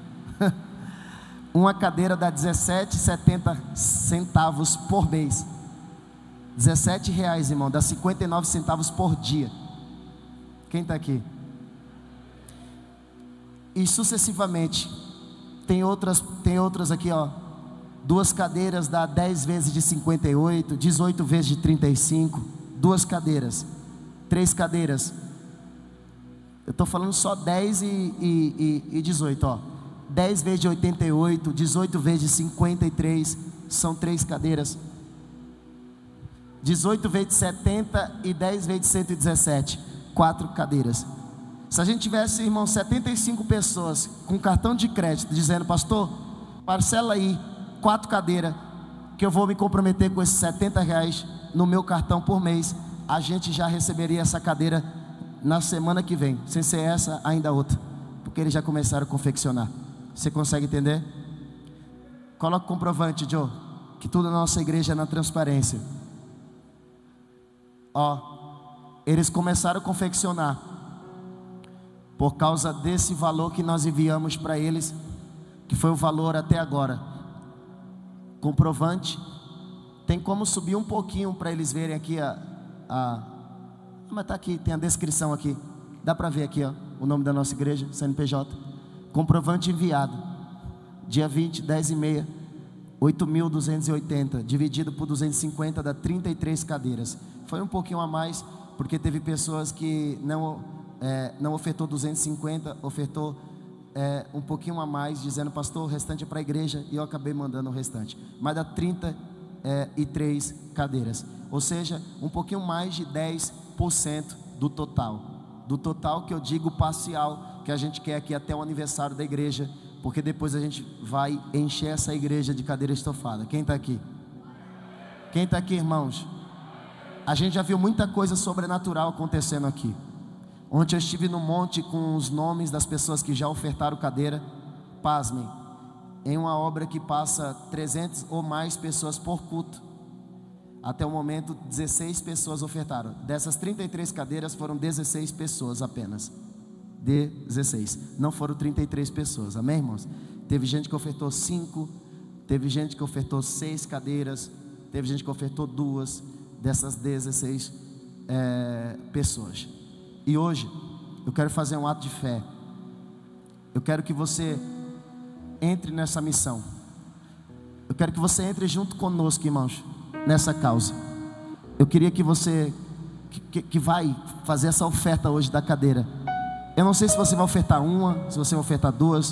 Uma cadeira dá dezessete e setenta centavos por mês. dezessete reais, irmão, dá cinquenta e nove centavos por dia. Quem está aqui? E sucessivamente. Tem outras, tem outras aqui, ó. Duas cadeiras dá dez vezes de cinquenta e oito, dezoito vezes de trinta e cinco. Duas cadeiras. Três cadeiras. Eu estou falando só dez e, e, e, e dezoito, ó. dez vezes de oitenta e oito, dezoito vezes de cinquenta e três, são três cadeiras. dezoito vezes de setenta e dez vezes de cento e dezessete, quatro cadeiras. Se a gente tivesse, irmão, setenta e cinco pessoas com cartão de crédito dizendo: pastor, parcela aí quatro cadeiras, que eu vou me comprometer com esses setenta reais no meu cartão por mês, a gente já receberia essa cadeira na semana que vem, sem ser essa, ainda outra, porque eles já começaram a confeccionar. Você consegue entender? Coloca o comprovante, Joe, que tudo na nossa igreja é na transparência. Ó, eles começaram a confeccionar por causa desse valor que nós enviamos para eles, que foi o valor até agora. Comprovante. Tem como subir um pouquinho para eles verem aqui a, a mas tá aqui, tem a descrição aqui. Dá para ver aqui, ó, o nome da nossa igreja, C N P J. Comprovante enviado. Dia vinte, dez e meia, oito mil duzentos e oitenta, dividido por duzentos e cinquenta, dá trinta e três cadeiras. Foi um pouquinho a mais, porque teve pessoas que não, é, não ofertou duzentos e cinquenta, ofertou é, um pouquinho a mais, dizendo, pastor, o restante é para a igreja, e eu acabei mandando o restante. Mas dá trinta e três cadeiras, ou seja, um pouquinho mais de dez por cento do total. Do total que eu digo parcial, que a gente quer aqui até o aniversário da igreja, porque depois a gente vai encher essa igreja de cadeira estofada. Quem está aqui? Quem está aqui, irmãos? A gente já viu muita coisa sobrenatural acontecendo aqui. Ontem eu estive no monte com os nomes das pessoas que já ofertaram cadeira. Pasmem, em uma obra que passa trezentas ou mais pessoas por culto, até o momento dezesseis pessoas ofertaram. Dessas trinta e três cadeiras foram dezesseis pessoas apenas. dezesseis, não foram trinta e três pessoas, amém, irmãos? Teve gente que ofertou cinco, teve gente que ofertou seis cadeiras, teve gente que ofertou duas dessas dezesseis é, pessoas. E hoje eu quero fazer um ato de fé. Eu quero que você entre nessa missão. Eu quero que você entre junto conosco, irmãos, nessa causa. Eu queria que você que, que, que vai fazer essa oferta hoje da cadeira. Eu não sei se você vai ofertar uma, se você vai ofertar duas.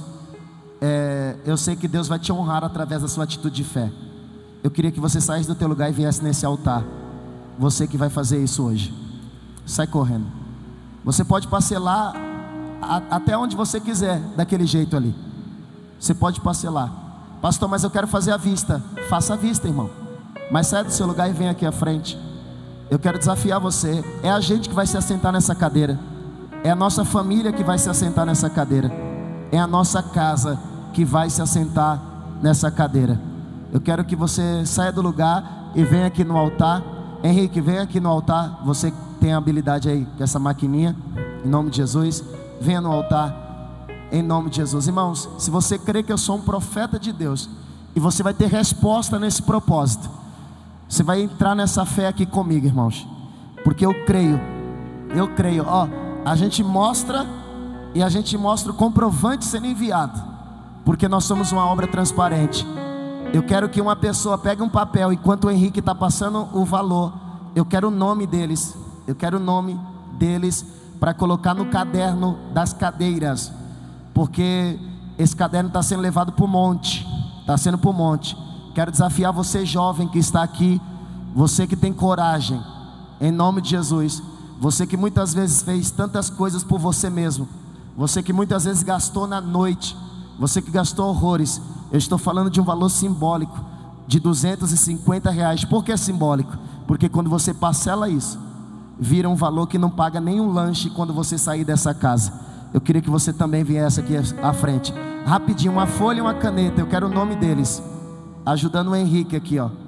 É, eu sei que Deus vai te honrar através da sua atitude de fé. Eu queria que você saísse do teu lugar e viesse nesse altar. Você que vai fazer isso hoje. Sai correndo. Você pode parcelar a, até onde você quiser, daquele jeito ali. Você pode parcelar. Pastor, mas eu quero fazer à vista. Faça à vista, irmão. Mas sai do seu lugar e vem aqui à frente. Eu quero desafiar você. É a gente que vai se assentar nessa cadeira. É a nossa família que vai se assentar nessa cadeira. É a nossa casa que vai se assentar nessa cadeira. Eu quero que você saia do lugar e venha aqui no altar. Henrique, vem aqui no altar. Você tem habilidade aí com essa maquininha. Em nome de Jesus. Venha no altar. Em nome de Jesus. Irmãos, se você crê que eu sou um profeta de Deus, e você vai ter resposta nesse propósito, você vai entrar nessa fé aqui comigo, irmãos. Porque eu creio. Eu creio, ó. A gente mostra, e a gente mostra o comprovante sendo enviado, porque nós somos uma obra transparente. Eu quero que uma pessoa pegue um papel, enquanto o Henrique está passando o valor, eu quero o nome deles. Eu quero o nome deles para colocar no caderno das cadeiras, porque esse caderno está sendo levado para o monte. Está sendo para o monte. Quero desafiar você jovem que está aqui, você que tem coragem, em nome de Jesus. Você que muitas vezes fez tantas coisas por você mesmo, você que muitas vezes gastou na noite, você que gastou horrores. Eu estou falando de um valor simbólico de duzentos e cinquenta reais. Por que simbólico? Porque quando você parcela isso, vira um valor que não paga nenhum lanche quando você sair dessa casa. Eu queria que você também viesse aqui à frente. Rapidinho, uma folha e uma caneta. Eu quero o nome deles, ajudando o Henrique aqui, ó.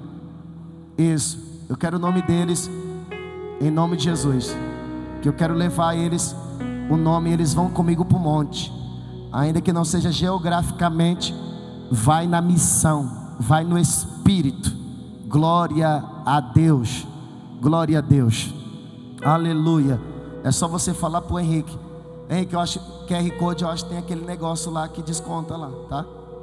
Isso, eu quero o nome deles, em nome de Jesus. Que eu quero levar eles, o nome, eles vão comigo para o monte. Ainda que não seja geograficamente, vai na missão, vai no Espírito. Glória a Deus. Glória a Deus. Aleluia. É só você falar para o Henrique. Henrique, eu acho que Q R Code, eu acho que tem aquele negócio lá que desconta lá, tá?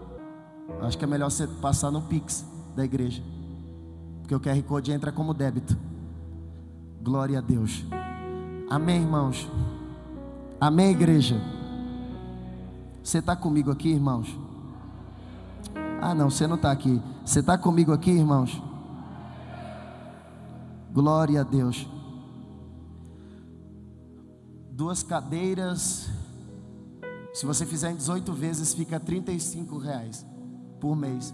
Eu acho que é melhor você passar no Pix da igreja, porque o Q R Code entra como débito. Glória a Deus. Amém, irmãos. Amém, igreja. Você está comigo aqui, irmãos? Ah não, você não está aqui. Você está comigo aqui, irmãos? Glória a Deus. Duas cadeiras, se você fizer em dezoito vezes, fica trinta e cinco reais por mês.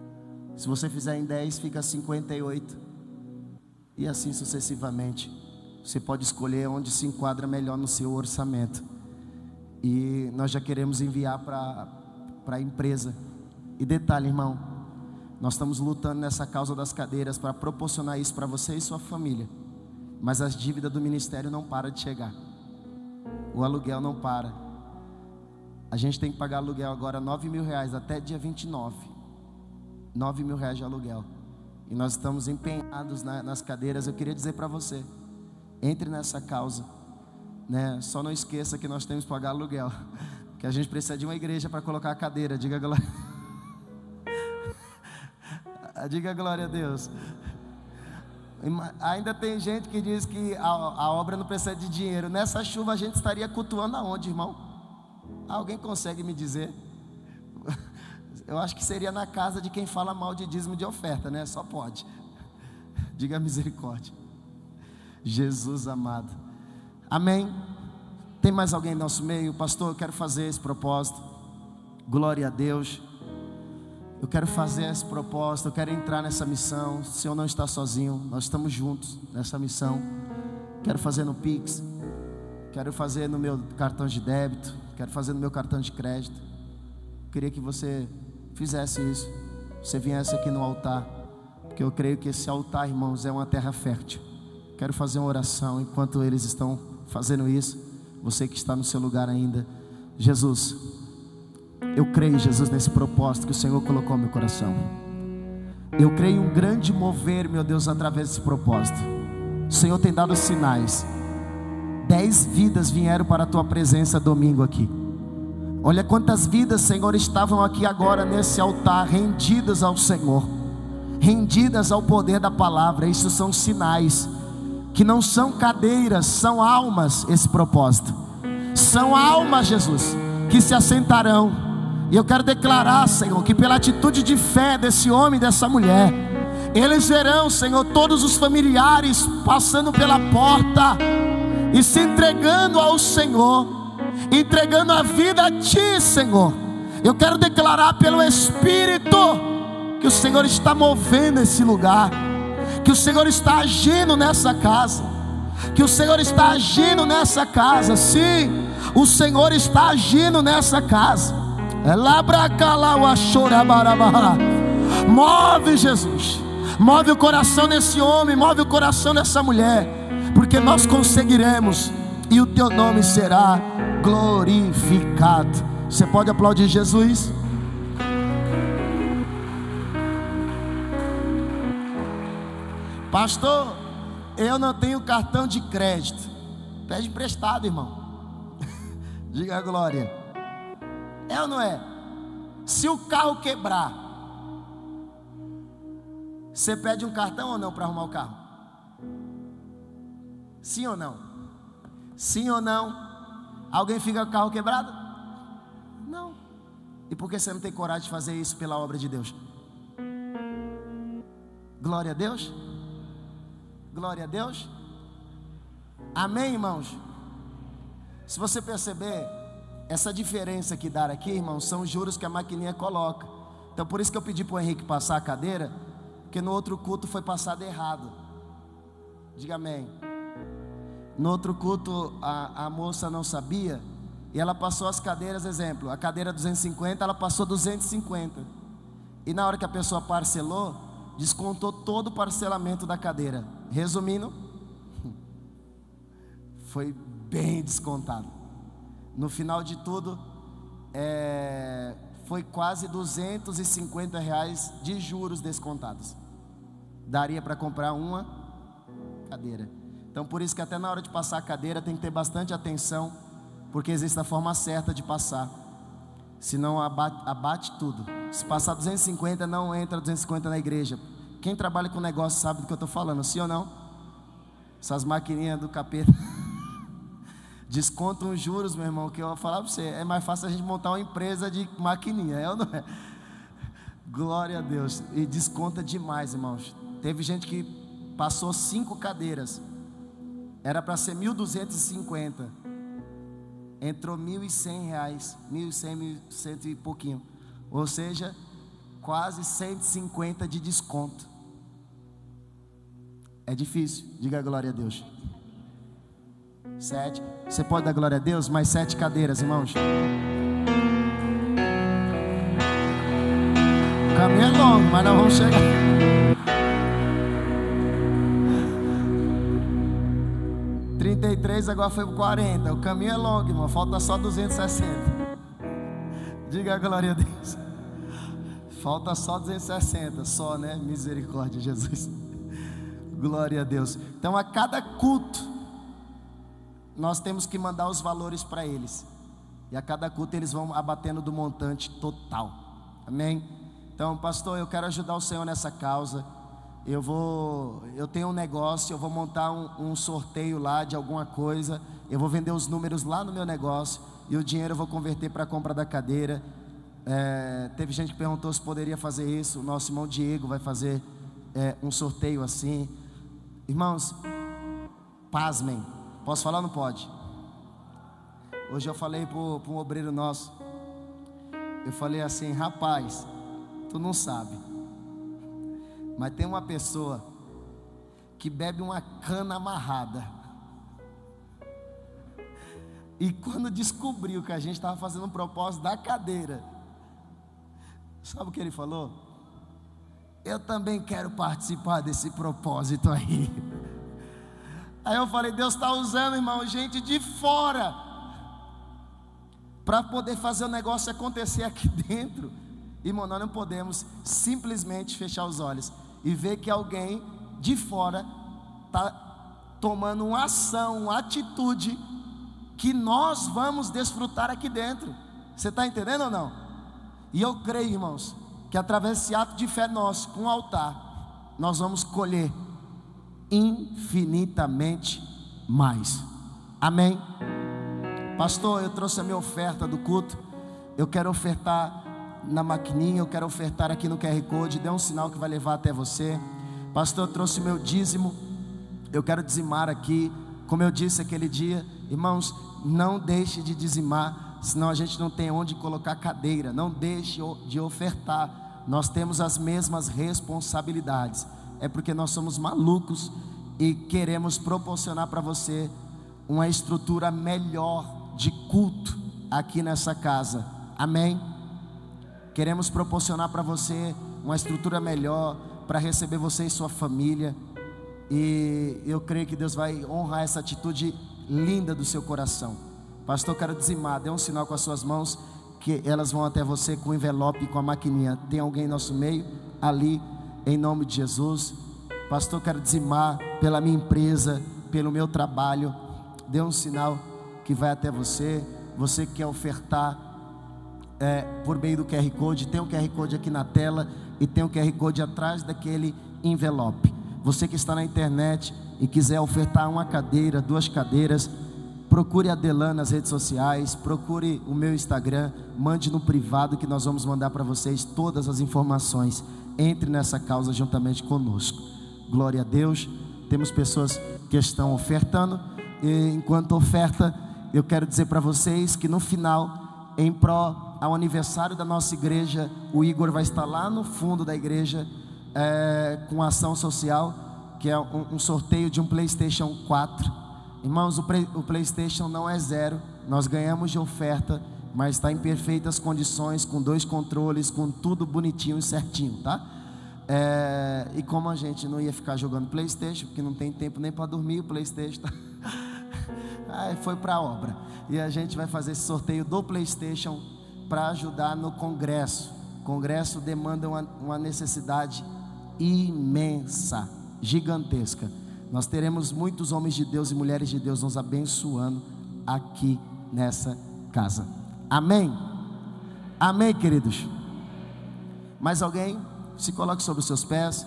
Se você fizer em dez, fica cinquenta e oito. E assim sucessivamente. Você pode escolher onde se enquadra melhor no seu orçamento. E nós já queremos enviar para a empresa. E detalhe, irmão, nós estamos lutando nessa causa das cadeiras para proporcionar isso para você e sua família. Mas as dívidas do ministério não param de chegar. O aluguel não para. A gente tem que pagar aluguel agora nove mil reais até dia vinte e nove. nove mil reais de aluguel. E nós estamos empenhados na, nas cadeiras. Eu queria dizer para você, entre nessa causa, né? Só não esqueça que nós temos que pagar aluguel, que a gente precisa de uma igreja para colocar a cadeira. Diga glória. Diga glória a Deus. Ainda tem gente que diz que a, a obra não precisa de dinheiro. Nessa chuva a gente estaria cultuando aonde, irmão? Alguém consegue me dizer? Eu acho que seria na casa de quem fala mal de dízimo de oferta, né? Só pode. Diga misericórdia. Jesus amado. Amém. Tem mais alguém no nosso meio? Pastor, eu quero fazer esse propósito. Glória a Deus. Eu quero fazer esse propósito. Eu quero entrar nessa missão. O Senhor não está sozinho. Nós estamos juntos nessa missão. Quero fazer no Pix. Quero fazer no meu cartão de débito. Quero fazer no meu cartão de crédito. Eu queria que você fizesse isso. Você viesse aqui no altar. Porque eu creio que esse altar, irmãos, é uma terra fértil. Quero fazer uma oração enquanto eles estão fazendo isso. Você que está no seu lugar ainda. Jesus, eu creio, Jesus, nesse propósito que o Senhor colocou no meu coração. Eu creio em um grande mover, meu Deus, através desse propósito. O Senhor tem dado sinais. Dez vidas vieram para a tua presença domingo aqui. Olha quantas vidas, Senhor, estavam aqui agora nesse altar, rendidas ao Senhor, rendidas ao poder da palavra. Isso são sinais, que não são cadeiras, são almas. Esse propósito são almas, Jesus, que se assentarão. E eu quero declarar, Senhor, que pela atitude de fé desse homem e dessa mulher, eles verão, Senhor, todos os familiares passando pela porta e se entregando ao Senhor, entregando a vida a Ti, Senhor. Eu quero declarar pelo Espírito que o Senhor está movendo esse lugar, que o Senhor está agindo nessa casa, que o Senhor está agindo nessa casa. Sim, o Senhor está agindo nessa casa. Move, Jesus, move o coração desse homem, move o coração dessa mulher, porque nós conseguiremos e o Teu nome será glorificado. Você pode aplaudir Jesus? Pastor, eu não tenho cartão de crédito. Pede emprestado, irmão. Diga a glória. É ou não é? Se o carro quebrar, você pede um cartão ou não para arrumar o carro? Sim ou não? Sim ou não? Alguém fica com o carro quebrado? Não. E por que você não tem coragem de fazer isso pela obra de Deus? Glória a Deus. Glória a Deus. Amém, irmãos? Se você perceber, essa diferença que dá aqui, irmãos, são os juros que a maquininha coloca. Então por isso que eu pedi para o Henrique passar a cadeira, porque no outro culto foi passado errado. Diga amém. No outro culto a, a moça não sabia, e ela passou as cadeiras, exemplo, a cadeira duzentos e cinquenta, ela passou duzentos e cinquenta. E na hora que a pessoa parcelou, descontou todo o parcelamento da cadeira. Resumindo, foi bem descontado. No final de tudo, é, foi quase duzentos e cinquenta reais de juros descontados. Daria para comprar uma cadeira. Então por isso que até na hora de passar a cadeira tem que ter bastante atenção, porque existe a forma certa de passar. Senão abate, abate tudo. Se passar duzentos e cinquenta, não entra duzentos e cinquenta na igreja. Quem trabalha com negócio sabe do que eu estou falando, sim ou não? Essas maquininhas do capeta descontam os juros, meu irmão, que eu vou falar para você, é mais fácil a gente montar uma empresa de maquininha, é ou não é? Glória a Deus. E desconta demais, irmãos. Teve gente que passou cinco cadeiras, era para ser mil duzentos e cinquenta, entrou mil e cem reais, mil e cem, mil e cem e pouquinho, ou seja, quase cento e cinquenta de desconto. É difícil, diga glória a Deus. Sete. Você pode dar glória a Deus? Mais sete cadeiras, irmãos. O caminho é longo, mas nós vamos chegar. trinta e três, agora foi para quarenta. O caminho é longo, irmão. Falta só duzentos e sessenta. Diga a glória a Deus. Falta só duzentos e sessenta. Só, né? Misericórdia, Jesus. Glória a Deus. Então, a cada culto, nós temos que mandar os valores para eles. E a cada culto eles vão abatendo do montante total. Amém? Então, pastor, eu quero ajudar o Senhor nessa causa. Eu vou, eu tenho um negócio, eu vou montar um, um sorteio lá de alguma coisa. Eu vou vender os números lá no meu negócio e o dinheiro eu vou converter para a compra da cadeira. É, teve gente que perguntou se poderia fazer isso. O nosso irmão Diego vai fazer é, um sorteio assim. Irmãos, pasmem. Posso falar ou não pode? Hoje eu falei para um obreiro nosso. Eu falei assim: rapaz, tu não sabe, mas tem uma pessoa que bebe uma cana amarrada. E quando descobriu que a gente estava fazendo um propósito da cadeira, sabe o que ele falou? Eu também quero participar desse propósito aí. Aí eu falei: Deus está usando, irmão, gente de fora para poder fazer o negócio acontecer aqui dentro. Irmão, nós não podemos simplesmente fechar os olhos e ver que alguém de fora está tomando uma ação, uma atitude que nós vamos desfrutar aqui dentro. Você está entendendo ou não? E eu creio, irmãos, que através desse ato de fé nosso, com o altar, nós vamos colher infinitamente mais. Amém? Pastor, eu trouxe a minha oferta do culto. Eu quero ofertar na maquininha, eu quero ofertar aqui no Q R Code. Dê um sinal que vai levar até você. Pastor, eu trouxe meu dízimo, eu quero dizimar aqui. Como eu disse aquele dia, irmãos, não deixe de dizimar, senão a gente não tem onde colocar cadeira. Não deixe de ofertar. Nós temos as mesmas responsabilidades. É porque nós somos malucos e queremos proporcionar para você uma estrutura melhor de culto aqui nessa casa. Amém? Queremos proporcionar para você uma estrutura melhor para receber você e sua família. E eu creio que Deus vai honrar essa atitude linda do seu coração. Pastor, eu quero dizimar. Dê um sinal com as suas mãos que elas vão até você com o envelope e com a maquininha. Tem alguém em nosso meio? Ali, em nome de Jesus. Pastor, eu quero dizimar pela minha empresa, pelo meu trabalho. Dê um sinal que vai até você. Você que quer ofertar é, por meio do Q R Code, tem o Q R Code aqui na tela e tem o Q R Code atrás daquele envelope. Você que está na internet e quiser ofertar uma cadeira, duas cadeiras, procure a Adelan nas redes sociais, procure o meu Instagram, mande no privado que nós vamos mandar para vocês todas as informações. Entre nessa causa juntamente conosco. Glória a Deus. Temos pessoas que estão ofertando, e enquanto oferta, eu quero dizer para vocês que no final, em pró ao aniversário da nossa igreja, o Igor vai estar lá no fundo da igreja é, com ação social, que é um, um sorteio de um PlayStation quatro. Irmãos, o, play, o PlayStation não é zero, nós ganhamos de oferta, mas está em perfeitas condições, com dois controles, com tudo bonitinho e certinho, tá? É, e como a gente não ia ficar jogando PlayStation, porque não tem tempo nem para dormir, o PlayStation tá... Aí foi para a obra. E a gente vai fazer esse sorteio do PlayStation para ajudar no congresso. O congresso demanda uma, uma necessidade imensa, gigantesca. Nós teremos muitos homens de Deus e mulheres de Deus nos abençoando aqui nessa casa. Amém? Amém, queridos? Mais alguém? Se coloque sobre os seus pés.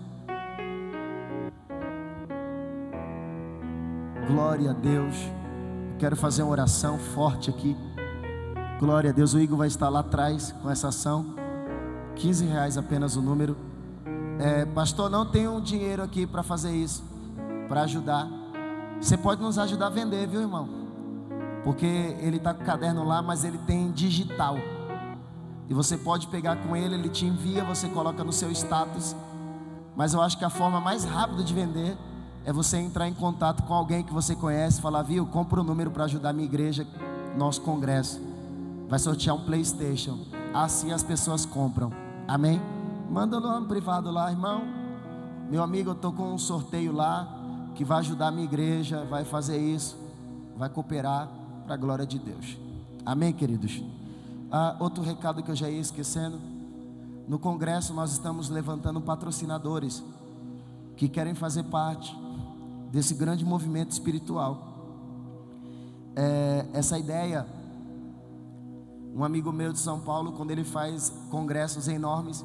Glória a Deus. Eu quero fazer uma oração forte aqui. Glória a Deus. O Igor vai estar lá atrás com essa ação. quinze reais apenas o número. É, pastor, não tenho dinheiro aqui para fazer isso, para ajudar. Você pode nos ajudar a vender, viu, irmão? Porque ele está com o caderno lá, mas ele tem digital. E você pode pegar com ele, ele te envia, você coloca no seu status. Mas eu acho que a forma mais rápida de vender é você entrar em contato com alguém que você conhece, falar, viu, compra o número para ajudar a minha igreja, nosso congresso, vai sortear um PlayStation. Assim as pessoas compram, amém? Manda no privado lá, irmão, meu amigo, eu estou com um sorteio lá, que vai ajudar a minha igreja, vai fazer isso, vai cooperar para a glória de Deus, amém, queridos? Ah, outro recado que eu já ia esquecendo, no congresso nós estamos levantando patrocinadores, que querem fazer parte desse grande movimento espiritual. É, essa ideia, um amigo meu de São Paulo, quando ele faz congressos enormes,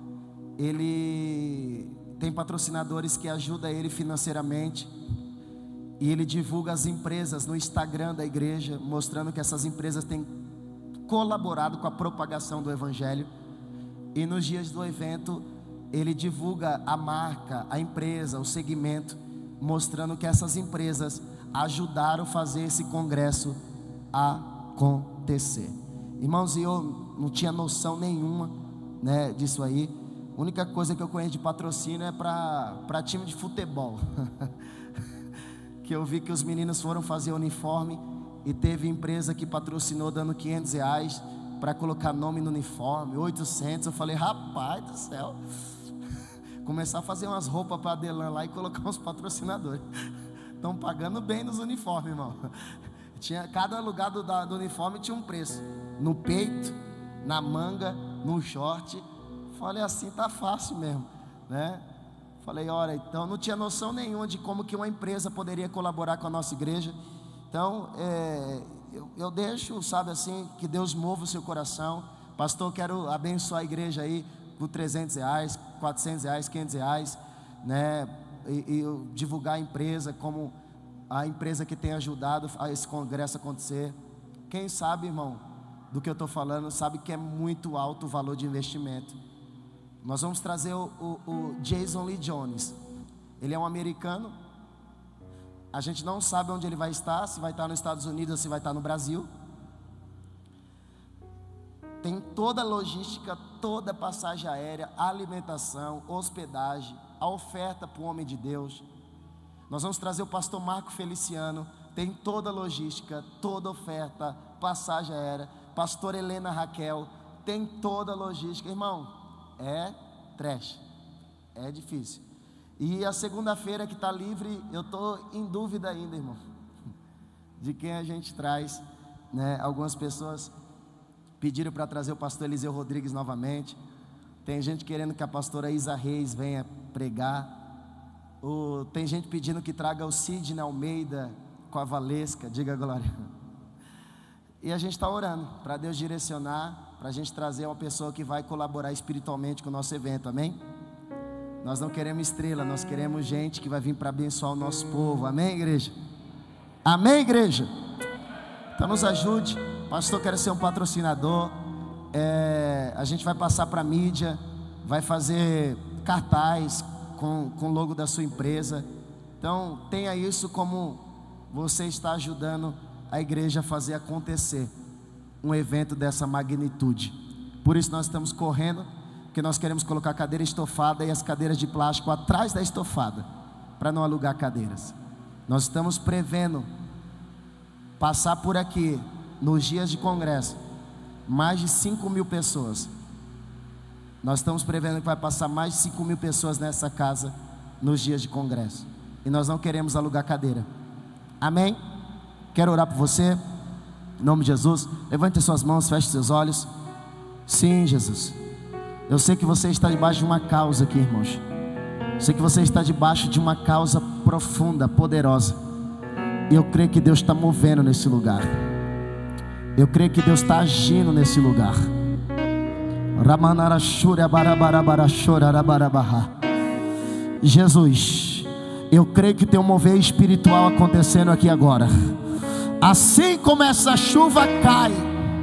ele tem patrocinadores que ajudam ele financeiramente, e ele divulga as empresas no Instagram da igreja, mostrando que essas empresas têm colaborado com a propagação do evangelho. E nos dias do evento ele divulga a marca, a empresa, o segmento, mostrando que essas empresas ajudaram a fazer esse congresso acontecer. Irmãos, eu não tinha noção nenhuma, né, disso aí. A única coisa que eu conheço de patrocínio é para time de futebol. Que eu vi que os meninos foram fazer uniforme e teve empresa que patrocinou dando quinhentos reais para colocar nome no uniforme, oitocentos. Eu falei, rapaz do céu, começar a fazer umas roupas para Adelan lá e colocar uns patrocinadores. Estão pagando bem nos uniformes, irmão. Tinha, cada lugar do, da, do uniforme tinha um preço, no peito, na manga, no short. Falei, assim tá fácil mesmo, né? Falei, olha, então não tinha noção nenhuma de como que uma empresa poderia colaborar com a nossa igreja. Então, é, eu, eu deixo, sabe assim, que Deus mova o seu coração. Pastor, quero abençoar a igreja aí por trezentos reais, quatrocentos reais, quinhentos reais, né? E, e eu divulgar a empresa como a empresa que tem ajudado a esse congresso acontecer. Quem sabe, irmão, do que eu estou falando, sabe que é muito alto o valor de investimento. Nós vamos trazer o, o, o Jason Lee Jones. Ele é um americano. A gente não sabe onde ele vai estar, se vai estar nos Estados Unidos ou se vai estar no Brasil. Tem toda a logística, toda a passagem aérea, alimentação, hospedagem, a oferta para o homem de Deus. Nós vamos trazer o pastor Marco Feliciano. Tem toda a logística, toda a oferta, passagem aérea. Pastor Helena Raquel, tem toda a logística. Irmão, é trash, é difícil. E a segunda-feira que está livre, eu estou em dúvida ainda, irmão, de quem a gente traz, né? Algumas pessoas pediram para trazer o pastor Eliseu Rodrigues novamente. Tem gente querendo que a pastora Isa Reis venha pregar. O, tem gente pedindo que traga o Sidney Almeida com a Valesca, diga glória. E a gente está orando para Deus direcionar, para a gente trazer uma pessoa que vai colaborar espiritualmente com o nosso evento, amém? Nós não queremos estrela, nós queremos gente que vai vir para abençoar o nosso povo, amém, igreja? Amém, igreja? Então nos ajude. Pastor, quero ser um patrocinador. É, a gente vai passar para a mídia, vai fazer cartaz com, com o logo da sua empresa. Então tenha isso como você está ajudando a igreja a fazer acontecer um evento dessa magnitude. Por isso nós estamos correndo, porque nós queremos colocar cadeira estofada e as cadeiras de plástico atrás da estofada, para não alugar cadeiras. Nós estamos prevendo passar por aqui nos dias de congresso mais de cinco mil pessoas. Nós estamos prevendo que vai passar mais de cinco mil pessoas nessa casa nos dias de congresso, e nós não queremos alugar cadeira, amém? Quero orar por você, em nome de Jesus. Levante suas mãos, feche seus olhos. Sim, Jesus, eu sei que você está debaixo de uma causa aqui, irmãos. Eu sei que você está debaixo de uma causa profunda, poderosa. E eu creio que Deus está movendo nesse lugar. Eu creio que Deus está agindo nesse lugar. Jesus, eu creio que tem um mover espiritual acontecendo aqui agora. Assim como essa chuva cai,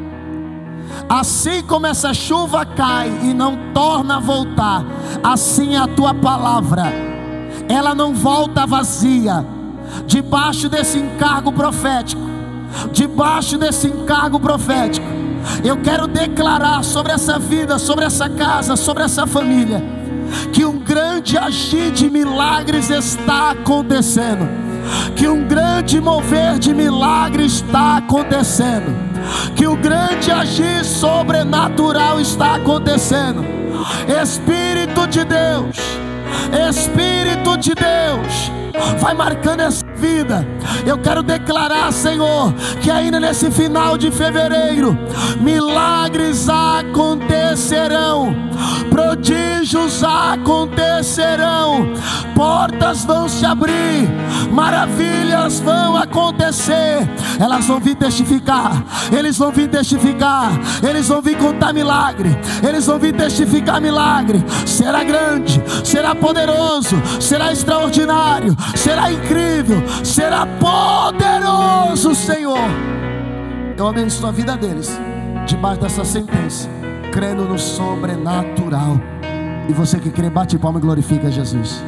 assim como essa chuva cai e não torna a voltar, assim a tua palavra, ela não volta vazia. Debaixo desse encargo profético, debaixo desse encargo profético, eu quero declarar sobre essa vida, sobre essa casa, sobre essa família, que um grande agir de milagres está acontecendo, que um grande mover de milagres está acontecendo, que o grande agir sobrenatural está acontecendo. Espírito de Deus, Espírito de Deus, vai marcando essa vida. Eu quero declarar, Senhor, que ainda nesse final de fevereiro, milagres acontecerão, prodígios acontecerão, portas vão se abrir, maravilhas vão acontecer. Elas vão vir testificar, eles vão vir testificar, eles vão vir contar milagre, eles vão vir testificar milagre. Será grande, será poderoso, será extraordinário, será incrível, será poderoso, Senhor. Eu abençoo a vida deles debaixo dessa sentença, crendo no sobrenatural. E você que crê, bate palma e glorifica Jesus.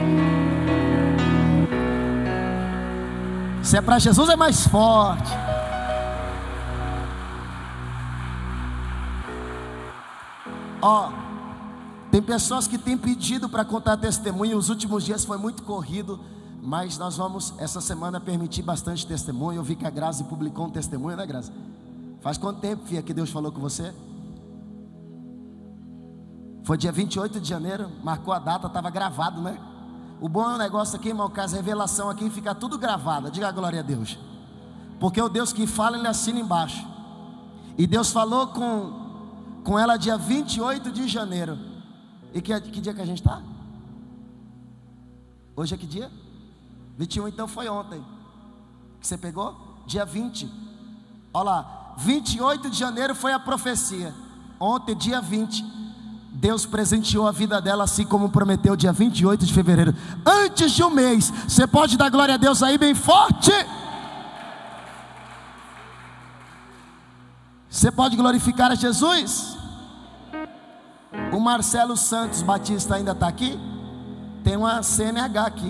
Se é para Jesus, é mais forte. Ó, tem pessoas que têm pedido para contar testemunho. Os últimos dias foi muito corrido, mas nós vamos essa semana permitir bastante testemunho. Eu vi que a Grazi publicou um testemunho, né, Grazi? Faz quanto tempo, filha, que Deus falou com você? Foi dia vinte e oito de janeiro, marcou a data, estava gravado, né? O bom é um negócio aqui, irmão, que as revelação aqui fica tudo gravado. Diga a glória a Deus. Porque o Deus que fala, Ele assina embaixo. E Deus falou com, com ela dia vinte e oito de janeiro. E que, que dia que a gente está? Hoje é que dia? vinte e um, então foi ontem. Que você pegou? Dia vinte. Olha lá, vinte e oito de janeiro foi a profecia. Ontem, dia vinte, Deus presenteou a vida dela, assim como prometeu, dia vinte e oito de fevereiro. Antes de um mês. Você pode dar glória a Deus aí bem forte? Você pode glorificar a Jesus? O Marcelo Santos Batista ainda está aqui? Tem uma C N H aqui.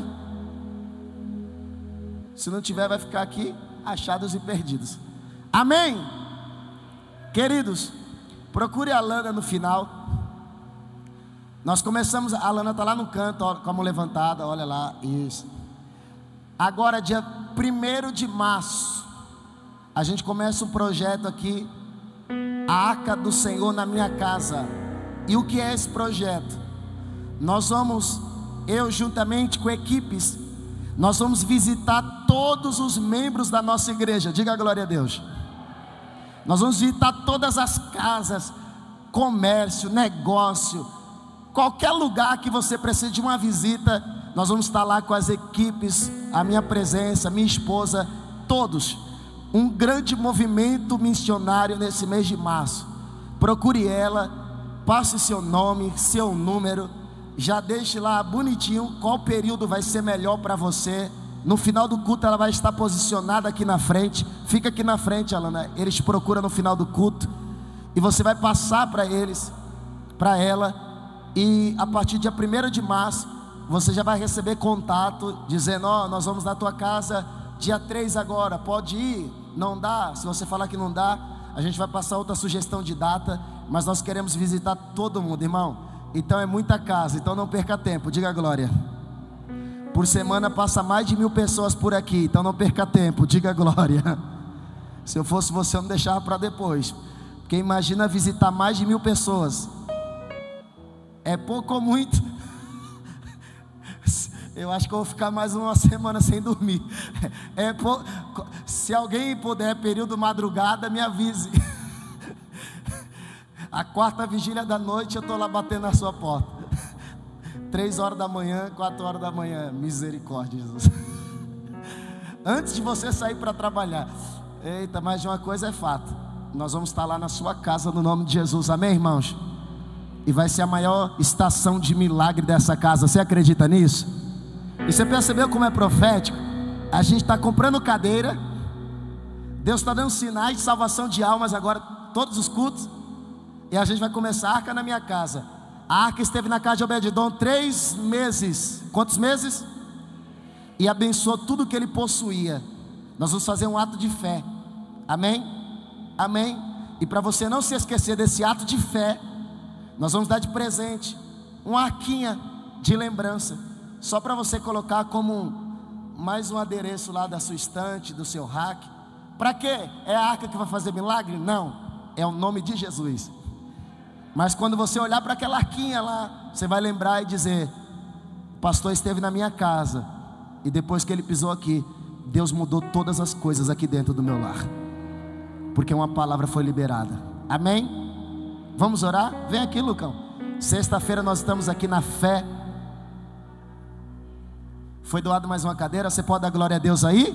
Se não tiver, vai ficar aqui, achados e perdidos. Amém? Queridos, procure a Lana no final. Nós começamos, a Lana está lá no canto, ó, com a mão levantada, olha lá, isso. Agora, dia primeiro de março, a gente começa um projeto aqui, a Arca do Senhor na minha casa. E o que é esse projeto? Nós vamos, eu juntamente com equipes, nós vamos visitar todos os membros da nossa igreja. Diga a glória a Deus. Nós vamos visitar todas as casas, comércio, negócio, qualquer lugar que você precise de uma visita. Nós vamos estar lá com as equipes, a minha presença, minha esposa, todos. Um grande movimento missionário nesse mês de março. Procure ela, passe seu nome, seu número, já deixe lá bonitinho qual período vai ser melhor para você. No final do culto ela vai estar posicionada aqui na frente. Fica aqui na frente, Alana. Eles te procuram no final do culto e você vai passar para eles, para ela. E a partir do dia primeiro de março você já vai receber contato dizendo: ó, oh, nós vamos na tua casa dia três agora, pode ir? Não dá? Se você falar que não dá, a gente vai passar outra sugestão de data. Mas nós queremos visitar todo mundo, irmão. Então é muita casa, então não perca tempo. Diga a glória. Por semana passa mais de mil pessoas por aqui, então não perca tempo. Diga a glória. Se eu fosse você, eu não deixava para depois. Porque imagina visitar mais de mil pessoas. É pouco ou muito? Eu acho que eu vou ficar mais uma semana sem dormir. É pou... Se alguém puder, período madrugada, me avise. A quarta vigília da noite eu estou lá batendo na sua porta. Três horas da manhã, quatro horas da manhã. Misericórdia, Jesus. Antes de você sair para trabalhar. Eita, mas de uma coisa é fato. Nós vamos estar lá na sua casa no nome de Jesus. Amém, irmãos? E vai ser a maior estação de milagre dessa casa. Você acredita nisso? E você percebeu como é profético? A gente está comprando cadeira. Deus está dando sinais de salvação de almas agora, todos os cultos. E a gente vai começar a arca na minha casa. A arca esteve na casa de Obed-edom três meses. Quantos meses? E abençoou tudo que ele possuía. Nós vamos fazer um ato de fé. Amém? Amém? E para você não se esquecer desse ato de fé, nós vamos dar de presente uma arquinha de lembrança, só para você colocar como um, mais um adereço lá da sua estante, do seu rack. Para quê? É a arca que vai fazer milagre? Não, é o nome de Jesus. Mas quando você olhar para aquela arquinha lá, você vai lembrar e dizer: o pastor esteve na minha casa, e depois que ele pisou aqui, Deus mudou todas as coisas aqui dentro do meu lar, porque uma palavra foi liberada. Amém? Vamos orar? Vem aqui, Lucão. Sexta-feira nós estamos aqui na fé. Foi doado mais uma cadeira. Você pode dar glória a Deus aí?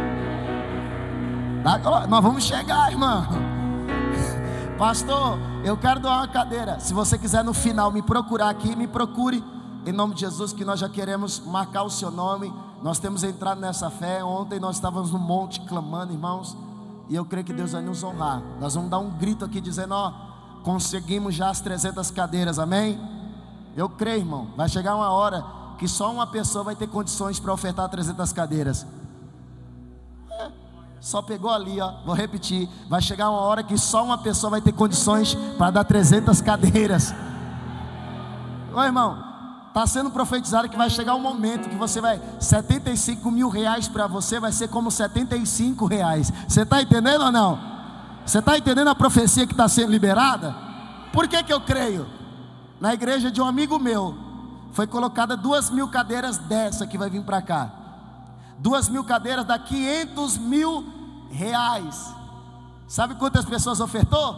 Dá glória. Nós vamos chegar, irmão. Pastor, eu quero doar uma cadeira. Se você quiser no final me procurar aqui, me procure, em nome de Jesus, que nós já queremos marcar o seu nome. Nós temos entrado nessa fé. Ontem nós estávamos no monte clamando, irmãos, e eu creio que Deus vai nos honrar. Nós vamos dar um grito aqui dizendo: ó, conseguimos já as trezentas cadeiras, amém? Eu creio, irmão, vai chegar uma hora que só uma pessoa vai ter condições para ofertar trezentas cadeiras. É, só pegou ali, ó. Vou repetir: vai chegar uma hora que só uma pessoa vai ter condições para dar trezentas cadeiras. Ô irmão, está sendo profetizado que vai chegar um momento que você vai, setenta e cinco mil reais para você vai ser como setenta e cinco reais. Você está entendendo ou não? Você está entendendo a profecia que está sendo liberada? Por que que eu creio? Na igreja de um amigo meu foi colocada duas mil cadeiras dessa que vai vir para cá. Duas mil cadeiras dá quinhentos mil reais. Sabe quantas pessoas ofertou?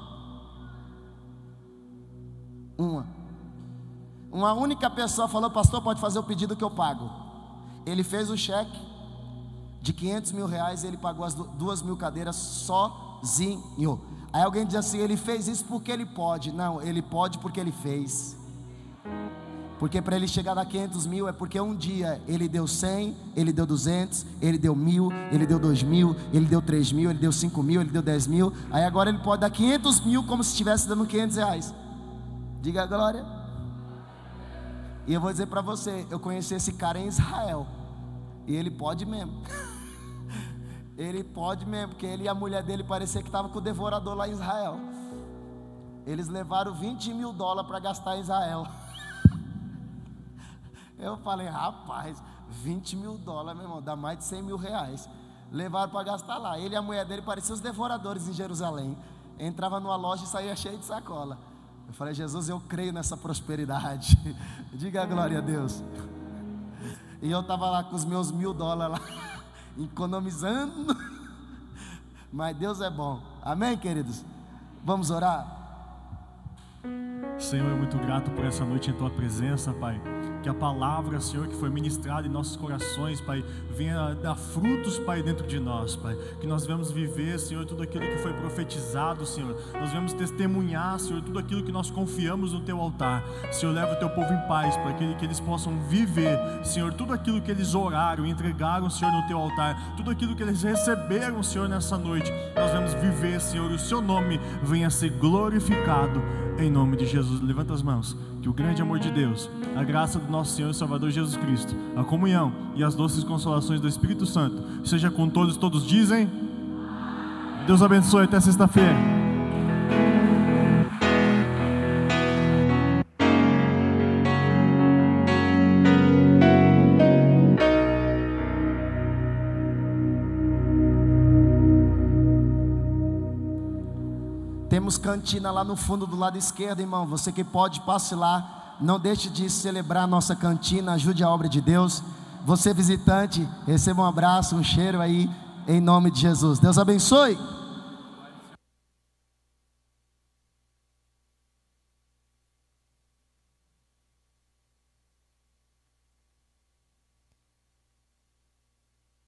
Uma. Uma única pessoa falou: pastor, pode fazer o pedido que eu pago. Ele fez o cheque de quinhentos mil reais e ele pagou as duas mil cadeiras sozinho. Aí alguém diz assim: ele fez isso porque ele pode. Não, ele pode porque ele fez. Porque para ele chegar a quinhentos mil é porque um dia ele deu cem, ele deu duzentos, ele deu mil, ele deu dois mil, ele deu três mil, ele deu cinco mil, ele deu dez mil. Aí agora ele pode dar quinhentos mil como se estivesse dando quinhentos reais. Diga a glória. E eu vou dizer para você, eu conheci esse cara em Israel, e ele pode mesmo. Ele pode mesmo, porque ele e a mulher dele parecia que estavam com o devorador lá em Israel. Eles levaram vinte mil dólares para gastar em Israel. Eu falei: rapaz, vinte mil dólares, meu irmão, dá mais de cem mil reais. Levaram para gastar lá. Ele e a mulher dele pareciam os devoradores em Jerusalém. Entrava numa loja e saía cheio de sacola. Eu falei: Jesus, eu creio nessa prosperidade. Diga a glória a Deus. E eu estava lá com os meus mil dólares lá, economizando. Mas Deus é bom. Amém, queridos? Vamos orar? Senhor, é muito grato por essa noite em Tua presença, Pai. Que a palavra, Senhor, que foi ministrada em nossos corações, Pai, venha dar frutos, Pai, dentro de nós, Pai. Que nós venhamos viver, Senhor, tudo aquilo que foi profetizado, Senhor. Nós venhamos testemunhar, Senhor, tudo aquilo que nós confiamos no Teu altar. Senhor, leva o Teu povo em paz, para que, que eles possam viver, Senhor, tudo aquilo que eles oraram, entregaram, Senhor, no Teu altar. Tudo aquilo que eles receberam, Senhor, nessa noite. Nós vamos viver, Senhor, o Seu nome venha a ser glorificado, em nome de Jesus. Levanta as mãos. Que o grande amor de Deus, a graça do nosso Senhor e Salvador Jesus Cristo, a comunhão e as doces consolações do Espírito Santo seja com todos. Todos dizem: Deus abençoe, até sexta-feira. Temos cantina lá no fundo do lado esquerdo, irmão. Você que pode, passe lá. Não deixe de celebrar a nossa cantina. Ajude a obra de Deus. Você visitante, receba um abraço, um cheiro aí, em nome de Jesus. Deus abençoe.